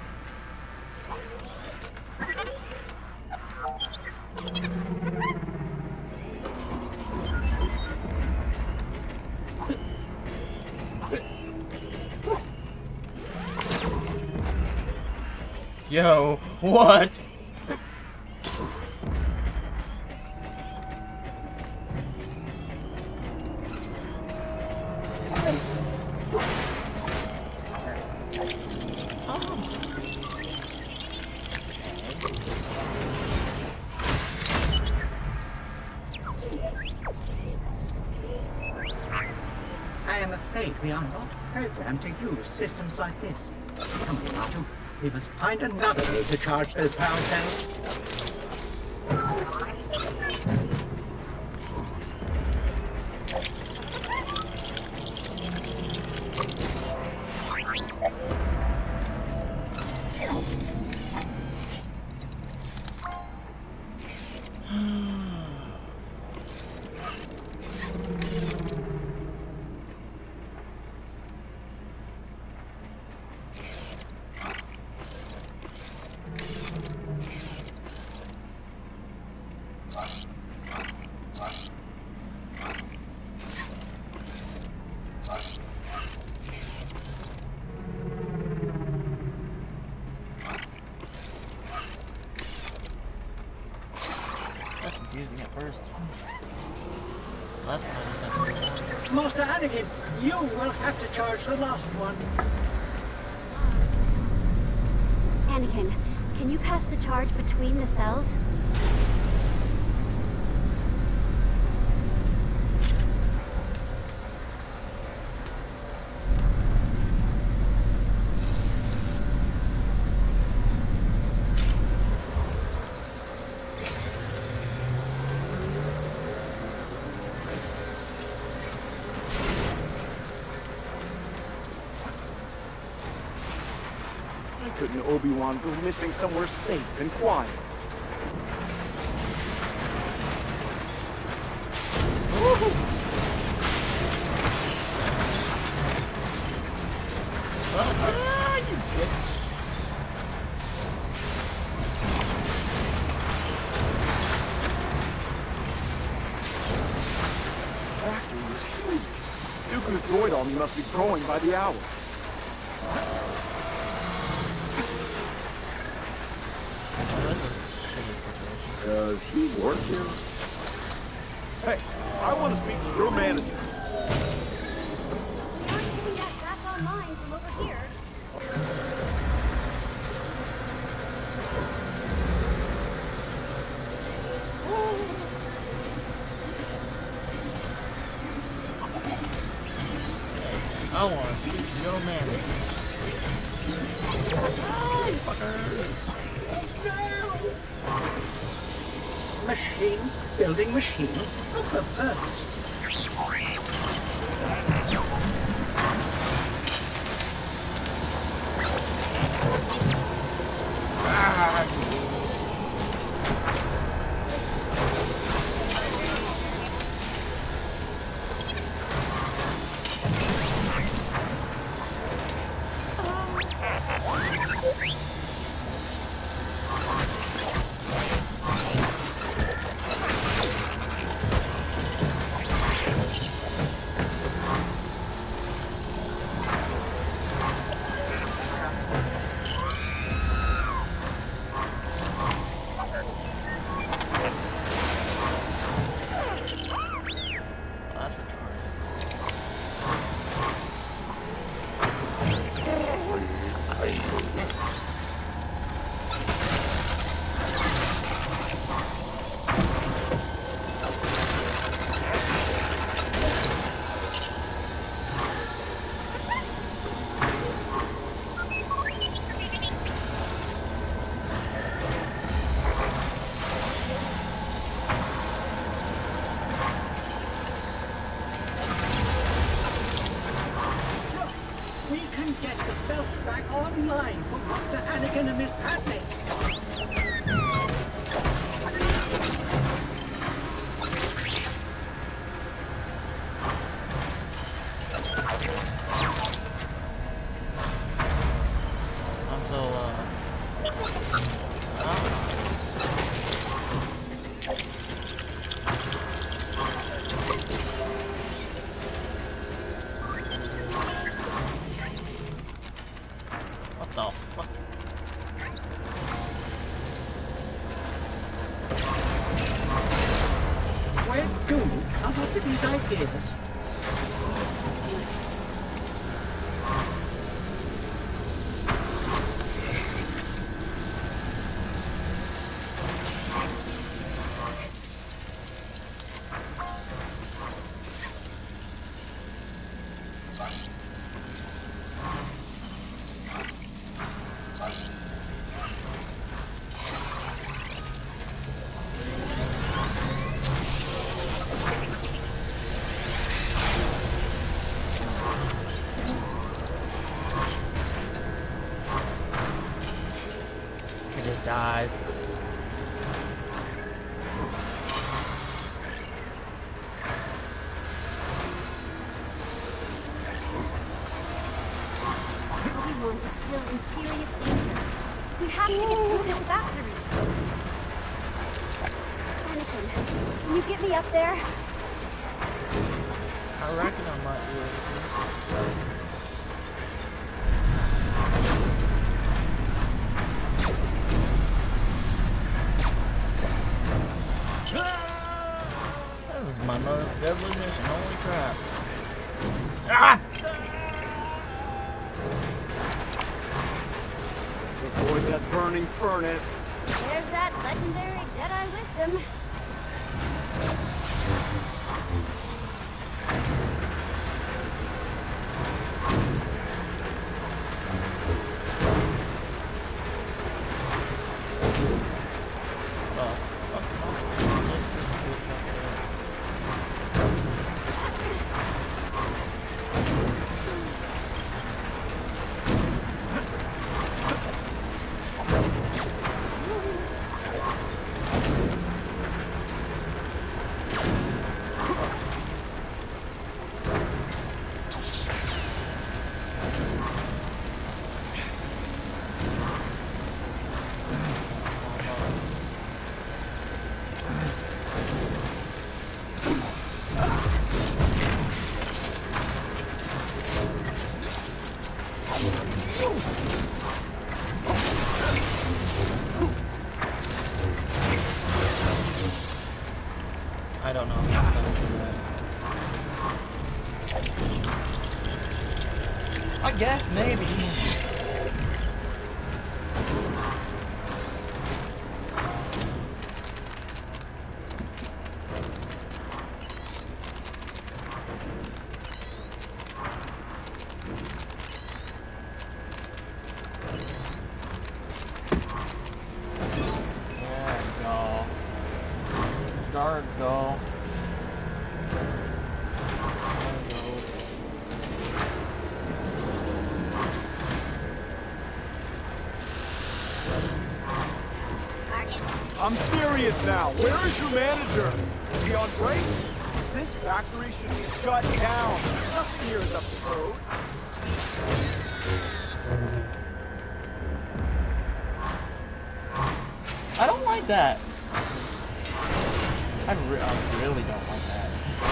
Yo, what? I am afraid we are not programmed to use systems like this. Come on, Artu. We must find another way to charge those power cells. Last one is like Master Anakin, you will have to charge the last one. Anakin, can you pass the charge between the cells? Couldn't Obi-Wan go missing somewhere safe and quiet? you bitch. This factory is huge. Dooku's droid army must be growing by the hour. Does he work here? Hey, I want to speak to your manager. We aren't getting that back online from over here. I want to speak to your manager. Oh, fuckers. Machines building machines? Look for perks. Online for Master Anakin and Miss Padme. Ideas. Dies. Everyone is still in serious danger. We have to get through this factory. Anakin, can you get me up there? I reckon I might be able to. This is my Deadly mission, holy crap. Ah! Let's avoid that burning furnace. There's that legendary Jedi wisdom. I don't know how I'm gonna do that. I guess maybe. Go. I'm serious now. Where is your manager? Is he on break? This factory should be shut down. Nothing here is up to code. I don't like that. I really don't like that.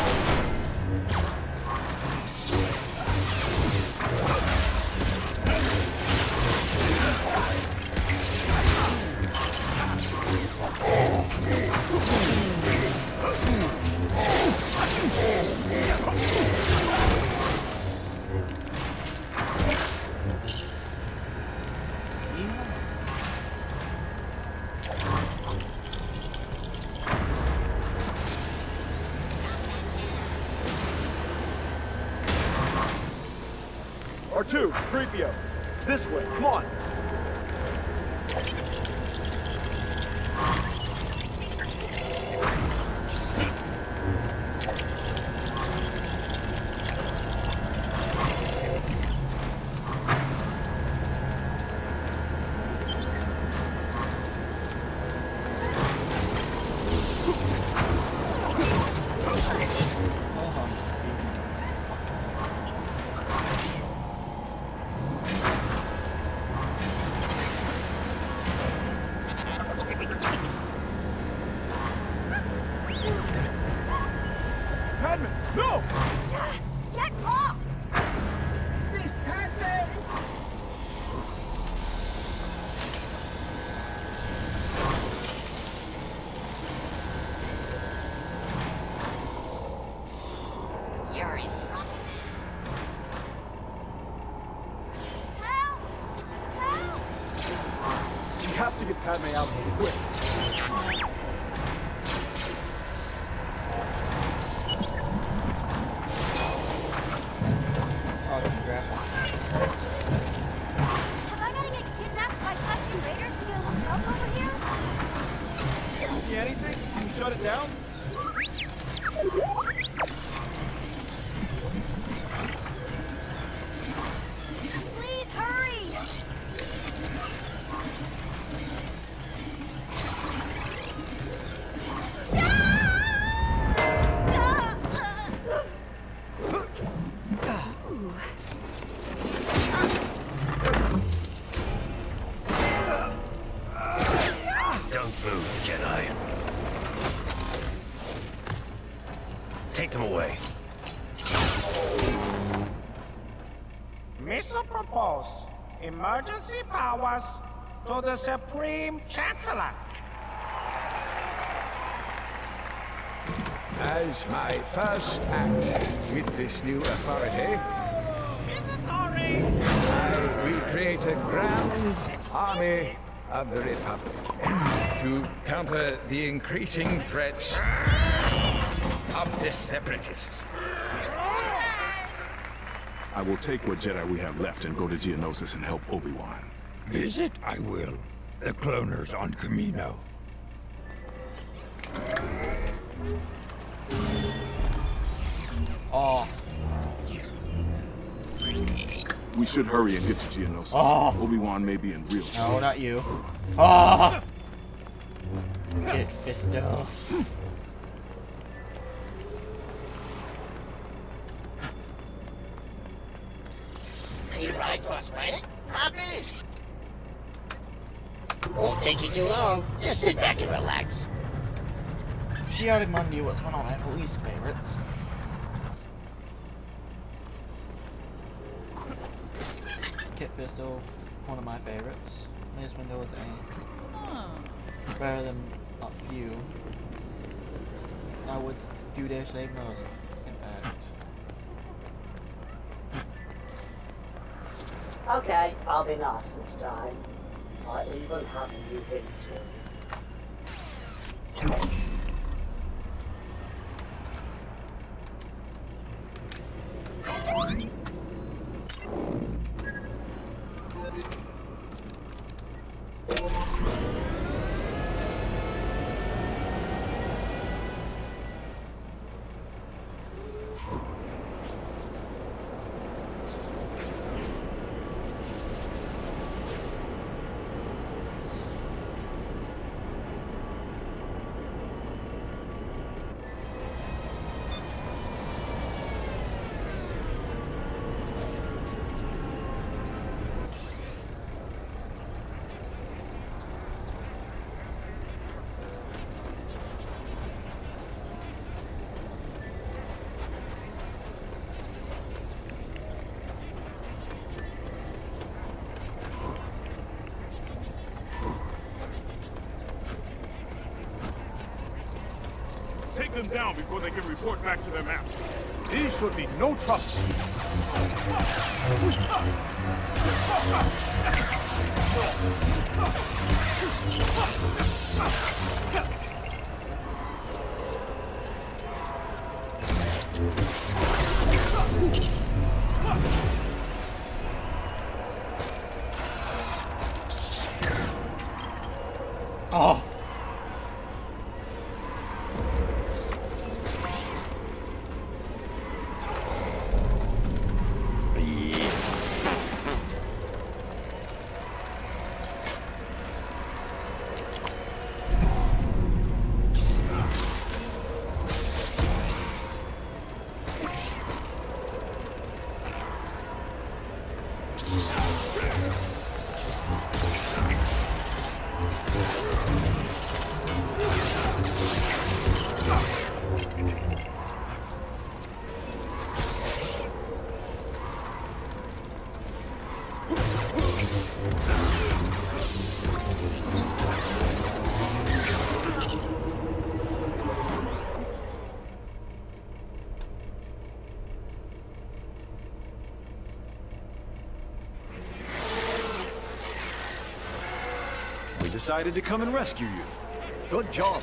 R2, 3PO. This way, come on. No! Get off! Miss Padme! You're in trouble. Help! Help! We have to get Padme out quick. Am I gonna get kidnapped by Titan Raiders to get looked up over here? See anything? Can you shut it down? Please hurry! Don't move, Jedi. Take them away. Mission propose. Emergency powers to the Supreme Chancellor. As my first act with this new authority, I will create a grand army of the Republic to counter the increasing threats of the Separatists. I will take what Jedi we have left and go to Geonosis and help Obi-Wan. Visit I will. The cloners on Camino. Oh. We should hurry and get to Geonosis. Oh. Obi-Wan may be in real trouble. No, not you. Oh. Get Fisto. Can you ride to us, planet? Hop in. Won't take you too long. Just sit back and relax. Giardimundi was one of my least favorites. Kit Fisto, one of my favorites. Mace Windu was better than a few. I would do dare say most, in fact. Okay, I'll be nice this time. I even have a new hit to Take them down before they can report back to their master. These should be no trouble. Oh. We decided to come and rescue you. Good job.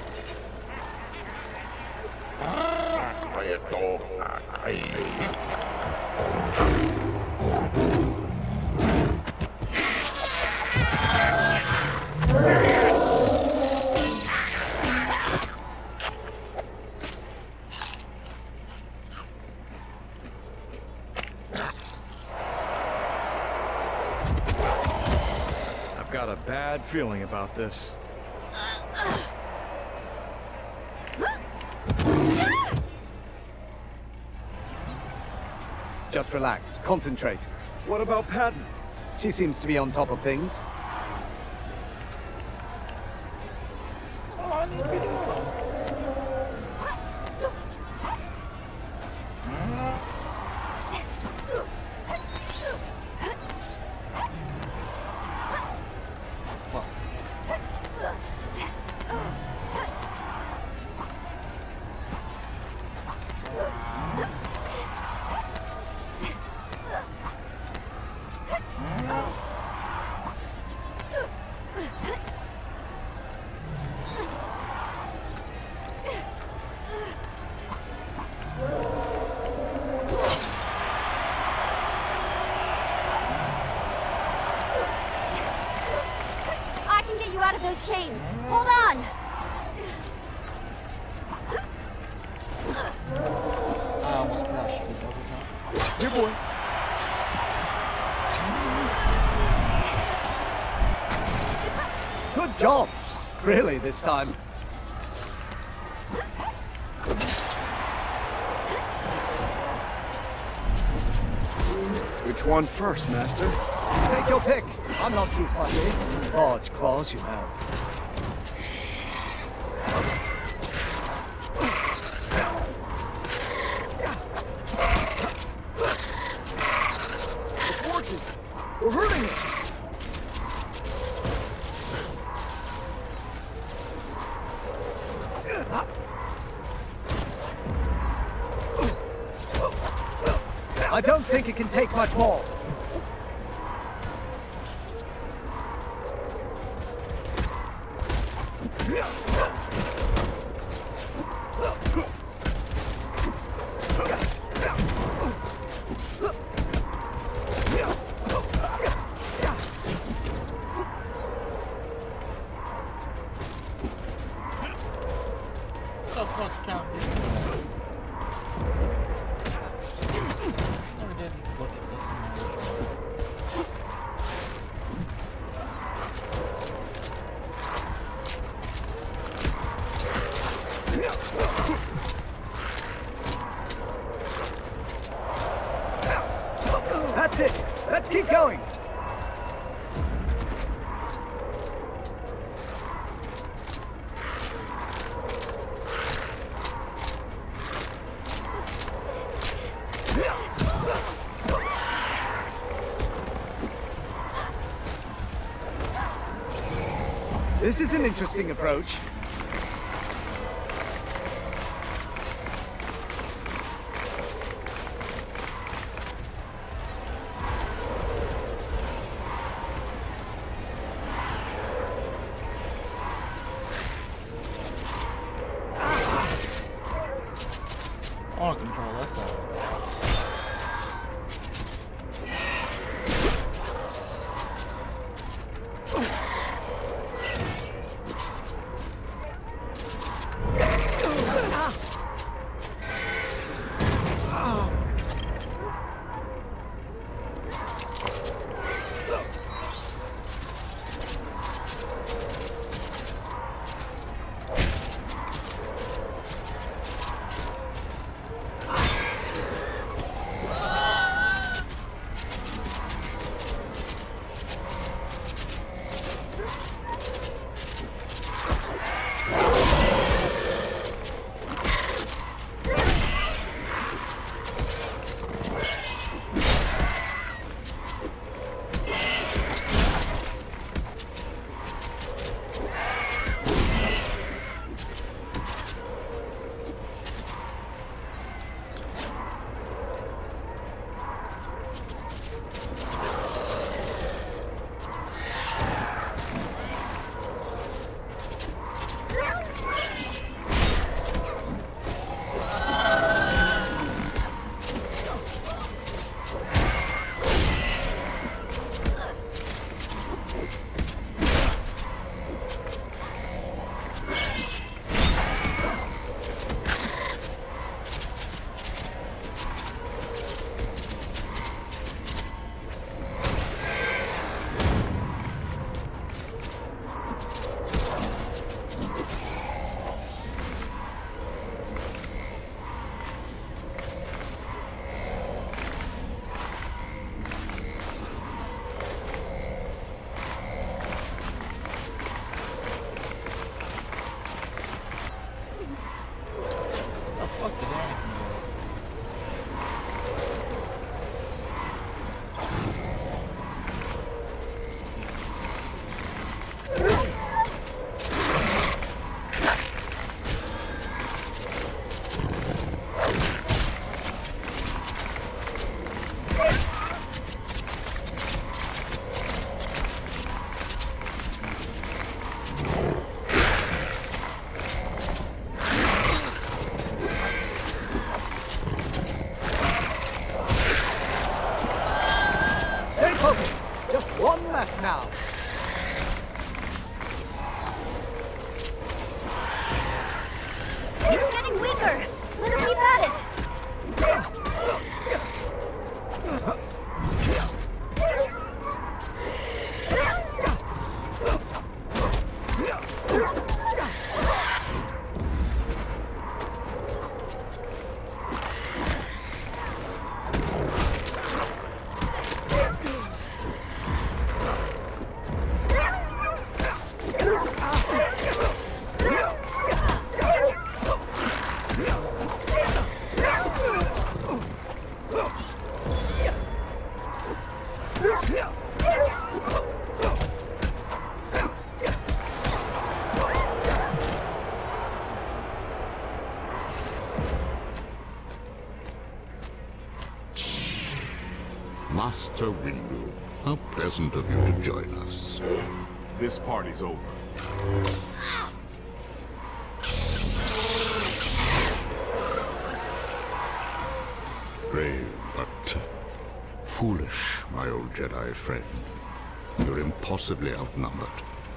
I've got a bad feeling about this. Just relax. Concentrate. What about Padme? She seems to be on top of things. Hold on! I almost forgot she could overtime. Here, boy. Good job! Really, this time. Which one first, Master? Take your pick. I'm not too fussy. Large claws you have. The forces! We're hurting it! I don't think it can take much more. The fuck count? Never did look at this in my original. That's it. Let's keep going. This is an interesting approach. I want to control this side. Just one left now. Master Windu, how pleasant of you to join us. This party's over. Brave, but foolish, my old Jedi friend. You're impossibly outnumbered.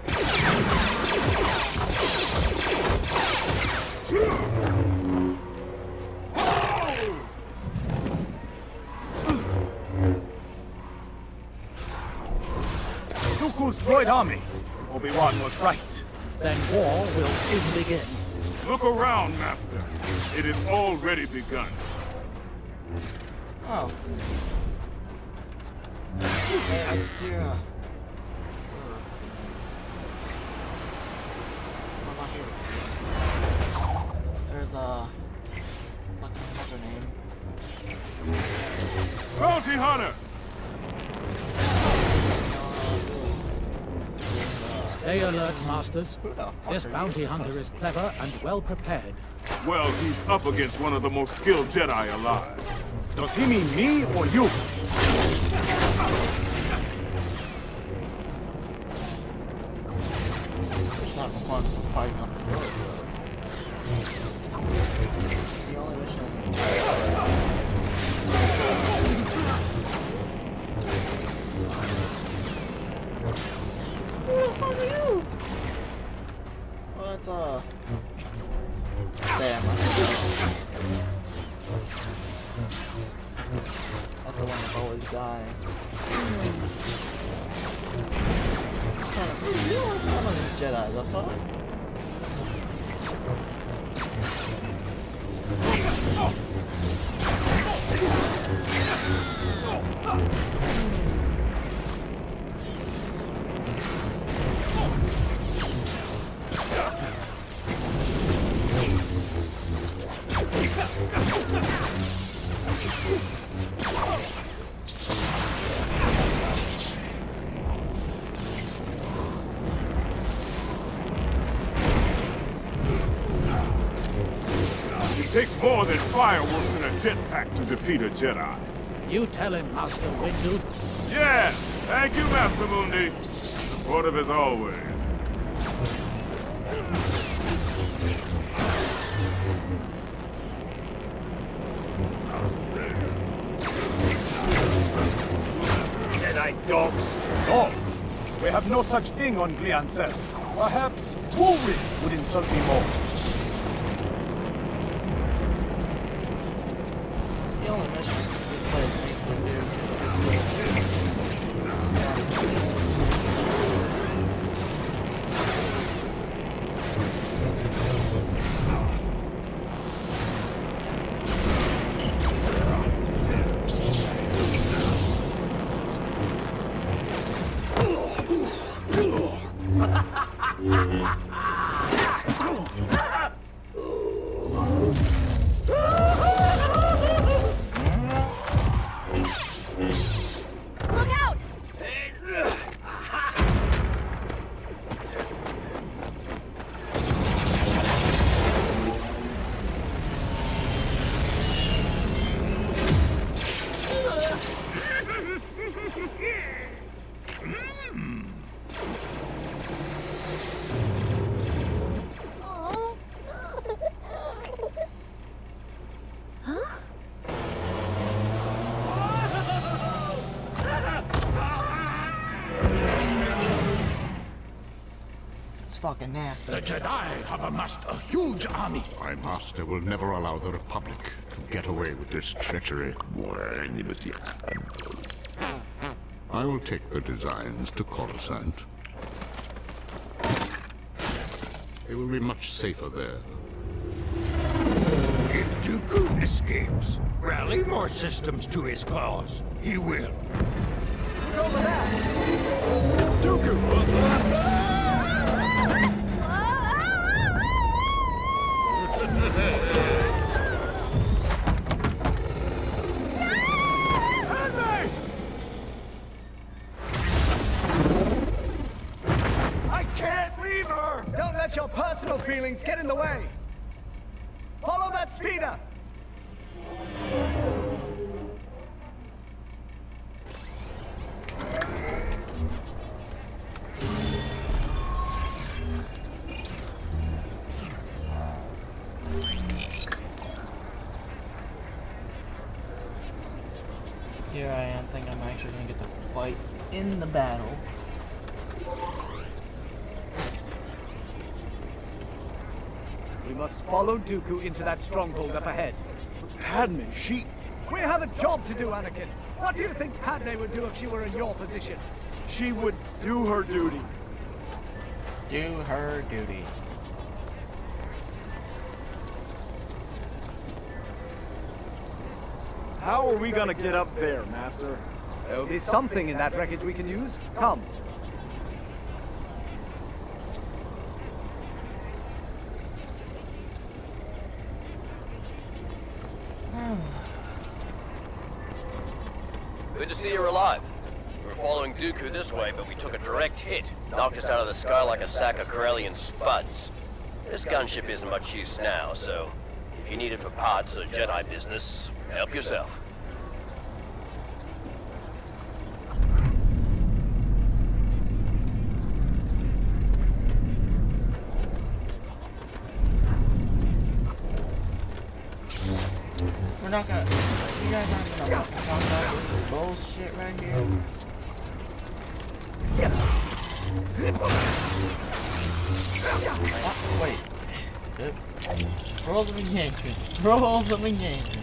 Dooku's droid army. Obi-Wan was right. Then war will soon begin. Look around, Master. It has already begun. Oh. Hey, I secure. There's a fucking what's her name? Bounty Hunter! Stay alert, Masters. This bounty hunter is clever and well prepared. Well, he's up against one of the most skilled Jedi alive. Does he mean me or you? It's not fun fighting up the road. It's the only mission. Who the fuck are you? Well, it's damn. That's the one that's always dying. Some of these Jedi, the fuck? It takes more than fireworks and a jetpack to defeat a Jedi. You tell him, Master Windu. Yeah! Thank you, Master Mundi. Supportive as always. Jedi dogs. Dogs? We have no such thing on Gliansel. Perhaps Woowick would insult me more. It's the only mission we play makes me do. Fucking nasty. The Jedi have amassed a huge army. My master will never allow the Republic to get away with this treachery. I will take the designs to Coruscant. They will be much safer there. If Dooku escapes, rally more systems to his cause. He will. Look over there! It's Dooku! I can't leave her! Don't let your personal feelings get in the way! Follow that speeder! Here I am, think I'm actually gonna get to fight in the battle. We must follow Dooku into that stronghold up ahead. Padme, she... We have a job to do, Anakin. What do you think Padme would do if she were in your position? She would do her duty. Do her duty. How are we gonna get up there, Master? There'll be something in that wreckage we can use. Come. Good to see you're alive. We were following Dooku this way, but we took a direct hit. Knocked us out of the sky like a sack of Corellian spuds. This gunship isn't much use now, so if you need it for parts or Jedi business, help yourself. We're not gonna... You guys aren't gonna talk about this bullshit right here. Oh, wait. Oops. Rolls of engagement. Rolls of engagement.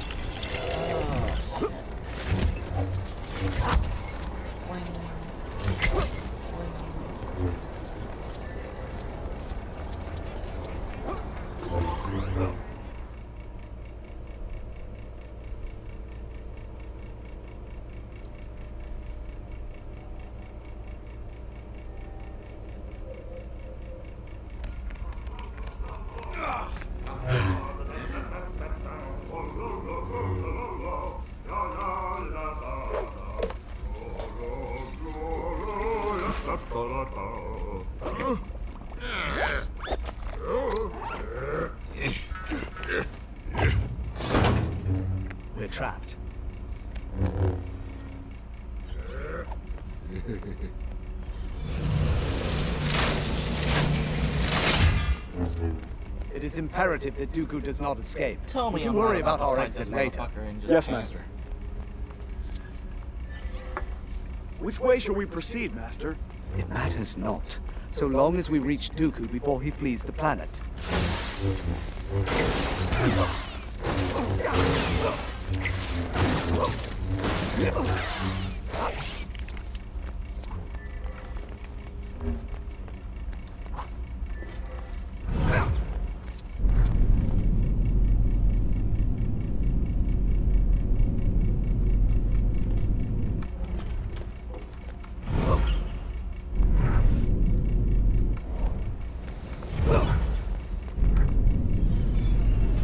We're trapped. It is imperative that Dooku does not escape. Tell me we can I'm worry not about our fight exit this later. motherfucker and just Yes, pants. Master. Which way shall we proceed, Master? It matters not, so long as we reach Dooku before he flees the planet.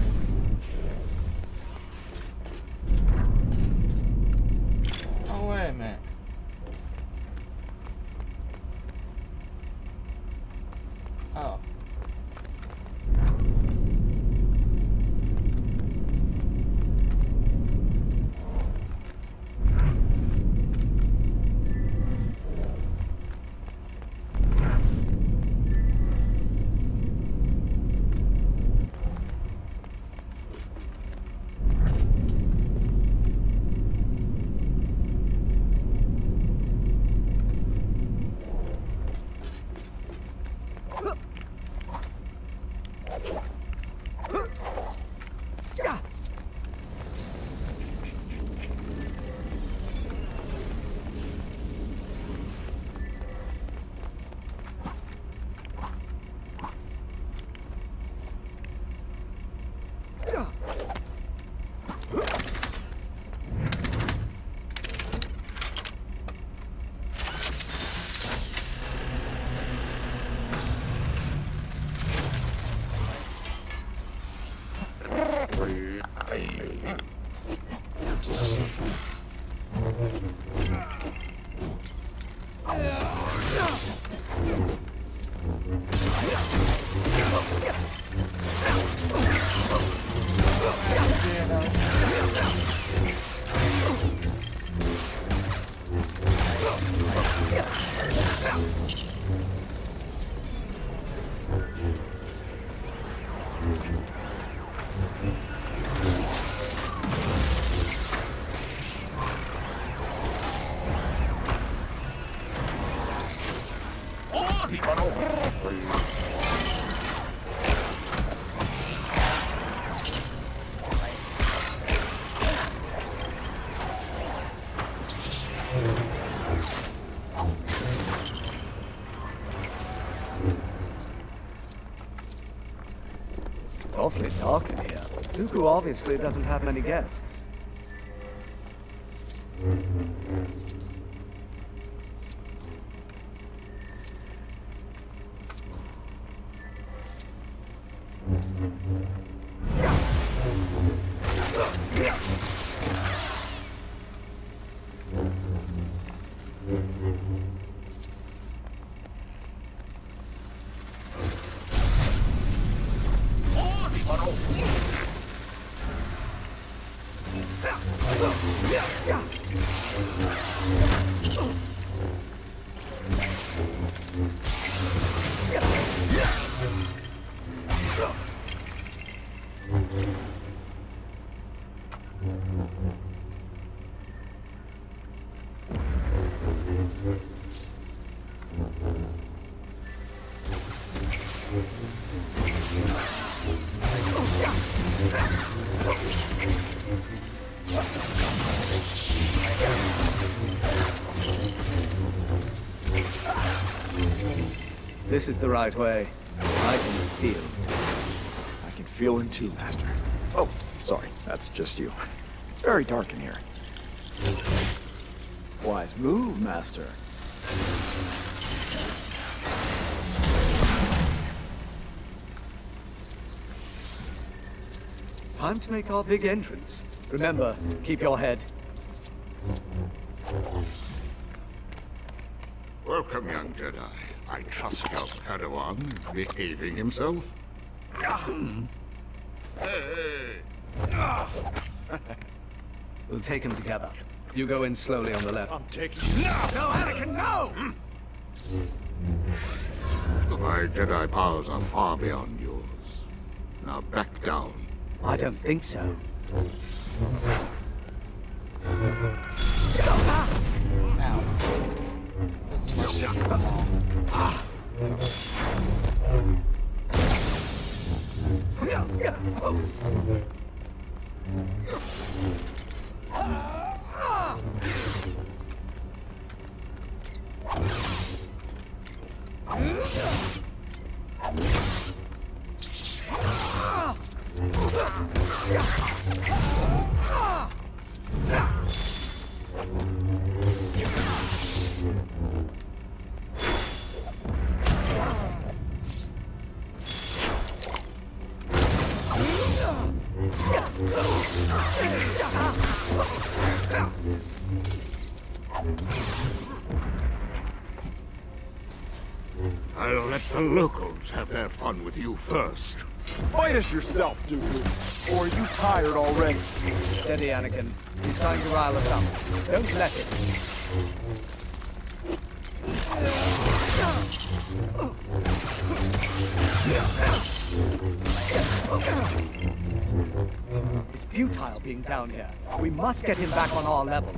Oh wait. awfully dark in here. Dooku obviously doesn't have many guests. This is the right way. I can feel. I can feel him too, Master. Oh, sorry, that's just you. It's very dark in here. Wise move, Master. Time to make our big entrance. Remember, keep your head. Welcome, young Jedi. I trust your Padawan is behaving himself. Hey. We'll take him together. You go in slowly on the left. I'm taking you. No, Anakin, no! My Jedi powers are far beyond yours. Now back down. I don't think so. Now, this is what I'll let the locals have their fun with you first. Fight us yourself, Dooku. Or are you tired already? Steady, Anakin. He's trying to rile us up. Don't let him. It's futile being down here. We must get him back on our level.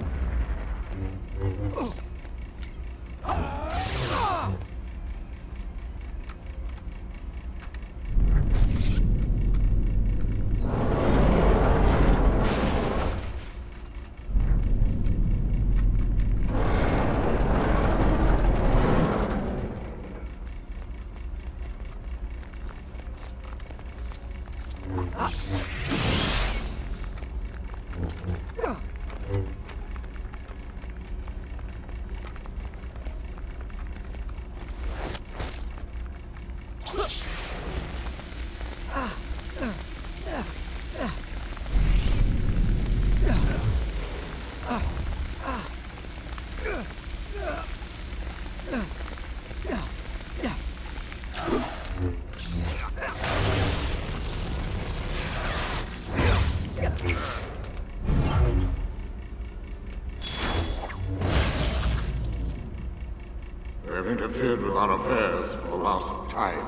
You have interfered with our affairs for the last time.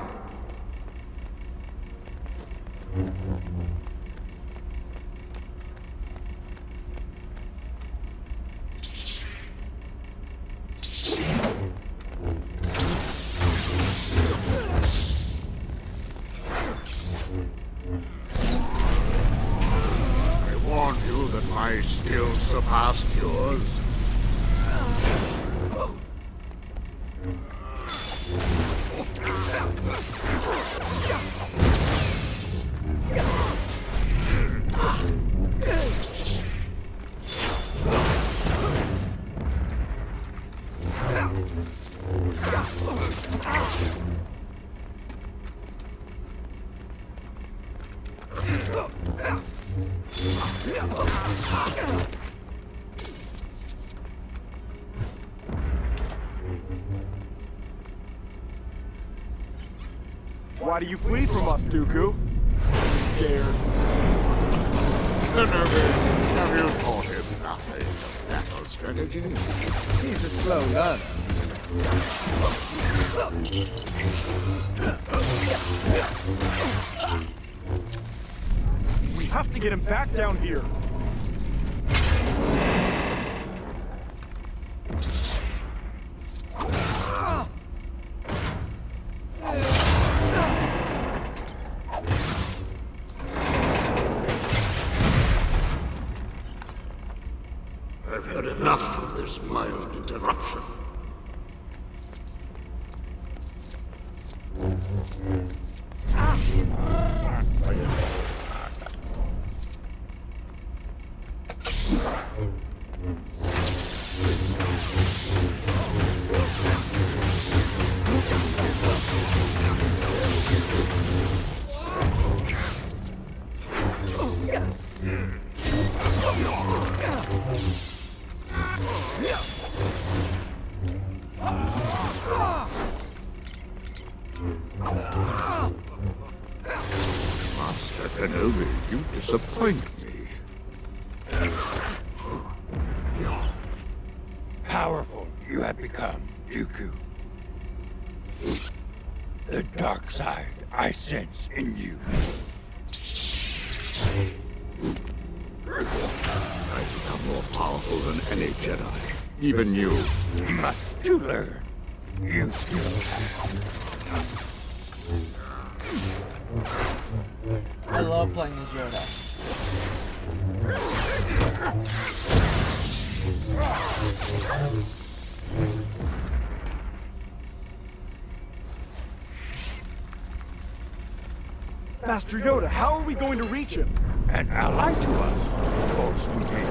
I warned you that my skills surpassed yours. Why do you flee from us, Dooku? Scared. Kenobi, have you taught him nothing of battle strategy? He's a slow learner. We have to get him back down here. I've had enough of this mild interruption. Master Kenobi, you disappoint me. Powerful you have become, Dooku. The dark side I sense in you. I've become more powerful than any Jedi. Even you. Much to learn. You still have. I love playing as Yoda. Master Yoda, how are we going to reach him? An ally to us, of course we may.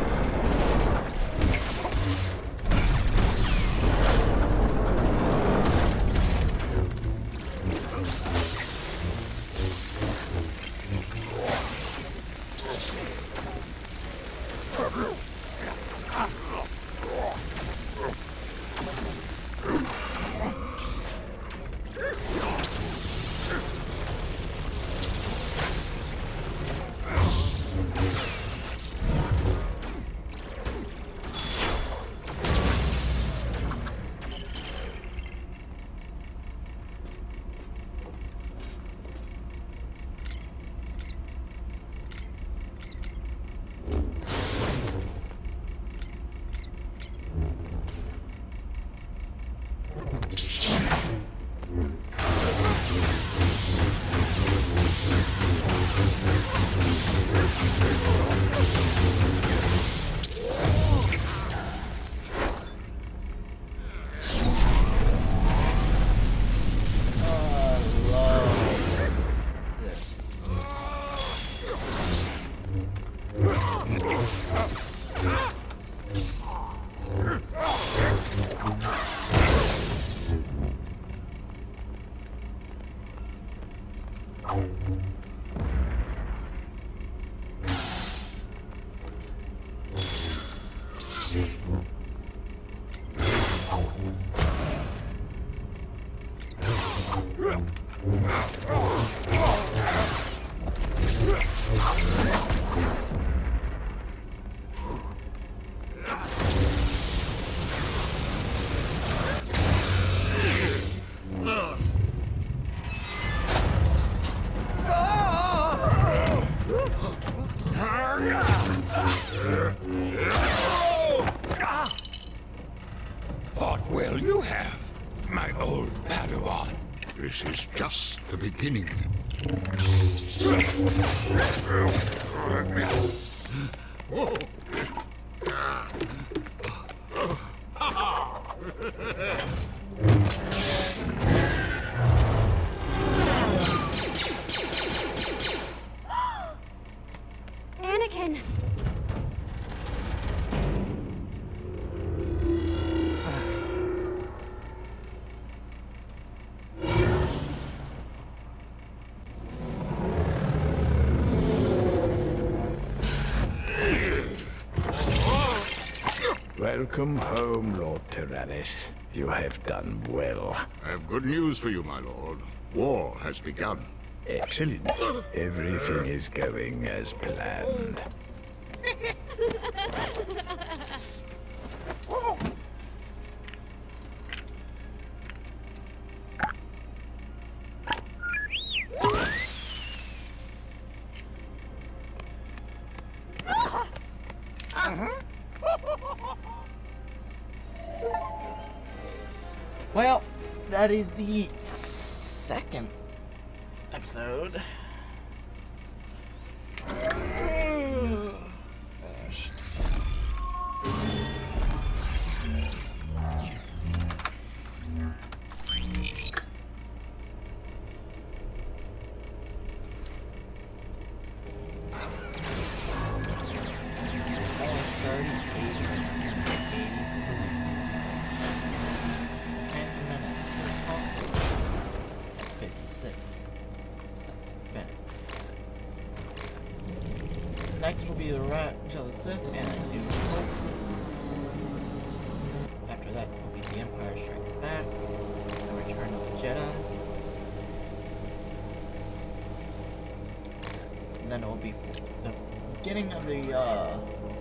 Fought well you have, my old Padawan. This is just the beginning. Anakin! Welcome home, Lord Tyrannus. You have done well. I have good news for you, my lord. War has begun. Excellent. Everything is going as planned. Well, that is the second episode. Finished. Next will be the Revenge of the Sith and A New Hope. After that will be The Empire Strikes Back, The Return of the Jedi. And then it will be the beginning of the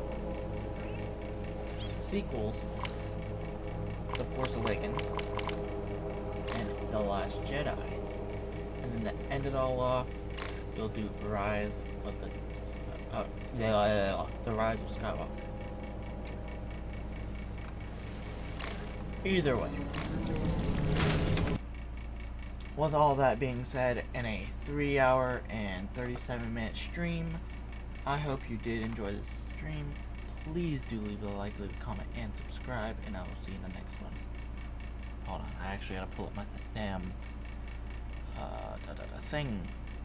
sequels, The Force Awakens and The Last Jedi. And then to end it all off, you'll do Rise of the Rise of Skywalker. Either way. With all that being said, in a 3-hour and 37-minute stream, I hope you did enjoy this stream. Please do leave a like, leave a comment, and subscribe, and I will see you in the next one. Hold on, I actually gotta pull up my damn thing.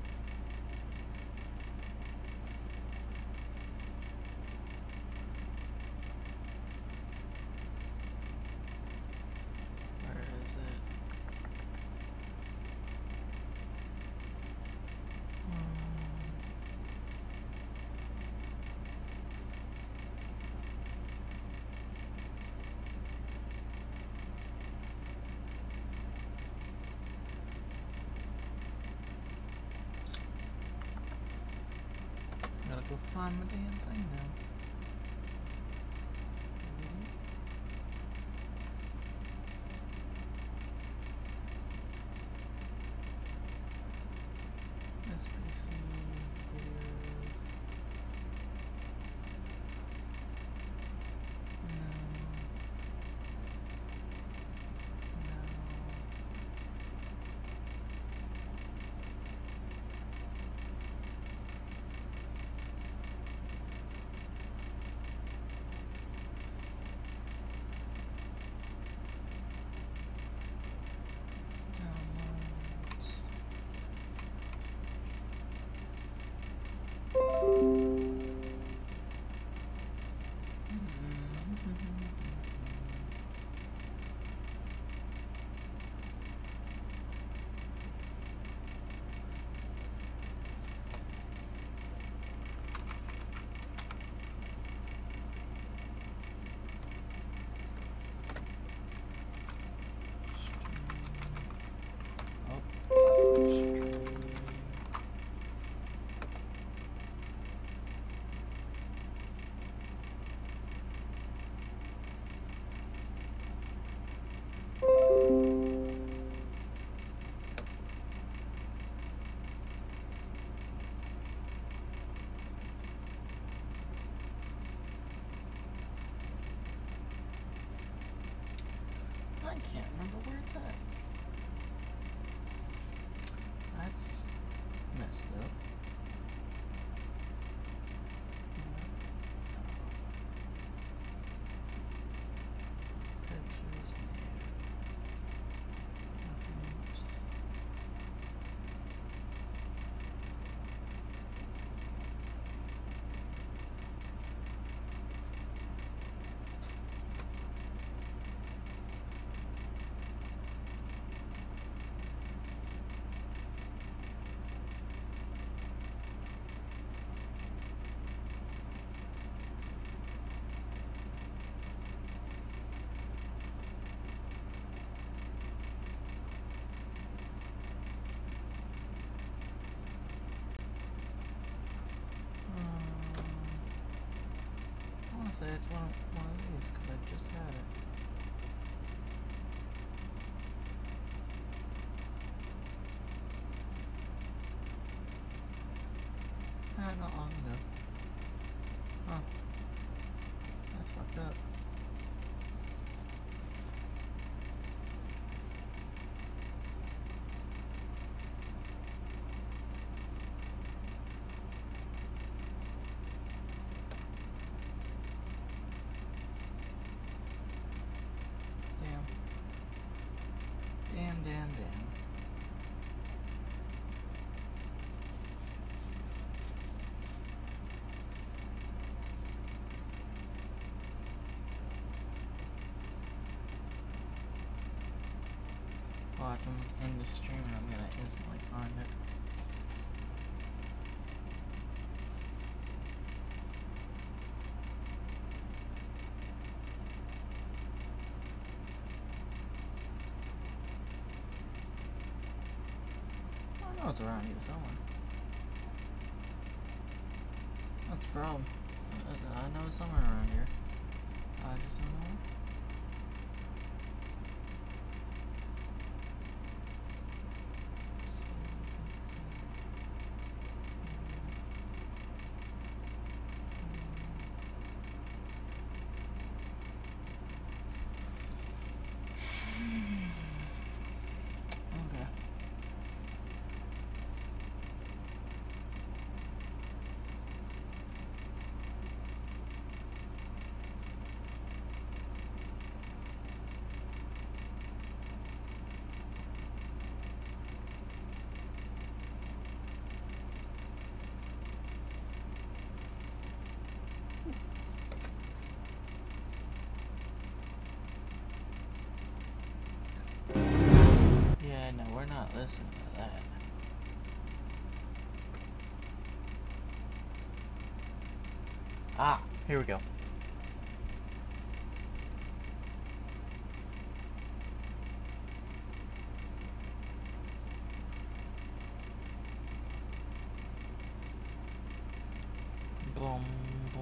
Go find my damn thing now. SBC videos. I can't remember where it's at. That's messed up. Pictures, documents. one of these because I just had it. Not long ago. Huh. That's fucked up. Damn. Watch, I'm in the stream and I'm gonna instantly find it. I know it's around here somewhere. That's the problem. I know it's somewhere around here. I just don't know where. No, we're not listening to that. Ah, here we go. Boom, boom.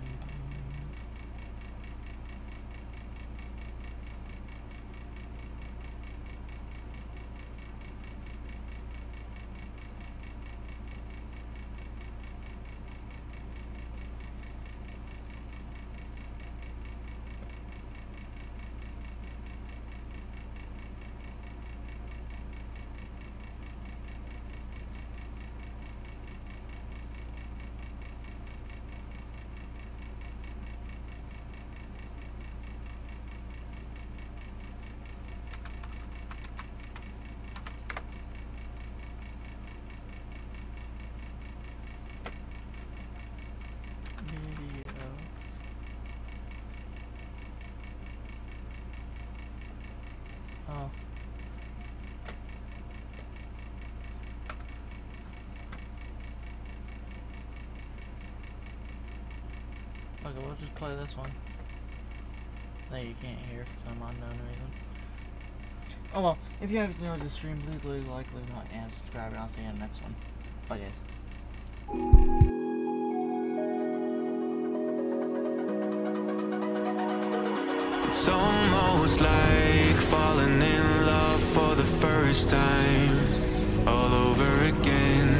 Oh. Okay, we'll just play this one. That you can't hear for some unknown reason. Oh well, if you guys enjoyed the stream, please leave a like, leave a comment, and subscribe, and I'll see you in the next one. Bye guys. It's almost like falling in love for the first time, all over again.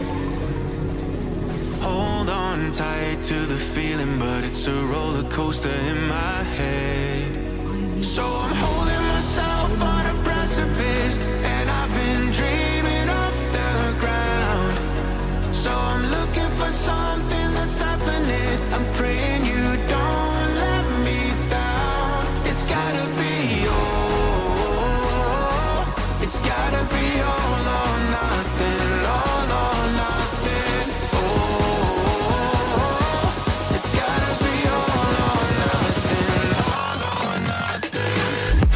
Hold on tight to the feeling, but it's a roller coaster in my head. So I'm holding myself on a precipice, and I've been dreaming off the ground. So I'm looking for something that's definite. I'm praying you don't let me down. It's gotta be all. It's gotta be all or nothing. All or nothing. Oh, it's gotta be all or nothing. All or nothing.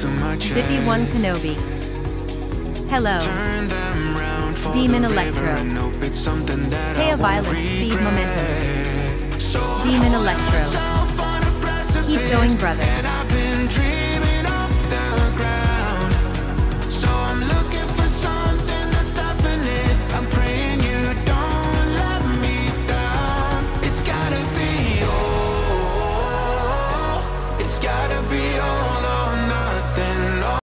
my chest. Zippy 1 Kenobi. Hello. Turn them round for Demon the Electro. river and hope it's something that I Kea won't Violet Speed regret. Momentum. So I'm Demon holding Electro. myself on a precipice, Keep going, brother. and I've been dreaming